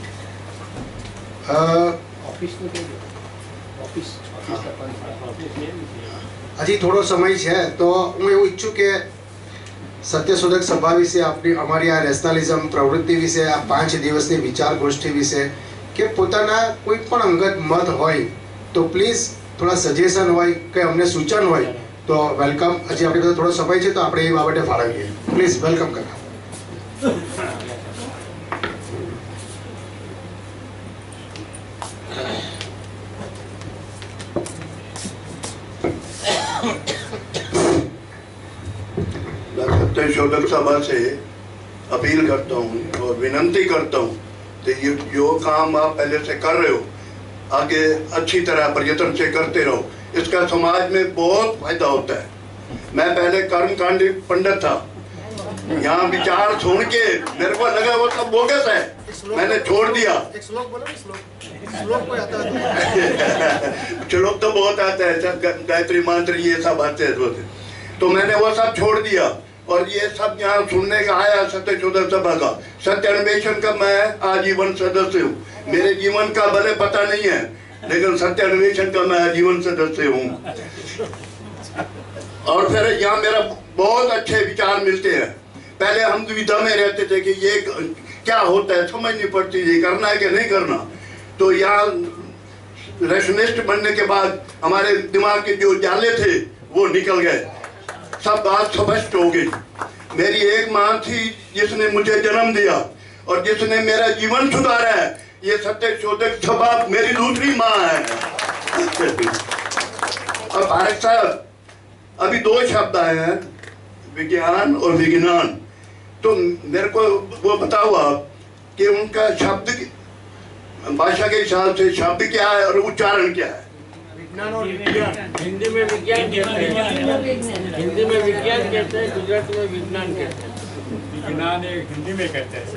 હજી થોડો સમય છે તો હું એવું ઈચ્છું કે સત્યશોધક સભા વિશે આપણી અમારી આ નેશનલિઝમ પ્રવૃત્તિ વિશે આ 5 દિવસની વિચાર ગોષ્ઠી વિશે કે પોતાના કોઈ પણ અંગત મત હોય તો પ્લીઝ થોડા સજેશન હોય કે અમને સૂચન હોય તો વેલકમ. હજી આપણી પાસે થોડો સમય છે તો આપણે એ બાબતે ફાળવીએ. પ્લીઝ વેલકમ કાકા. सत्यशोधक सभा से अपील करता हूँ और विनंती करता हूँ कि ये जो काम आप पहले से कर रहे हो आगे अच्छी तरह प्रयत्न से करते रहो. इसका समाज में बहुत फायदा होता है. मैं पहले कर्मकांडी पंडित था. यहाँ विचार सुन के मेरे को लगा वो सब बोगस है, मैंने छोड़ दिया. श्लोक तो बहुत आता है, सब गायत्री मंत्र ये सब आते हैं. तो मैंने वो सब छोड़ दिया और ये सब यहाँ सुनने का आया सत्यशोधक सभा का. सत्य अन्वेषण का मैं आजीवन सदस्य हूँ. मेरे जीवन का भले पता नहीं है लेकिन सत्य अन्वेषण का मैं आजीवन सदस्य हूँ. और फिर यहाँ मेरा बहुत अच्छे विचार मिलते हैं. पहले हम दुविधा में रहते थे कि ये क्या होता है, समझ नहीं पड़ती ये करना है कि नहीं करना. तो यहाँ रेशनिस्ट बनने के बाद हमारे दिमाग के जो जाले थे वो निकल गए, सब बात स्पष्ट हो गई. मेरी एक माँ थी जिसने मुझे जन्म दिया और जिसने मेरा जीवन सुधारा है. ये सत्यशोधक सभा मेरी दूसरी माँ है. और भारत साहब अभी 2 शब्द आए हैं, विज्ञान और विज्ञान. तो मेरे को वो बताओ आप कि उनका शब्द भाषा के हिसाब से शब्द क्या है और उच्चारण क्या है. विज्ञान और विज्ञान, हिंदी में विज्ञान कहते हैं, हिंदी में विज्ञान कहते हैं, गुजराती में विज्ञान कहते हैं. विज्ञान हिंदी में कहते हैं,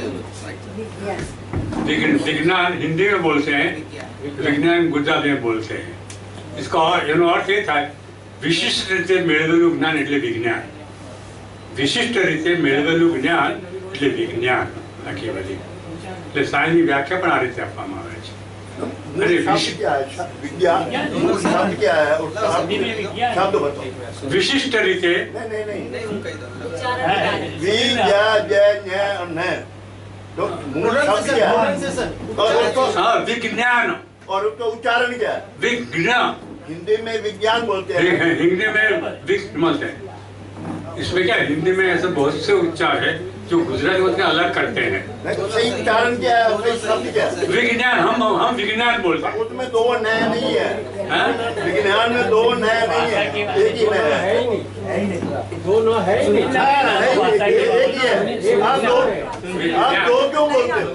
विज्ञान हिंदी में बोलते हैं, विज्ञान गुजराती में बोलते हैं. इसका अर्थ ये था विशिष्ट रीते मेळवेલું જ્ઞાન એટલે વિજ્ઞાન. વિશિષ્ટ રીતે મેળવેલું જ્ઞાન એટલે વિજ્ઞાન. આખી બધી એટલે સાયન્સની વ્યાખ્યા પણ આ રીતે આપવામાં આવે છે. विशिष्ट रीते विज्ञान और उसका उच्चारण क्या है. विज्ञान हिंदी में विज्ञान बोलते हैं, हिंदी में विज्ञान है. इसमें क्या हिंदी में ऐसे बहुत से उच्चार है जो गुजराती में अलग करते हैं. सही उच्चारण क्या है, सही शब्द क्या है. विज्ञान हम विज्ञान बोलते हैं. उसमें 2 नया नहीं है. विज्ञान में 2 नया नहीं है, एक ही नया है. दोनों है एक ही है. आप दो क्यों बोलते हो.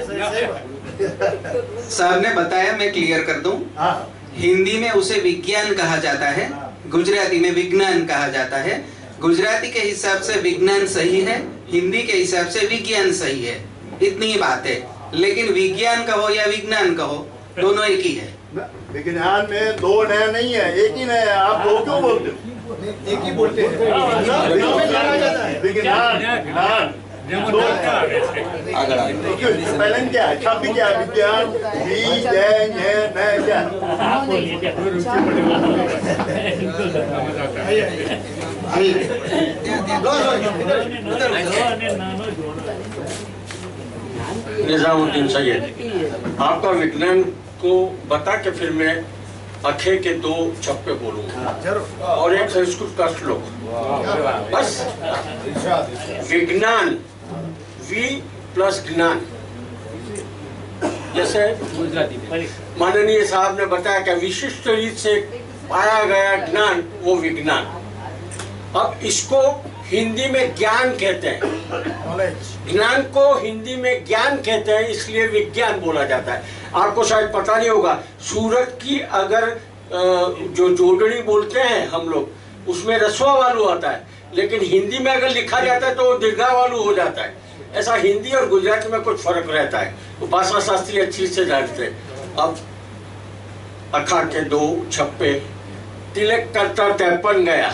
साहब ने बताया, मैं क्लियर कर दूं. हिंदी में उसे विज्ञान कहा जाता है, गुजराती में विज्ञान कहा जाता है. गुजराती के हिसाब से विज्ञान सही है, हिंदी के हिसाब से विज्ञान सही है. इतनी ही बात है. लेकिन विज्ञान कहो या विज्ञान कहो, दोनों एक ही है. विज्ञान में 2 नया नहीं है, एक ही नया है. आप 2 क्यों बोलते हो. एक ही बोलते हैं. विज्ञान पहले क्या छब्बीस क्या विज्ञान बी जय मैं क्या निजामुद्दीन सैयद, आपका विज्ञान को बता के फिर मैं अखे के 2 छप्पे बोलूंगा और एक संस्कृत का श्लोक। बस विज्ञान, वी प्लस ज्ञान। जैसे माननीय साहब ने बताया कि विशिष्ट रीत से पाया गया ज्ञान वो विज्ञान। अब इसको हिंदी में ज्ञान कहते हैं, ज्ञान को हिंदी में ज्ञान कहते हैं, इसलिए विज्ञान बोला जाता है। आपको शायद पता नहीं होगा, सूरत की अगर जो जोड़नी बोलते हैं हम लोग, उसमें रस्वा वालू आता है, लेकिन हिंदी में अगर लिखा जाता है तो वो दीर्घा वालू हो जाता है। ऐसा हिंदी और गुजराती में कुछ फर्क रहता है, तो भाषा शास्त्री अच्छी से जानते हैं। अब अखा के 2 छप्पे। तिलक करता 53 गया,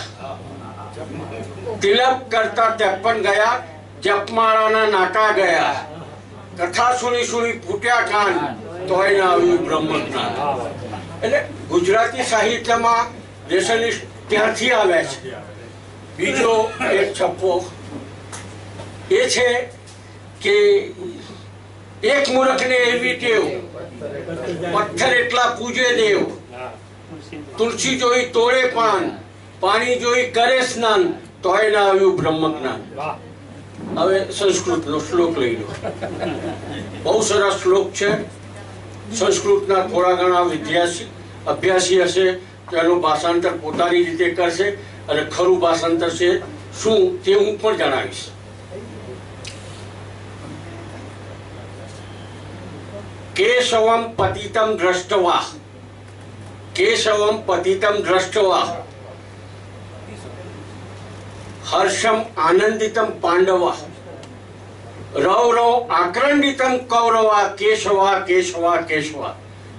तिलक करता 53 गया, जपमाळाना नाका गया, कथा सुनी सुनी फूट्या कान, તોય ના આવ્યું બ્રહ્મજ્ઞાન। એટલે ગુજરાતી સાહિત્યમાં રેશનિસ્ટ ત્યાંથી આવે છે। બીજો એક છપ્પો એ છે કે એક મૂર્ખને એવી ટેવ, પથ્થર એટલા પૂજે દેવ, તુલસી જોઈ તોડે પાન, પાણી જોઈ કરે સ્નાન, તોય ના આવ્યું બ્રહ્મજ્ઞાન। હવે સંસ્કૃતનો શ્લોક લઈ લો, બહુ સરસ શ્લોક છે। સંસ્કૃતના થોડા ઘણા અભ્યાસી હશે તો એનું ભાષાંતર પોતાની રીતે કરશે અને ખરું ભાષાંતર છે શું તે હું પણ જણાવીશ। केशवम पतितम दृष्टवा, केशवम पतितम दृष्टवा, हर्षम आनंदितम पांडवा, रव रव आक्रंदितम कौरवा, केशवा केशवा केशवा।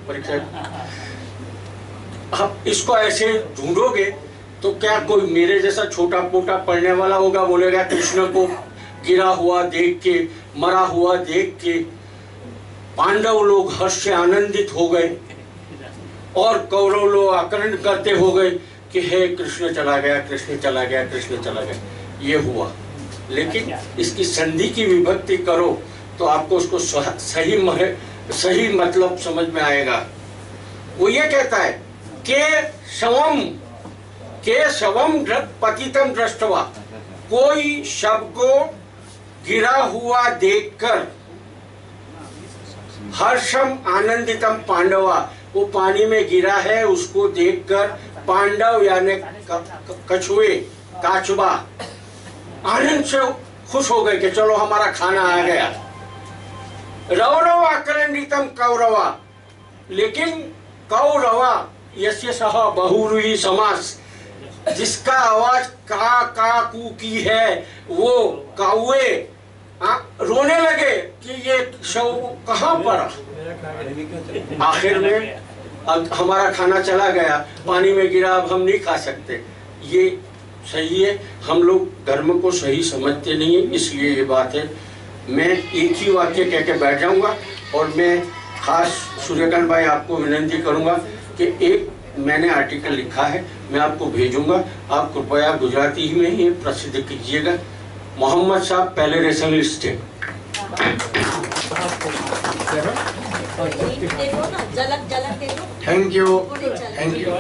आप इसको ऐसे ढूंढोगे तो क्या कोई मेरे जैसा छोटा पोटा पढ़ने वाला होगा, बोलेगा कृष्ण को गिरा हुआ देख के, मरा हुआ देख के पांडव लोग हर्ष से आनंदित हो गए और कौरव लोग आक्रमण करते हो गए कि हे कृष्ण चला गया, कृष्ण चला गया, कृष्ण चला गया। ये हुआ, लेकिन इसकी संधि की विभक्ति करो तो आपको उसको सही मतलब समझ में आएगा। वो ये कहता है के शवम पतितम दृष्टवा, कोई शव को गिरा हुआ देखकर, हर्षम आनंदितम पांडवा, वो पानी में गिरा है उसको देखकर पांडव यानी कछुए काचबा आनंद से खुश हो गए कि चलो हमारा खाना आ गया। रौरव आक्रंदितम कौरवा, लेकिन कौरवा यस्य सह बहुव्रीहि समास, जिसका आवाज का कू की है, वो कौवे रोने लगे कि ये शव कहाँ पड़ा। आखिर में अब हमारा खाना चला गया, पानी में गिरा, अब हम नहीं खा सकते। ये सही है, हम लोग धर्म को सही समझते नहीं है, इसलिए ये बात है। मैं एक ही वाक्य कह के बैठ जाऊंगा और मैं खास सूर्यकांत भाई आपको विनती करूंगा कि एक मैंने आर्टिकल लिखा है, मैं आपको भेजूंगा, आप कृपया गुजराती में ही प्रसिद्ध कीजिएगा। मोहम्मद साहब पहले रेशनलिस्ट थे। Thank you, thank you.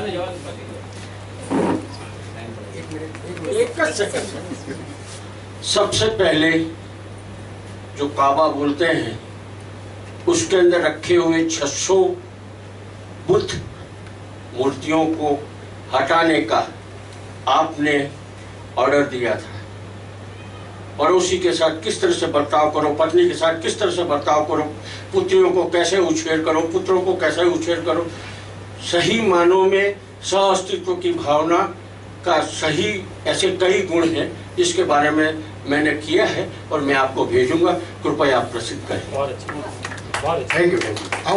सबसे पहले जो काबा बोलते हैं उसके अंदर रखे हुए 600 बुद्ध मूर्तियों को हटाने का आपने ऑर्डर दिया था। पड़ोसी के साथ किस तरह से बर्ताव करो, पत्नी के साथ किस तरह से बर्ताव करो, पुत्रियों को कैसे उछेर करो, पुत्रों को कैसे उछेर करो। सही मानों में सह-अस्तित्व की भावना का सही ऐसे कई गुण हैं जिसके बारे में मैंने किया है और मैं आपको भेजूंगा, कृपया आप प्रसिद्ध करें। Thank you, thank you. आओ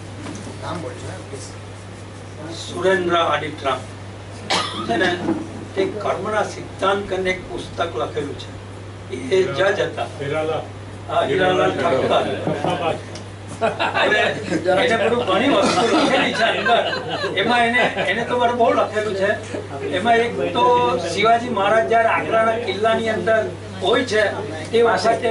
सुरेंद्र आदित्य તે કર્મના સિદ્ધાંત કરીને એક પુસ્તક લખેલું છે. એ જજ હતા હીરાલાલ ઠક્કર. એને બધું ઘણી વસ્તુ લખેલી છે અંદર. એમાં એને તો બહુ લખેલું છે. એમાં એક તો શિવાજી મહારાજ જયારે આગ્રાના કિલ્લાની અંદર હોય છે તે વખતે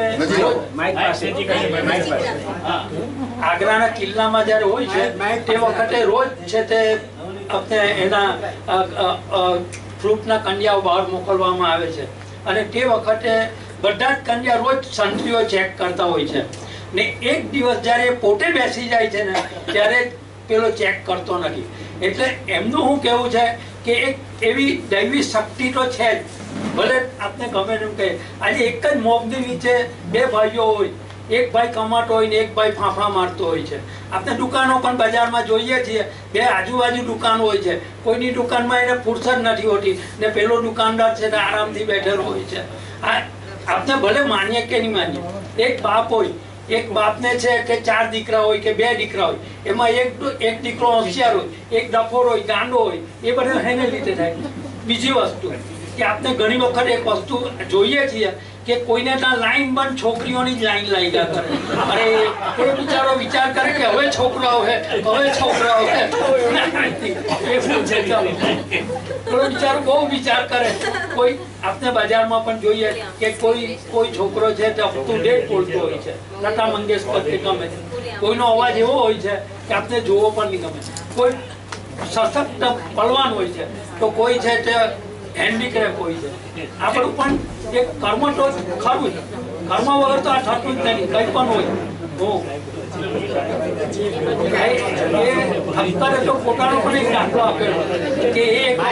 આગ્રાના કિલ્લામાં જયારે હોય છે તે વખતે રોજ છે તે એના ફ્રૂટના કન્યાઓ બહાર મોકલવામાં આવે છે અને તે વખતે બધા જ કન્યા રોજ સંતરીઓ ચેક કરતા હોય છે ને એક દિવસ જયારે પોતે બેસી જાય છે ને ત્યારે પેલો ચેક કરતો નથી. એટલે એમનું શું કેવું છે કે એક એવી દૈવી શક્તિ તો છે જ. ભલે આપને ગમે એમ કહે આજે એક જ મોગની નીચે બે ભાઈઓ હોય, એક ભાઈ કમાતો હોય ને એક ભાઈ ફાંફા મારતો હોય છે. આપણે દુકાનો પણ બજારમાં જોઈએ છીએ, બે આજુબાજુ દુકાનો હોય છે. કોઈની દુકાનમાં એને ફુરસદ નથી હોતી ને પેલો દુકાનદાર છે તે આરામથી બેઠેલો હોય છે. આ આપણે ભલે માનીએ કે નહીં માનીએ, એક બાપ હોય, એક બાપને છે કે 4 દીકરા હોય કે 2 દીકરા હોય, એમાં એક દીકરો હોશિયાર હોય, એક ડફોર હોય, ગાંડો હોય, એ બધું એને લીધે થાય. બીજી વસ્તુ કે આપણે ઘણી વખત એક વસ્તુ જોઈએ છીએ કે કોઈને ત્યાં લાઈન બંધ છોકરીઓની જ લાઈન લાગ્યા કરે. અરે કોઈ બિચારો વિચાર કરે કે હવે છોકરાઓ હે, હવે છોકરાઓ હે, એવું છે. કોઈ બિચારો બહુ વિચાર કરે. કોઈ આપણે બજારમાં પણ જોઈએ કે કોઈ છોકરો છે તે અપ ટુ ડેટ બોલતો હોય છે, લતા મંગેશકર કે ગમે, કોઈનો અવાજ એવો હોય છે કે આપણે જોવો પણ નહીં ગમે. કોઈ સશક્ત બળવાન હોય છે તો કોઈ છે તે હેન્ડીક્રેફ્ટ હોય છે. આ બધું પણ એક કર્મ તો ખરું જ. કર્મ વગર તો આ થતું જ નથી. કઈ પણ હોય તો પોતાનો પણ એક દાખલો આપેલો કે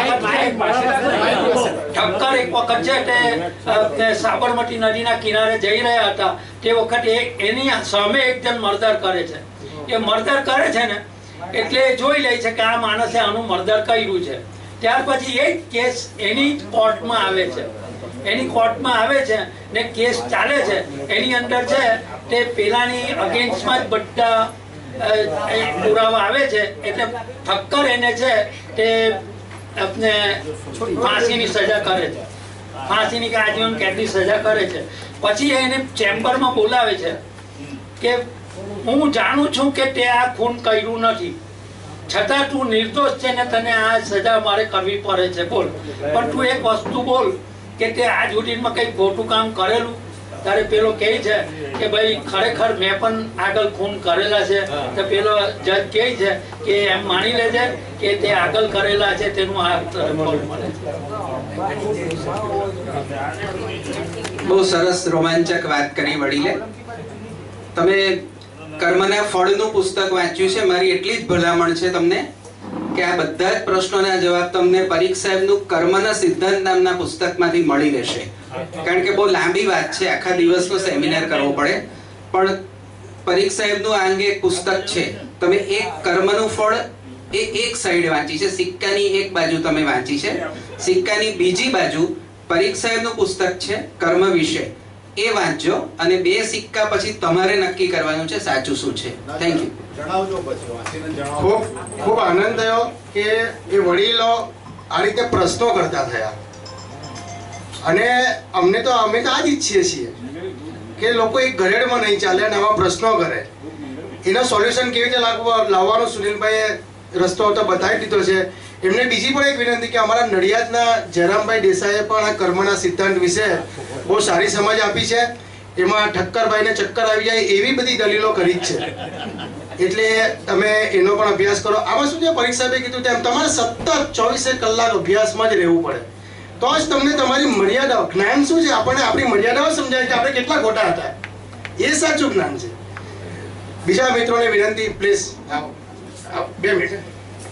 ઠક્કર એક વખત છે તે સાબરમતી નદીના કિનારે જઈ રહ્યા હતા. તે વખતે એની સામે એક જણ મર્ડર કરે છે. એ મર્ડર કરે છે ને એટલે જોઈ લે છે કે આ માણસે આનું મર્ડર કર્યું છે. ત્યાર પછી એ કેસ એની કોર્ટમાં આવે છે. એની કોર્ટમાં આવે છે ને કેસ ચાલે છે. એની અંદર છે તે પેલાની અગેન્સ્ટમાં જ બધા પુરાવા આવે છે. એટલે ઠક્કર એને છે તે આપણે ફાંસીની સજા કરે છે. ફાંસીની કે આજીવન કેદની સજા કરે છે. પછી એને ચેમ્બરમાં બોલાવે છે કે હું જાણું છું કે તે આ ખૂન કર્યું નથી, છતાં તું નિર્દોષ છે ને તને આ સજા મારે કરવી પડે છે. બોલ, પણ તું એક વસ્તુ બોલ કે તે આજ સુધીમાં કઈ ખોટું કામ કરેલું? ત્યારે પેલો કહે છે કે ભાઈ ખરેખર મેં પણ આગળ ખૂન કરેલા છે. તો પેલો જજ કહે છે કે એમ માની લેજે કે તે આગળ કરેલા છે તેનું આ ફળ મળે છે. બહુ સરસ રોમાંચક વાત કરી વડીલે. તમે કર્મના ફળનું પુસ્તક વાંચ્યું છે. મારી એટલી જ ભલામણ છે તમને કે આ બધા જ પ્રશ્નોના જવાબ તમને પરીખ સાહેબનું કર્મના સિદ્ધાંત નામના પુસ્તકમાંથી મળી રહેશે. કારણ કે બહુ લાંબી વાત છે, આખા દિવસનો સેમિનાર કરવો પડે. પણ પરીખ સાહેબનું આ અંગે એક પુસ્તક છે. તમે એક કર્મનું ફળ એ એક સાઈડ વાંચી છે, સિક્કાની એક બાજુ તમે વાંચી છે. સિક્કાની બીજી બાજુ પરીખ સાહેબનું પુસ્તક છે કર્મ વિશે, એ વાંચજો અને 2 સિક્કા પછી તમારે નક્કી કરવાનું છે સાચું શું છે. Thank you. ખૂબ ખૂબ આનંદ થયો કે એ વડીલો આ રીતે પ્રશ્નો કરતા થયા. અને અમે તો આ જ ઈચ્છીએ છીએ કે લોકો એક ઘરેડમાં નહીં ચાલે અને આવા પ્રશ્નો કરે. એનો સોલ્યુશન કેવી રીતે લાવવાનો સુનિલભાઈએ રસ્તો તો બતાવી દીધો છે. એમને બીજી પણ એક વિનંતી કે અમારા નડિયાદના જયરામભાઈ દેસાઈએ પણ આ કર્મના સિદ્ધાંત વિશે બહુ સારી સમજ આપી છે. એમાં ઠક્કરભાઈને ચક્કર આવી જાય એવી બધી દલીલો કરી જ છે. એટલે તમે એનો પણ અભ્યાસ કરો. આમાં શું છે, પરીક્ષા સાહેબે કીધું તેમ તમારે સતત 24 કલાક અભ્યાસમાં જ રહેવું પડે. તો જ તમને તમારી મર્યાદાઓ, જ્ઞાન શું છે, આપણને આપણી મર્યાદાઓ સમજાય કે આપણે કેટલા ખોટા હતા. એ સાચું જ્ઞાન છે. બીજા મિત્રોને વિનંતી, પ્લીઝ 2 મિનિટ.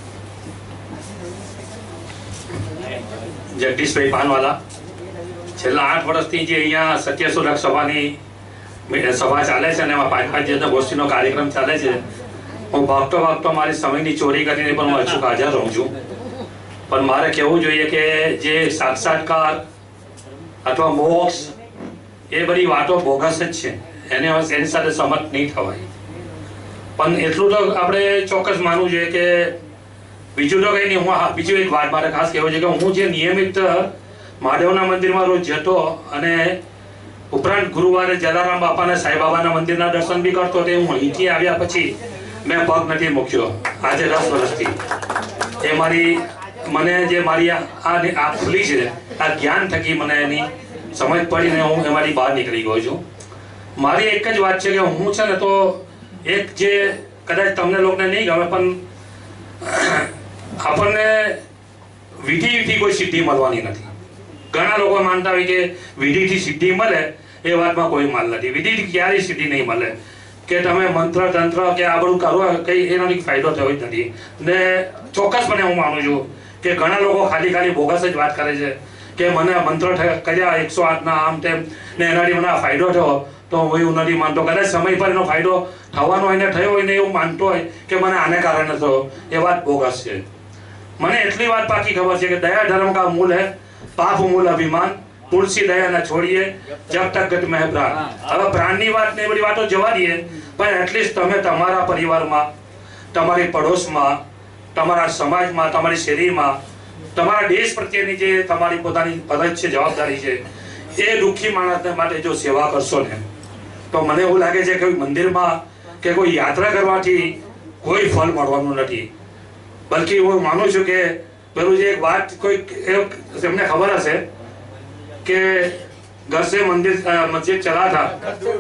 જગદીશભાઈ પાનવાલા, છેલ્લા 8 વર્ષથી જે અહીંયા સત્ય સુરક્ષ સભાની સભા ચાલે છે અને એમાં 5 ગોષ્ઠીનો કાર્યક્રમ ચાલે છે. હું ભાગતો મારી સમયની ચોરી કરીને પણ હું અચૂક હાજર રહું છું. પણ મારે કહેવું જોઈએ કે જે સાક્ષાત્કાર અથવા મોક્ષ એ બધી વાતો બોગસ જ છે. એની સાથે સહમત નહીં થવાય. પણ એટલું તો આપણે ચોક્કસ માનવું જોઈએ કે બીજું તો કંઈ નહીં. હું બીજું એક વાત મારે ખાસ કહેવું છે કે હું જે નિયમિત મહાદેવના મંદિરમાં રોજ જતો અને ઉપરાંત ગુરુવારે જલારામ બાપાના સાંઈબાબાના મંદિરના દર્શન બી કરતો, તે હું અહીંથી આવ્યા પછી મેં પગ નથી મૂક્યો આજે 10 વર્ષથી. એ મને જે મારી આ ખુલી છે, આ જ્ઞાન થકી મને એની સમજ પડીને હું એમાંથી બહાર નીકળી ગયો છું. મારી એક જ વાત છે કે હું છે ને તો એક જે કદાચ તમને લોકોને નહીં ગમે પણ આપણને વિધિથી કોઈ સિદ્ધિ મળવાની નથી. ઘણા લોકો માનતા હોય કે વિધિથી સિદ્ધિ મળે, એ વાતમાં કોઈ માલ નથી. વિધિથી ક્યારેય સિદ્ધિ નહીં મળે. કે તમે મંત્ર તંત્ર કે આ બધું કરો કંઈ એનાથી ફાયદો થયો જ નથી. ને ચોક્કસપણે હું માનું છું કે ઘણા લોકો ખાલી બોગસ જ વાત કરે છે કે મને મંત્ર કર્યા 108ના આમ તેમ ને એનાથી મને આ ફાયદો થયો, તો હું એવું નથી માનતો. કદાચ સમય પર એનો ફાયદો થવાનો હોય ને થયો હોય ને એવું માનતો હોય કે મને આને કારણે થયો, એ વાત બોગસ છે. મને એટલી વાત પાકી ખબર છે કે દયા ધર્મ કા મૂળ હે, પાપ મૂળ અભિમાન, તુલસી દયા ના છોડીએ જબ તક ગત મેં પ્રાણ. હવે પ્રાણની વાત ને એ બધી વાતો જવા દઈએ, પણ એટલીસ્ટ તમે તમારા પરિવારમાં, તમારી પડોશમાં, તમારા સમાજમાં, તમારી શેરીમાં, તમારા દેશ પ્રત્યેની જે તમારી પોતાની ફરજ છે, જવાબદારી છે, એ દુઃખી માણસને માટે જો સેવા કરશો ને, તો મને એવું લાગે છે કે મંદિરમાં કે કોઈ યાત્રા કરવાથી કોઈ ફળ મળવાનું નથી. બલકી હું માનું છું કે પેલું જે એક વાત કોઈ એમને ખબર હશે કે ઘર સે મસ્જિદ ચલા થા,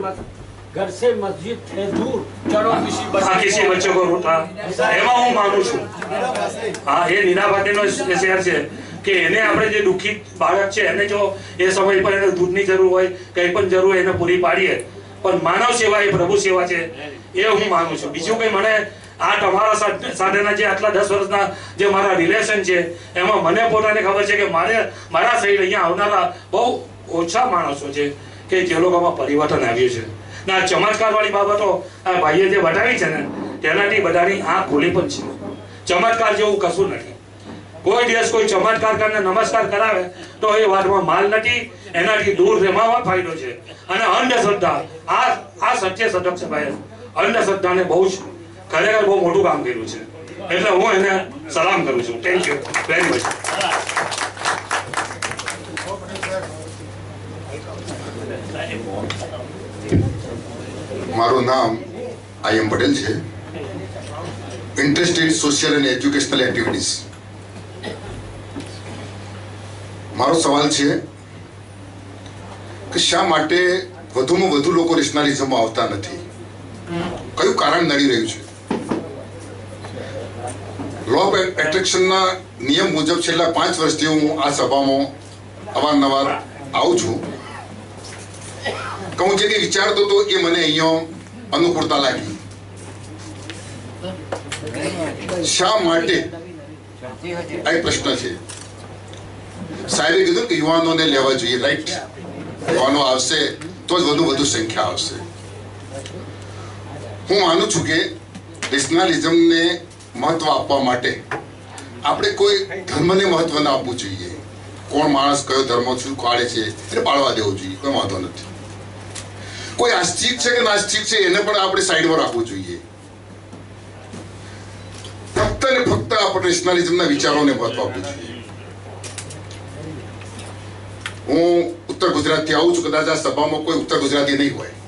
घर से मस्जिद है दूर, चलो किसी बच्चे को रूठा, એમાં હું માનું છું. હા, એ નીના પાટીનો શેર છે કે એને આપણે જે દુઃખી બાળક છે એને જો એ સમય પર એને દૂધની જરૂર હોય, કંઈ પણ જરૂર હોય એને પૂરી પાડીએ, પણ માનવ સેવા એ પ્રભુ સેવા છે, એ હું માનું છું. બીજું કંઈ મને આ તમારા સાથેના જે આટલા 10 વર્ષના જે મારા રિલેશન છે, એમાં મને પોતાને ખબર છે કે મારા સહિત અહીંયા આવનારા બહુ ઓછા માણસો છે કે જે લોકોમાં પરિવર્તન આવ્યું છે. ના ચમત્કાર વાળી બાબતો આ ભાઈએ જે બતાવી છે ને, તેનાથી બધાની આંખ ખુલી પણ છે. ચમત્કાર જેવું કશું નથી. કોઈ દિવસ કોઈ ચમત્કાર કરીને નમસ્કાર કરાવે તો એ વાતમાં માલ નથી, એનાથી દૂર રહેવામાં ફાયદો છે. અને અંધશ્રદ્ધા, આ સત્ય સદક છે ભાઈ, અંધશ્રદ્ધાને બહુ જ ખરેખર બહુ મોટું કામ કર્યું છે. એટલે હું એને સલામ કરું છું. Thank you very much. મારું નામ IM પટેલ છે. Interest in social and educational activities. મારો સવાલ છે કે શા માટે વધુમાં વધુ લોકો રેશનાલિઝમમાં આવતા નથી? કયું કારણ નડી રહ્યું છે? લો ઓફ એટ્રેક્શનના નિયમ મુજબ છેલ્લા 5 વર્ષથી હું આ સભામાં અવારનવાર આવું છું. હું જે કંઈ વિચારતો હતો એ મને અહીંયા અનુકૂળતા લાગી. શા માટે? આ એક પ્રશ્ન છે. સાહેબે કીધું કે યુવાનોને લેવા જોઈએ, રાઈટ? યુવાનો આવશે તો જ વધુ સંખ્યા આવશે. હું માનું છું કે નેશનલિઝમને મહત્વ આપવા માટે આપણે કોઈ ધર્મને મહત્વ ના આપવું જોઈએ. કોણ માણસ કયો ધર્મ કાઢે છે એટલે પાળવા દેવો જોઈએ, કોઈ વાંધો નથી. કોઈ આસ્તિક છે કે નાસ્તિક છે એને પણ આપણે સાઈડમાં રાખવું જોઈએ. ફક્ત ને ફક્ત આપણે નેશનલિઝમના વિચારોને મહત્વ આપવું જોઈએ. હું ઉત્તર ગુજરાતથી આવું છું. કદાચ આ સભામાં કોઈ ઉત્તર ગુજરાતી નહીં હોય.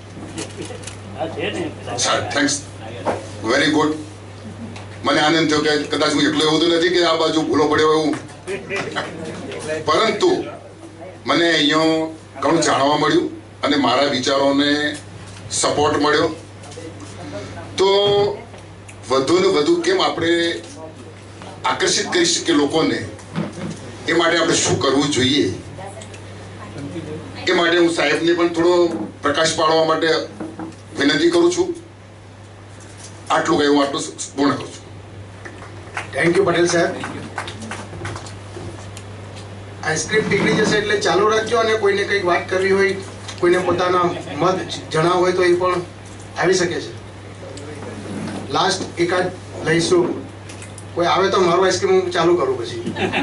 Thanks, very good. મને આનંદ થયો કે કદાચ હું એટલો એવું તો નથી કે આ બાજુ ભૂલો પડ્યો એવું, પરંતુ મને અહીંયા ઘણું જાણવા મળ્યું અને મારા વિચારોને સપોર્ટ મળ્યો. તો વધુ ને વધુ કેમ આપણે આકર્ષિત કરી શકીએ લોકોને, એ માટે આપણે શું કરવું જોઈએ, એ માટે હું સાહેબને પણ થોડો પ્રકાશ પાડવા માટે વિનંતી કરું છું. આટલું કહ્યું, આટલું પૂર્ણ કરું છું. થેન્ક યુ પટેલ સાહેબ. આઈસ્ક્રીમ પીગળી જશે એટલે ચાલુ રાખજો, અને કોઈને કંઈક વાત કરવી હોય, કોઈને પોતાના મત જણાવવો હોય તો એ પણ આવી શકે છે. લાસ્ટ એકાદ લઈશું. કોઈ આવે તો મારું આઈસ્ક્રીમ હું ચાલુ કરું પછી.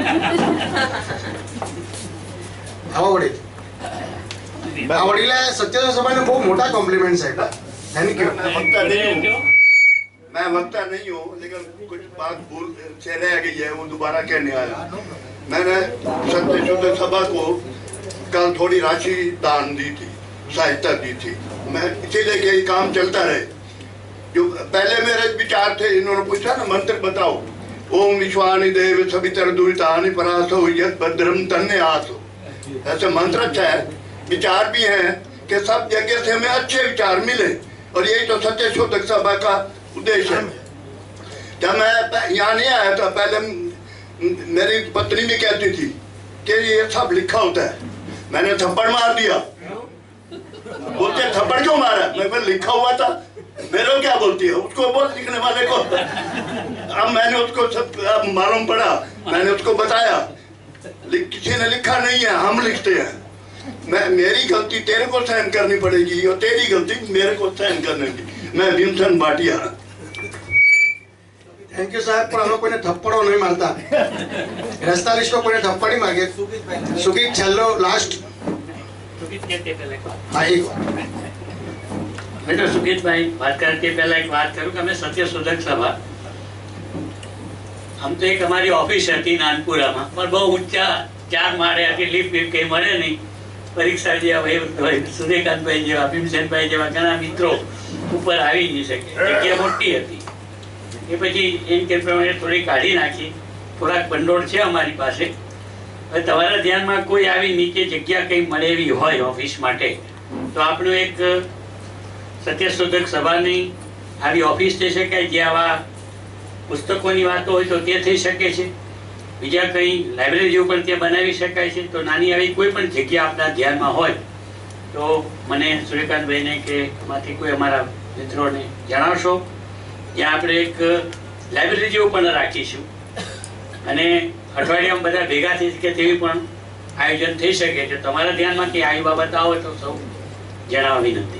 આવો વડીલ. આ વડીલે સત્યનો સભાને બહુ મોટા કોમ્પ્લિમેન્ટ સાહેબ. Thank you. मैं वक्ता नहीं हूँ, लेकिन कुछ बात भूल से रह गई है, वो दोबारा कहने आया। मैंने सत्य शुद्ध सभा को कल थोड़ी राशि दान दी थी, सहायता दी थी। मैं इसीलिए कि ये काम चलता रहे। जो पहले मेरे विचार थे, इन्होंने पूछा ना मंत्र बताओ, ओम विश्वानि देव सवितर दुरितानि परासो यत् भद्रम तन्ने आसो। ऐसे मंत्र अच्छा है, विचार भी हैं कि सब जगह से हमें अच्छे विचार मिले, और यही तो सत्य शोधक सभा का उद्देश्य है। जब मैं यहाँ नहीं आया था, पहले मेरी पत्नी भी कहती थी कि ये सब लिखा होता है। मैंने थप्पड़ मार दिया, बोलते थप्पड़ क्यों मारा? मैं फिर लिखा हुआ था, मेरे को क्या बोलती है, उसको बोल लिखने वाले को। अब मैंने उसको सब मालूम पड़ा, मैंने उसको बताया किसी ने लिखा नहीं है, हम लिखते हैं। मेरी गलती तेरे को सहन करनी पड़ेगी और तेरी गलती मेरे को सहन करने की। मैं भीमसेन भाटिया। થેન્ક યુ સાહેબ, પણ અમે કોઈને થપ્પડો નહીં મારતા, રસ્તા લિસ્ટો કોઈને થપ્પડ નહીં માગે. સુગીત છેલ્લો લાસ્ટ. હા, એક મિત્રો સુગીતભાઈ વાત કરે તે પહેલા એક વાત કરું કે અમે સત્ય શોધક સભા, આમ તો એક અમારી ઓફિસ હતી નાનપુરામાં, પણ બહુ ઊંચા 4 માળે હતી, લિફ્ટ કંઈ મળે નહીં. પરીક્ષા જેવા સૂર્યકાંતભાઈ જેવા, ભીમસેનભાઈ જેવા ઘણા મિત્રો ઉપર આવી નહીં શકે, જગ્યા મોટી હતી. એ પછી એમ કે પ્રમાણે થોડી કાઢી નાખી, થોડાક ભંડોળ છે અમારી પાસે. હવે તમારા ધ્યાનમાં કોઈ આવી નીચે જગ્યા કંઈ મળે એવી હોય ઓફિસ માટે, તો આપણું એક સત્યશોધક સભાની આવી ઓફિસ થઈ શકાય, જે આવા પુસ્તકોની વાતો હોય તો તે થઈ શકે છે. બીજા કંઈ લાઇબ્રેરીઓ પણ ત્યાં બનાવી શકાય છે. તો નાની આવી કોઈ પણ જગ્યા આપણા ધ્યાનમાં હોય તો મને સૂર્યકાંતભાઈને કે એમાંથી કોઈ અમારા મિત્રોને જણાવશો, જ્યાં આપણે એક લાઇબ્રેરીઓ પણ રાખીશું અને અઠવાડિયામાં બધા ભેગા થઈ શકે તેવી પણ આયોજન થઈ શકે છે. તમારા ધ્યાનમાં કે આવી બાબત આવે તો સૌ જણાવવા વિનંતી.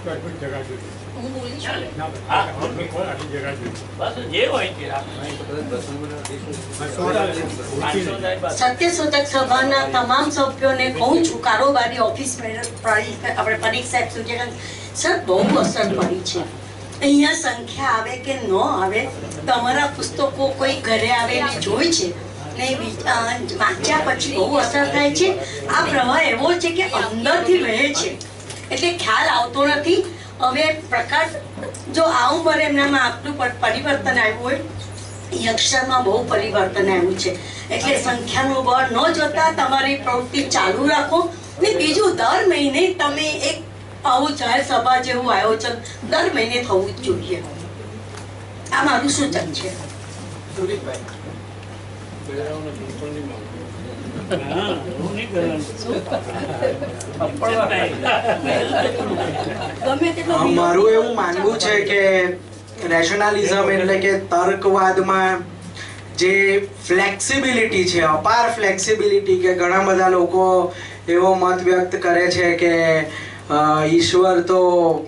સત્યશોધક સભાના તમામ સભ્યોને કહું છું, કારોબારી ઓફિસ આપણે પરીક્ષ સાહેબ સૂર્યકાંત સર બહુ અસર પડી છે. અહીંયા સંખ્યા આવે કે ન આવે, તમારા પુસ્તકો કોઈ ઘરે આવેલી જોઈ છે ને વાંચ્યા પછી બહુ અસર થાય છે. આ પ્રવાહ એવો છે કે અંદરથી વહે છે, એટલે ખ્યાલ આવતો નથી. હવે પ્રકાશ જો આવું મારે એમનામાં આટલું પરિવર્તન આવ્યું હોય, અક્ષરમાં બહુ પરિવર્તન આવ્યું છે. એટલે સંખ્યાનું બળ ન જોતા તમારી પ્રવૃત્તિ ચાલુ રાખો. ને બીજું, દર મહિને તમે એક આવું જાહેર સભા જેવું આયોજન દર મહિને થવું જ જોઈએ. આ મારું સૂચન છે. મારું એવું માનવું છે કે રેશનાલિઝમ એટલે કે તર્કવાદમાં જે ફ્લેક્સિબિલિટી છે, અપાર ફ્લેક્સિબિલિટી, કે ઘણા બધા લોકો એવો મત વ્યક્ત કરે છે કે ઈશ્વર તો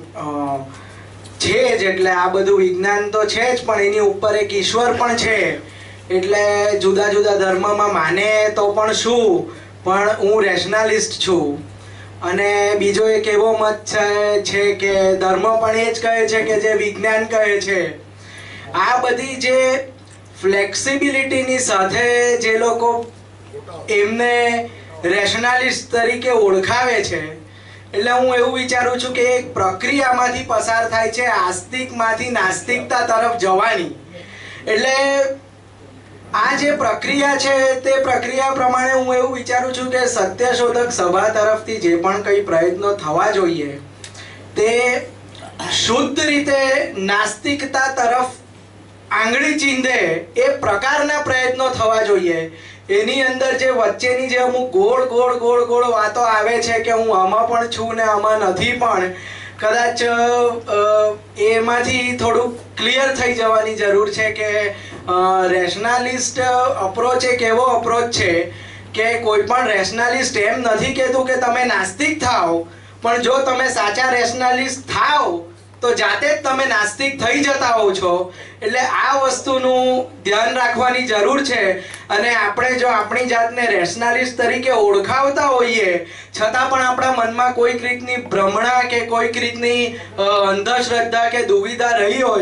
છે જ, એટલે આ બધું વિજ્ઞાન તો છે જ, પણ એની ઉપર એક ઈશ્વર પણ છે, એટલે જુદા જુદા ધર્મમાં માને તો પણ શું, પણ હું રેશનાલિસ્ટ છું. અને બીજો એક એવો મત છે કે ધર્મ પણ એ જ કહે છે કે જે વિજ્ઞાન કહે છે. આ બધી જે ફ્લેક્સિબિલિટીની સાથે જે લોકો એમને રેશનાલિસ્ટ તરીકે ઓળખાવે છે, એટલે હું એવું વિચારું છું કે એક પ્રક્રિયામાંથી પસાર થાય છે, આસ્તિકમાંથી નાસ્તિકતા તરફ જવાની. એટલે આ જે પ્રક્રિયા છે તે પ્રક્રિયા પ્રમાણે હું એવું વિચારું છું કે સત્યશોધક સભા તરફથી જે પણ કંઈ પ્રયત્નો થવા જોઈએ તે શુદ્ધ રીતે નાસ્તિકતા તરફ આંગળી ચીંધે એ પ્રકારના પ્રયત્નો થવા જોઈએ. એની અંદર જે વચ્ચેની જે અમુક ગોળ ગોળ ગોળ ગોળ વાતો આવે છે કે હું આમાં પણ છું ને આમાં નથી, પણ કદાચ એમાંથી થોડુંક ક્લિયર થઈ જવાની જરૂર છે કે રેશનાલિસ્ટ અપ્રોચ એક એવો અપ્રોચ છે કે કોઈ પણ રેશનાલિસ્ટ એમ નથી કહેતું કે તમે નાસ્તિક થાઓ, પણ જો તમે સાચા રેશનાલિસ્ટ થાઓ તો જાતે જ તમે નાસ્તિક થઈ જતા હો છો. એટલે આ વસ્તુનું ધ્યાન રાખવાની જરૂર છે. અને આપણે જો આપણી જાતને રેશનાલિસ્ટ તરીકે ઓળખાવતા હોઈએ છતાં પણ આપણા મનમાં કોઈક રીતની ભ્રમણા કે કોઈક રીતની અંધશ્રદ્ધા કે દુવિધા રહી હોય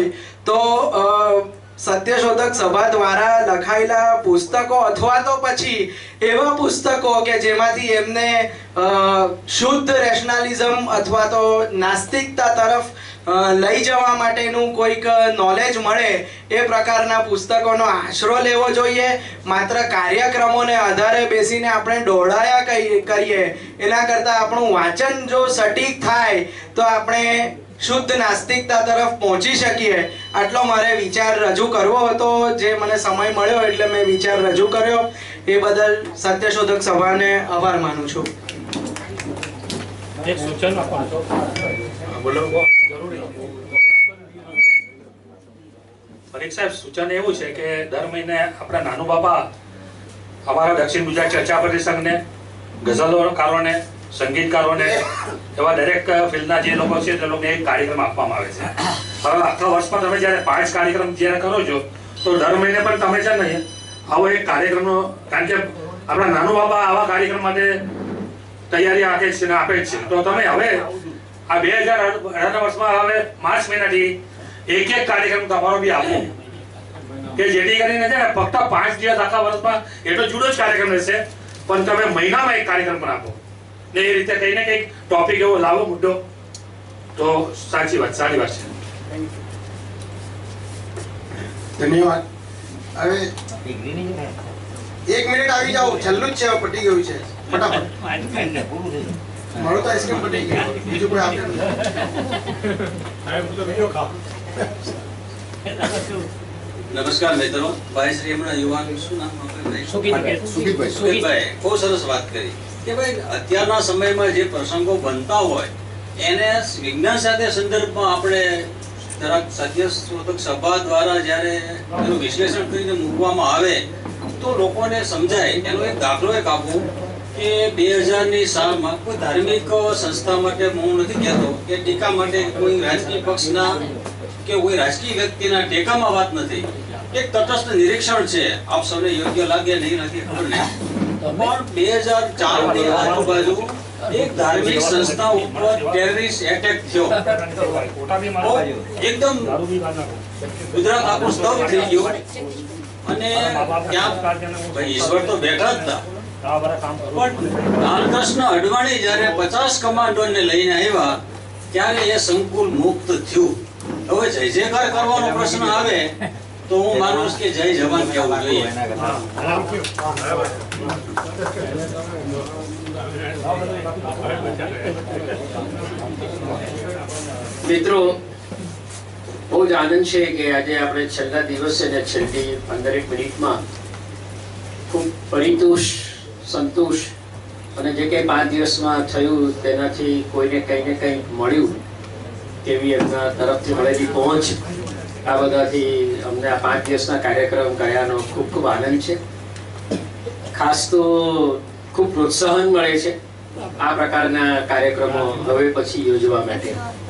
તો સત્યશોધક સભા દ્વારા લખાયેલા પુસ્તકો અથવા તો પછી એવા પુસ્તકો કે જેમાંથી એમને શુદ્ધ રેશનાલિઝમ અથવા તો નાસ્તિકતા તરફ લઈ જવા માટેનું કોઈક નોલેજ મળે એ પ્રકારના પુસ્તકોનો આશરો લેવો જોઈએ. માત્ર કાર્યક્રમોને આધારે બેસીને આપણે દોડાયા કરીએ એના કરતાં આપણું વાંચન જો સટીક થાય તો આપણે શુદ્ધ નાસ્તિકતા તરફ પહોંચી શકીએ. આટલો મારે વિચાર રજૂ કરવો હતો. જે મને સમય મળ્યો એટલે મેં વિચાર રજૂ કર્યો. એ બદલ સત્યશોધક સભાને આભાર માનું છું. એક સૂચન આપો. બોલો. પરીક્ષ સાહેબ, સૂચન એવું છે કે દર મહિને આપણા નાનુ બાપા અમારા દક્ષિણ ગુજરાત ચર્ચા પરિસંઘને, ગઝલોકારોને, સંગીતકારોને, એવા દરેક ફિલ્ડના જે લોકો છે તે લોકોને એક કાર્યક્રમ આપવામાં આવે છે. હવે આખા વર્ષમાં તમે જ્યારે 5 કાર્યક્રમ જ્યારે કરો છો તો દર મહિને પણ તમે છે ને આવો એક કાર્યક્રમનો, કારણ કે આપણા નાનુ બાપા આવા કાર્યક્રમ માટે તૈયારી આપે છે ને આપે જ છે. તો તમે હવે આ 2018 વર્ષમાં હવે માર્ચ મહિનાથી એક કાર્યક્રમ તમારો બી આપો કે જેથી કરીને છે ને ફક્ત 5 દિવસ આખા વર્ષમાં એટલો જુદો જ કાર્યક્રમ રહેશે, પણ તમે મહિનામાં એક કાર્યક્રમ પણ આપો ને એ રીતે કઈ ને કંઈક ટોપિક એવો લાવો મુદ્દો, તો સારી વાત છે. ધન્યવાદ. હવે 1 મિનિટ આવી જાઓ, છેલ્લું જ છે, પટી ગયું છે. ફટાફટ. મારું તો આઈસ્ક્રીમ પટી ગયું, બીજું કોઈ આપે નમસ્કાર મિત્રો. ભાઈ શ્રી હમણાં યુવાન શું નામ આપે? સુખીભાઈ બહુ સરસ વાત કરી કે ભાઈ અત્યારના સમયમાં જે પ્રસંગો બનતા હોય એને વિજ્ઞાન સાથે સંદર્ભમાં આપણે જરાક સત્યશોધક સભા દ્વારા જ્યારે એનું વિશ્લેષણ કરીને મૂકવામાં આવે તો લોકોને સમજાય. એનો એક દાખલો એક આપું કે 2000ની સાલમાં કોઈ ધાર્મિક સંસ્થા માટે હું નથી કહેતો કે ટીકા માટે કોઈ રાજકીય પક્ષના કે કોઈ રાજકીય વ્યક્તિના ટેકામાં વાત નથી, એક તટસ્થ નિરીક્ષણ છે. આપ સૌને યોગ્ય લાગે નહીં નથી ખબર નહીં, પણ 2004ની આજુબાજુ એક ધાર્મિક સંસ્થા ઉપર ટેરરિસ્ટ એટેક થયો. એકદમ ગુજરાત આખું સ્તબ્ધ થઈ ગયું અને ત્યાં ઈશ્વર તો બેઠા જ હતા. પણ બાલકૃષ્ણ અડવાણી જયારે 50 કમાન્ડોને લઈને આવ્યા ત્યારે એ સંકુલ મુક્ત થયું. હવે જય જયકાર કરવાનો પ્રશ્ન આવે તો હું માનું કે જય જવાન કહેવું જોઈએ. મિત્રો, બહુ જ આનંદ છે કે આજે આપણે છેલ્લા દિવસે ને છેલ્લી 15 મિનિટમાં ખૂબ પરિતોષ, સંતોષ અને જે કંઈ 5 દિવસમાં થયું તેનાથી કોઈને કંઈ ને કંઈ મળ્યું તેવી એમના તરફથી મળેલી પહોંચ, આ બધાથી અમને આ 5 દિવસના કાર્યક્રમ કર્યાનો ખૂબ ખૂબ આનંદ છે. ખાસ તો ખૂબ પ્રોત્સાહન મળે છે આ પ્રકારના કાર્યક્રમો હવે પછી યોજવા માટે.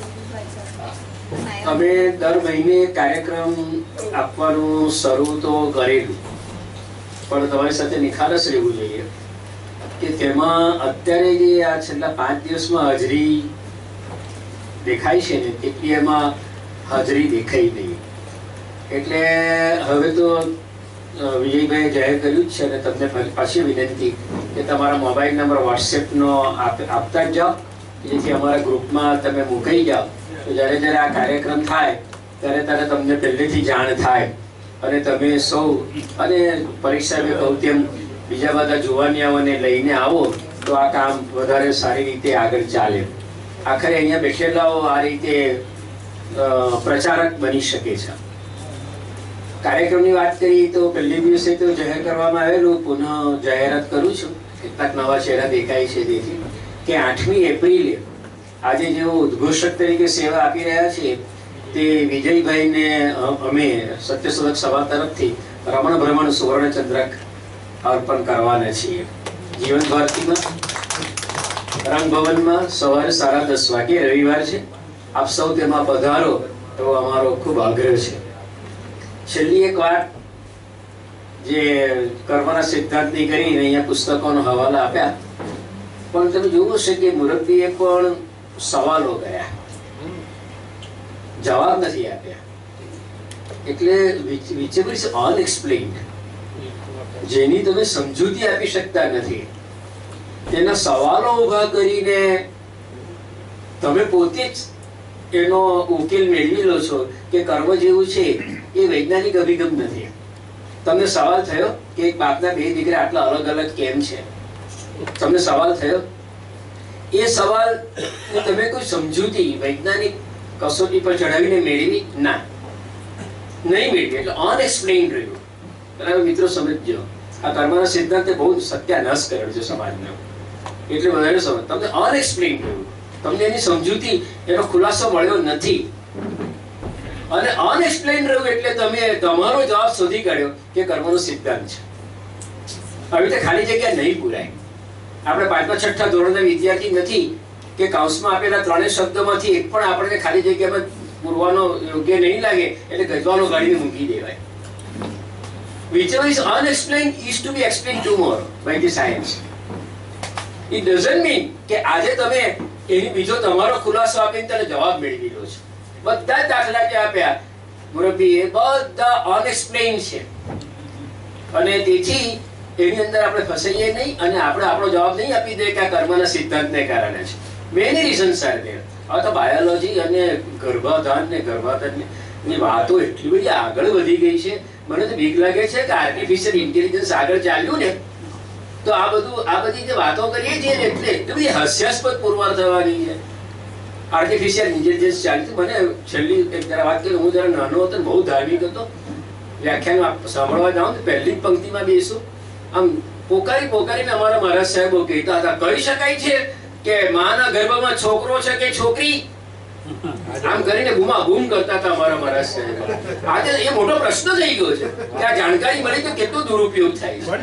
અમે દર મહિને કાર્યક્રમ આપવાનું શરૂ તો કરેલું, પણ તમારી સાથે નિખાલસ રહેવું જોઈએ કે તેમાં અત્યારે જે આ છેલ્લા 5 દિવસમાં હાજરી દેખાય છે ને તેટલી એમાં હાજરી દેખાઈ નહીં. એટલે હવે તો વિજયભાઈએ જાહેર કર્યું જ છે અને તમને પાછી વિનંતી કે તમારા મોબાઈલ નંબર વોટ્સએપનો આપતા જ જાઓ, જેથી અમારા ગ્રુપમાં તમે મૂકાઈ જાઓ તો જ્યારે જ્યારે આ કાર્યક્રમ થાય ત્યારે તમને પહેલેથી જાણ થાય અને તમે સૌ અને પરીક્ષાએ કહું તેમ બીજા બધા જુવાનિયાઓને લઈને આવો તો આ કામ વધારે સારી રીતે આગળ ચાલે. આખરે અહીંયા બેઠેલાઓ આ રીતે પ્રચારક બની શકે છે. કાર્યક્રમની વાત કરી તો પહેલી દિવસે તો જાહેર કરવામાં આવેલું, પુનઃ જાહેરાત કરું છું, કેટલાક નવા ચહેરા દેખાય છે તેથી કે 8મી એપ્રિલે આજે જેઓ ઉદ્ઘોષક તરીકે સેવા આપી રહ્યા છે તે વિજયભાઈને અમે સત્યશોધક સભા તરફથી રમણ ભ્રમણ સુવર્ણચંદ્રક અર્પણ કરવાના છીએ. જીવન ભારતીમાં રંગભવનમાં સવારે 10:30 વાગે રવિવાર છે. આપ સૌ તેમાં પધારો એવો અમારો ખૂબ આગ્રહ છે. છેલ્લી એક વાત જે કર્મના સિદ્ધાંતની કરીને અહીંયા પુસ્તકોનો હવાલા આપ્યા, પણ તમે જોયું છે કે મુરબ્બીએ પણ સવાલો કર્યા, જવાબ નથી આપ્યા. એટલે whichever is unexplained, જેની તમે સમજૂતી આપી શકતા નથી, તેના સવાલો ઊભા કરીને તમે પોતે જ એનો ઉકેલ મેળવી લો છો કે કર્મ જેવું છે એ વૈજ્ઞાનિક અભિગમ નથી. તમને સવાલ થયો કે એક બાપના બે દીકરા આટલા અલગ અલગ કેમ છે? તમને સવાલ થયો? એ સવાલ તમે કોઈ સમજૂતી વૈજ્ઞાનિક કસોટી પર ચડાવીને મેળવી? ના, નહીં મેળવી. એટલે અનએક્સપ્લેઇન્ડ રહ્યું. બરાબર મિત્રો, સમજજો, આ કર્મના સિદ્ધાંતે બહુ સત્યાનાશ કર્યો છે સમાજનો. એટલે વધારે સમજ, તમને અનએક્સપ્લેઇન્ડ રહ્યું, તમને એની સમજૂતી, એનો ખુલાસો મળ્યો નથી. અને અનએક્સપ્લેઇન રહ્યું એટલે તમે તમારો જવાબ શોધી કાઢ્યો કે કર્મનો સિદ્ધાંત છે. આવી રીતે ખાલી જગ્યા નહીં પૂરાય. આપણે 5મા 6ઠા ધોરણના વિદ્યાર્થી નથી કે કાઉન્સમાં આપેલા 3 શબ્દોમાંથી એક પણ આપણને ખાલી જગ્યામાં પૂરવાનો યોગ્ય નહીં લાગે એટલે ગજવાનો ગાડીને મૂકી દેવાય. Whichever is unexplained is to be explained tomorrow by the science. It doesn't mean કે આજે તમે એની બીજો તમારો ખુલાસો આપીને તેને જવાબ મેળવી લો છો. બધા દાખલા જે આપ્યા મુરબ્બી એ બધા અનએક્સપ્લેઇન છે અને તેથી એની અંદર આપણે ફસાઈએ નહીં અને આપણે આપણો જવાબ નહીં આપી દઈએ કે આ કર્મના સિદ્ધાંતને કારણે છે. Many reasons are there. હવે તો બાયોલોજી અને ગર્ભાધાન ને ગર્ભાધાનની વાતો એટલી બધી આગળ વધી ગઈ છે, મને તો બીક લાગે છે કે આર્ટિફિશિયલ ઇન્ટેલિજન્સ આગળ ચાલ્યું ને તો આ બધી જે વાતો કરીએ છીએ એટલે એટલી બધી હાસ્યાસ્પદ પુરવાર થવાની છે. આર્ટિફિશિયલ ઇન્ટેલિજન્સ ચાલતી. મને છેલ્લી એક જરા વાત કરી, હું જરા નાનો હતો, બહુ ધાર્મિક હતો, વ્યાખ્યાન સાંભળવા જાઉં તો પહેલી જ પંક્તિમાં બેસું, આમ પોકારીને અમારા મહારાજ સાહેબો કહેતા હતા, કહી શકાય છે કે માના ગર્ભમાં છોકરો છે કે છોકરી? આમ કરીને બૂમાબૂમ કરતા હતા અમારા મહારાજ સાહેબ. આજે એ મોટો પ્રશ્ન થઈ ગયો છે કે આ જાણકારી મળી તો કેટલો દુરુપયોગ થાય છે.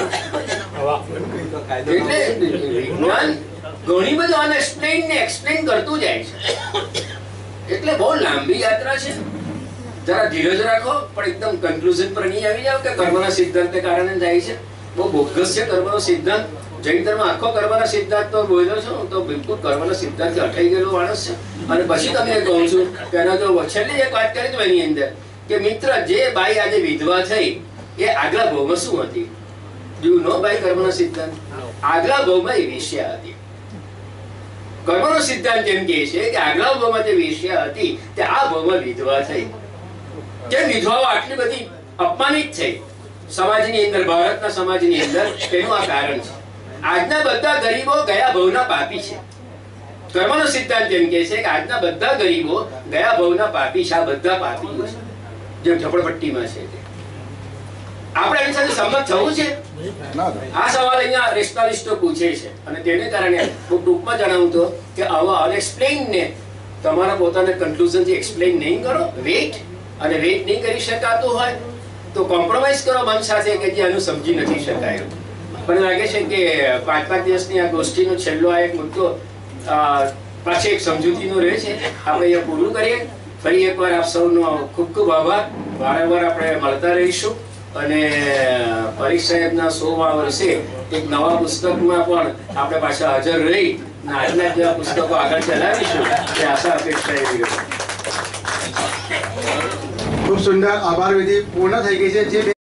એટલે વિજ્ઞાન ઘણી બધી અનએક્સપ્લેઇન ને એક્સપ્લેઇન કરતું જાય છે. એટલે બહુ લાંબી યાત્રા છે. જરા ધીરજ રાખો, પણ એકદમ કન્ક્લુઝન પર નહીં આવી જાવ કે કર્મના સિદ્ધાંતને કારણે થાય છે. બહુ બોગસ છે કર્મનો સિદ્ધાંત. જૈન ધર્મ આખો કર્મના સિદ્ધાંત તો બોલ્યો છું તો બિલકુલ કર્મના સિદ્ધાંતથી અટકાઈ ગયેલો માણસ છે. અને પછી તમને કહું છું કે એના જો છેલ્લી એક વાત કરી તો એની અંદર કે મિત્ર, જે બાઈ આજે વિધવા થઈ એ આગલા ભાવમાં શું હતી? ડુ યુ નો બાય કર્મનો સિદ્ધાંત? આગલા ભાવમાં એ વેશ્યા હતી. કર્મનો સિદ્ધાંત એમ કહે છે કે આગલા ભાવમાં જે વેશ્યા હતી તે આ ભાવમાં વિધવા થઈ. કેમ વિધવાઓ આટલી બધી અપમાનિત થઈ સમાજની અંદર, ભારતના સમાજની અંદર? તેનું આ કારણ છે. આજના બધા ગરીબો ગયા ભવના પાપી છે. કર્મનો સિદ્ધાંત એમ કહે છે કે આજના બધા ગરીબો ગયા ભવના પાપી છે. આ બધા પાપીઓ છે જેમ ઝપડપટ્ટીમાં છે. આપણે એની સાથે સંમત થવું છે? આ સવાલ અહીંયા રેશનાલિસ્ટો પૂછે છે અને તેને કારણે હું ટૂંકમાં જણાવું તો કે આવા અનએક્સપ્લેઇન ને તમારા પોતાના કન્ક્લુઝનથી એક્સપ્લેઇન નહીં કરો. વેઇટ નહીં કરી શકાતું હોય તો કોમ્પ્રોમાઇઝ કરો મન સાથે કે જે આનું સમજી નથી શકાય. મને લાગે છે કે 5 દિવસની આ ગોષ્ઠીનો છેલ્લો આ એક મુદ્દો પાછી એક સમજૂતીનો રહે છે. આપણે અહીંયા પૂરું કરીએ. ફરી એકવાર આપ સૌનો ખૂબ ખૂબ આભાર. વારંવાર આપણે મળતા રહીશું અને પરીખ સાહેબના 100મા વર્ષે એક નવા પુસ્તકમાં પણ આપણે પાછા હાજર રહી આજના જેવા પુસ્તકો આગળ ચલાવીશું એ આશા અપેક્ષા એવી ખૂબ સુંદર આભાર વિધિ પૂર્ણ થઈ ગઈ છે. જે